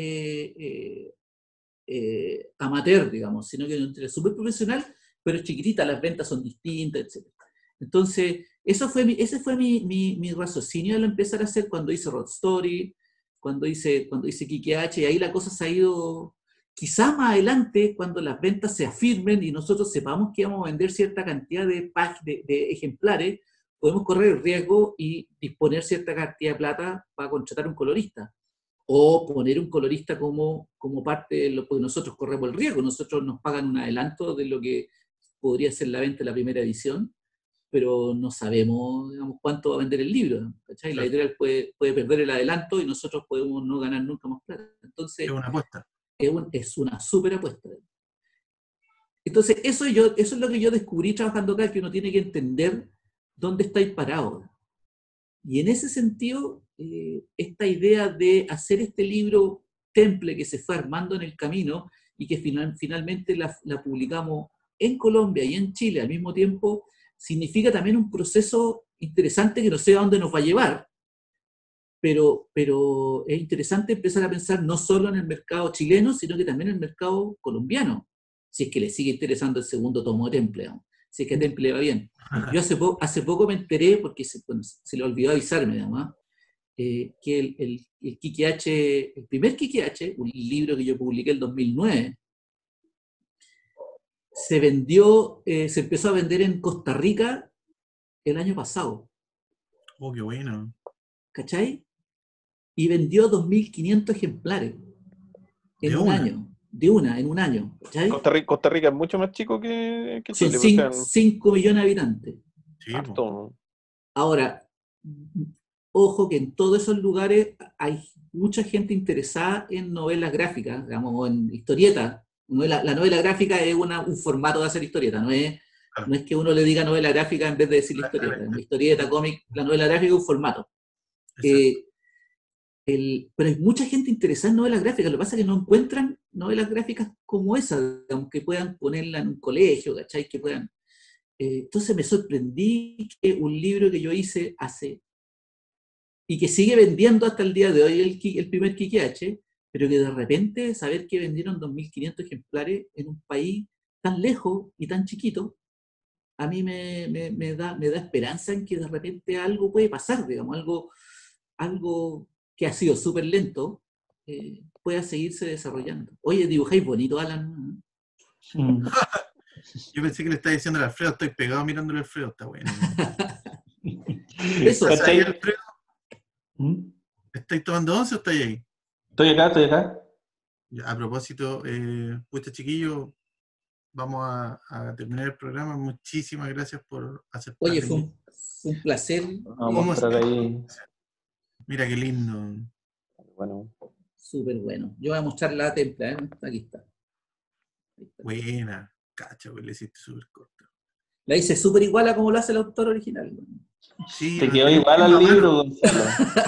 amateur, digamos, sino que es una industria súper profesional, pero es chiquitita, las ventas son distintas, etc. Entonces, ese fue mi raciocinio al empezar a hacer cuando hice Road Story, cuando hice Kiki H, y ahí la cosa se ha ido. Quizá más adelante, cuando las ventas se afirmen y nosotros sepamos que vamos a vender cierta cantidad de ejemplares, podemos correr el riesgo y disponer cierta cantidad de plata para contratar un colorista. O poner un colorista como parte de lo que nosotros corremos el riesgo. Nosotros nos pagan un adelanto de lo que podría ser la venta de la primera edición, pero no sabemos, digamos, cuánto va a vender el libro, ¿cachai? La editorial puede perder el adelanto y nosotros podemos no ganar nunca más plata. Entonces, es una apuesta. Es una súper apuesta. Entonces, eso es lo que yo descubrí trabajando acá, que uno tiene que entender dónde estáis parados. Y en ese sentido, esta idea de hacer este libro temple que se fue armando en el camino y que finalmente la publicamos en Colombia y en Chile al mismo tiempo, significa también un proceso interesante que no sé a dónde nos va a llevar. Pero es interesante empezar a pensar no solo en el mercado chileno, sino que también en el mercado colombiano, si es que le sigue interesando el segundo tomo de Temple, ¿no? Si es que Temple le va bien. Yo hace poco me enteré, porque se le olvidó avisarme además, que el Kiki H, el primer Kiki H, un libro que yo publiqué en 2009, se empezó a vender en Costa Rica el año pasado. Oh, qué bueno. ¿Cachai? Y vendió 2.500 ejemplares en un año. En un año. ¿Cachai? Costa Rica es mucho más chico que Chile. Son 5 millones de habitantes. Sí, ahora, ojo que en todos esos lugares hay mucha gente interesada en novelas gráficas, digamos, o en historietas. La novela gráfica es un formato de hacer historieta, no es No es que uno le diga novela gráfica en vez de decir la historieta. En la historieta, cómic, la novela gráfica es un formato. Pero hay mucha gente interesada en novelas gráficas. Lo que pasa es que no encuentran novelas gráficas como esa, digamos, que puedan ponerla en un colegio, ¿cachai? Que puedan. Entonces me sorprendí que un libro que yo hice hace, y que sigue vendiendo hasta el día de hoy, el primer Quique, pero que de repente saber que vendieron 2.500 ejemplares en un país tan lejos y tan chiquito, a mí me da esperanza en que de repente algo puede pasar, digamos, algo que ha sido súper lento, pueda seguirse desarrollando. Oye, dibujáis bonito, Alan. Yo pensé que le estaba diciendo al Alfredo, estoy pegado mirándole al Alfredo, está bueno. Eso, ¿Estás ahí, Alfredo? ¿Estáis tomando once o estáis ahí? Estoy acá. A propósito, pucha chiquillo, vamos a terminar el programa. Muchísimas gracias por aceptar. Oye, fue un placer. Vamos a mostrar ahí. Mira qué lindo. Bueno. Súper bueno. Yo voy a mostrar la templa, Aquí está. Buena. Cacha, pues le hiciste súper corto. La hice súper igual a como lo hace el autor original. Sí, te quedó igual al libro, Gonzalo.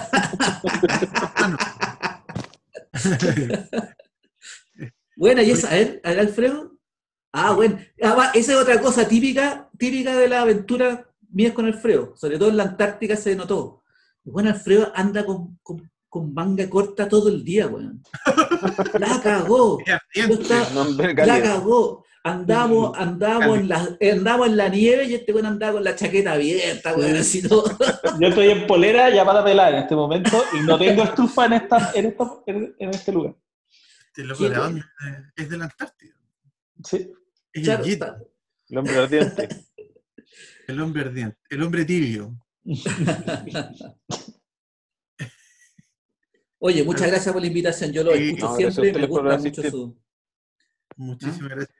Bueno, y esa, a ver, Alfredo. Bueno. Esa es otra cosa típica de la aventura mía con Alfredo. Sobre todo en la Antártica se notó. Bueno, Alfredo anda con manga corta todo el día, weón. La cagó. La cagó. Andamos en la nieve y este weón andaba con la chaqueta abierta, weón, así todo. Yo estoy en polera llamada a pelar en este momento y no tengo estufa en este lugar. Este loco de dónde es de la Antártida. Sí. Es el Jit. El hombre ardiente. El hombre ardiente. El hombre tibio. Oye, muchas gracias por la invitación. Yo lo escucho siempre, me gusta mucho su... Muchísimas gracias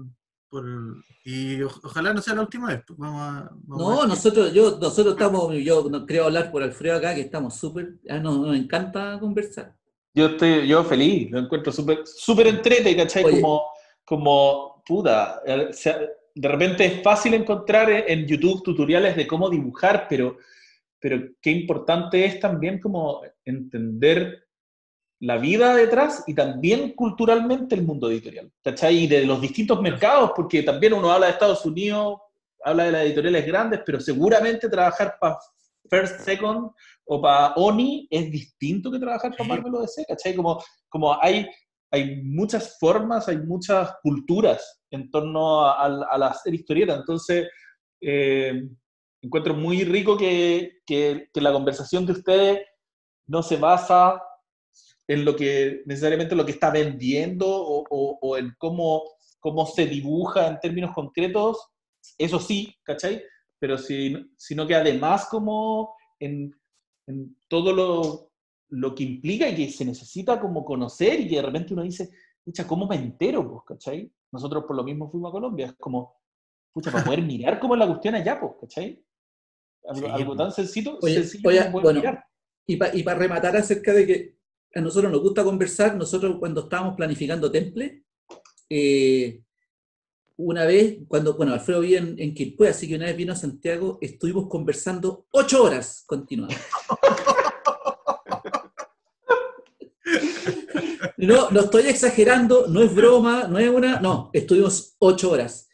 y ojalá no sea la última vez. Nosotros estamos, yo no creo hablar por Alfredo acá, que estamos súper, nos encanta conversar. Yo feliz, lo encuentro súper entrete, ¿cachai? Oye, como puta, de repente es fácil encontrar en YouTube tutoriales de cómo dibujar, pero qué importante es también como entender la vida detrás y también culturalmente el mundo editorial, ¿cachai? Y de los distintos mercados, porque también uno habla de Estados Unidos, habla de las editoriales grandes, pero seguramente trabajar para First Second o para Oni es distinto que trabajar para Marvel o DC, ¿cachai? Como hay muchas formas, hay muchas culturas en torno a la serie historieta, entonces encuentro muy rico que la conversación de ustedes no se basa en lo que necesariamente lo que está vendiendo o en cómo se dibuja en términos concretos, eso sí, ¿cachai? Pero sino que además como en todo lo que implica y que se necesita como conocer y que de repente uno dice, pucha, ¿cómo me entero? Pues, ¿cachai? Nosotros por lo mismo fuimos a Colombia, es como, pucha, para poder mirar cómo es la cuestión allá, pues, ¿cachai? Algo tan sencillo como poder mirar. Y para rematar acerca de que a nosotros nos gusta conversar, nosotros cuando estábamos planificando Temple, una vez, Alfredo vivía en Quilpué, así que una vez vino a Santiago, estuvimos conversando 8 horas continuadas. No estoy exagerando, no es broma, no, estuvimos 8 horas.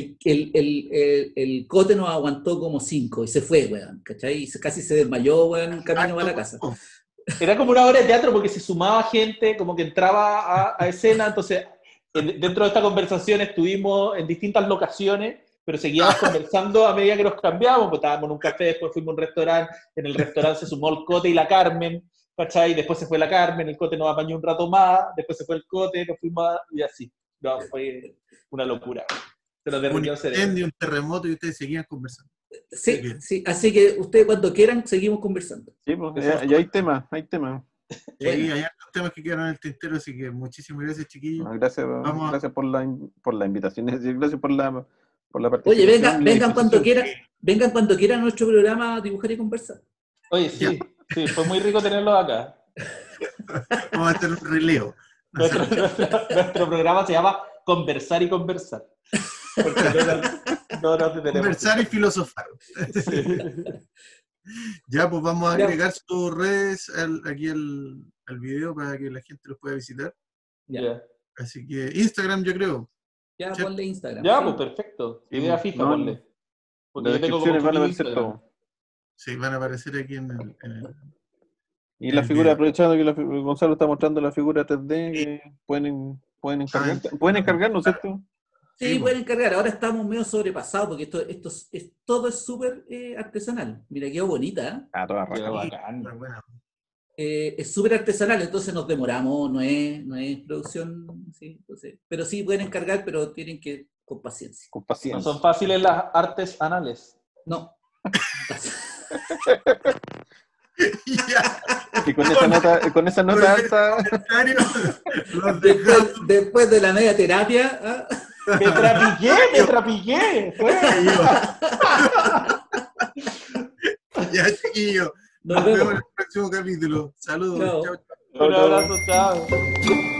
El Cote nos aguantó como 5 y se fue, weón, ¿cachai? Y casi se desmayó, weón, camino a la casa. Era como una obra de teatro porque se sumaba gente, como que entraba a escena, entonces dentro de esta conversación estuvimos en distintas locaciones, pero seguíamos conversando a medida que nos cambiábamos, pues estábamos en un café, después fuimos a un restaurante, en el restaurante se sumó el Cote y la Carmen, ¿cachai? Después se fue la Carmen, el Cote nos apañó un rato más, después se fue el Cote, nos fuimos y así. No, fue una locura. Un terremoto y ustedes seguían conversando. Sí, así que ustedes cuando quieran seguimos conversando. Sí, pues ya hay temas. Sí, hay otros temas que quedaron en el tintero, así que muchísimas gracias, chiquillos. Gracias por la invitación, gracias por la participación. Oye, vengan cuando quieran a nuestro programa a dibujar y conversar. Oye, sí, fue muy rico tenerlos acá. Vamos a hacer un relevo. Nuestro programa se llama Conversar y Conversar. Porque Conversar y filosofar. Sí. Ya, pues vamos a agregar sus redes aquí al video para que la gente los pueda visitar. Ya. Así que Instagram, yo creo. Ya, ponle Instagram. Ya, ¿sí? pues perfecto. Sí, Idea pues, fija, no, ponle. Porque Las yo tengo como descripciones van a mi aparecer Instagram. todo. Sí, van a aparecer aquí en el Y la el figura, video. aprovechando que Gonzalo está mostrando la figura 3D, que pueden encargar. Pueden encargar, ¿no es cierto? Sí, Sí, pueden encargar. Ahora estamos medio sobrepasados porque todo es súper artesanal. Mira, quedó bonita. Ah, toda Qué raja. bacán. Bueno, Es súper artesanal, entonces nos demoramos, no es producción, sí, entonces, pero sí pueden encargar, pero tienen que con paciencia. Con No paciencia. son fáciles las artes anales. No. ya, Y con esa nota alta. los dejamos. Después de la media terapia, ¡Me trapiqué! Ya, chiquillo. nos Nos vemos en vemos. el próximo capítulo. Saludos. Chao. Chao, chao. Un abrazo, chao.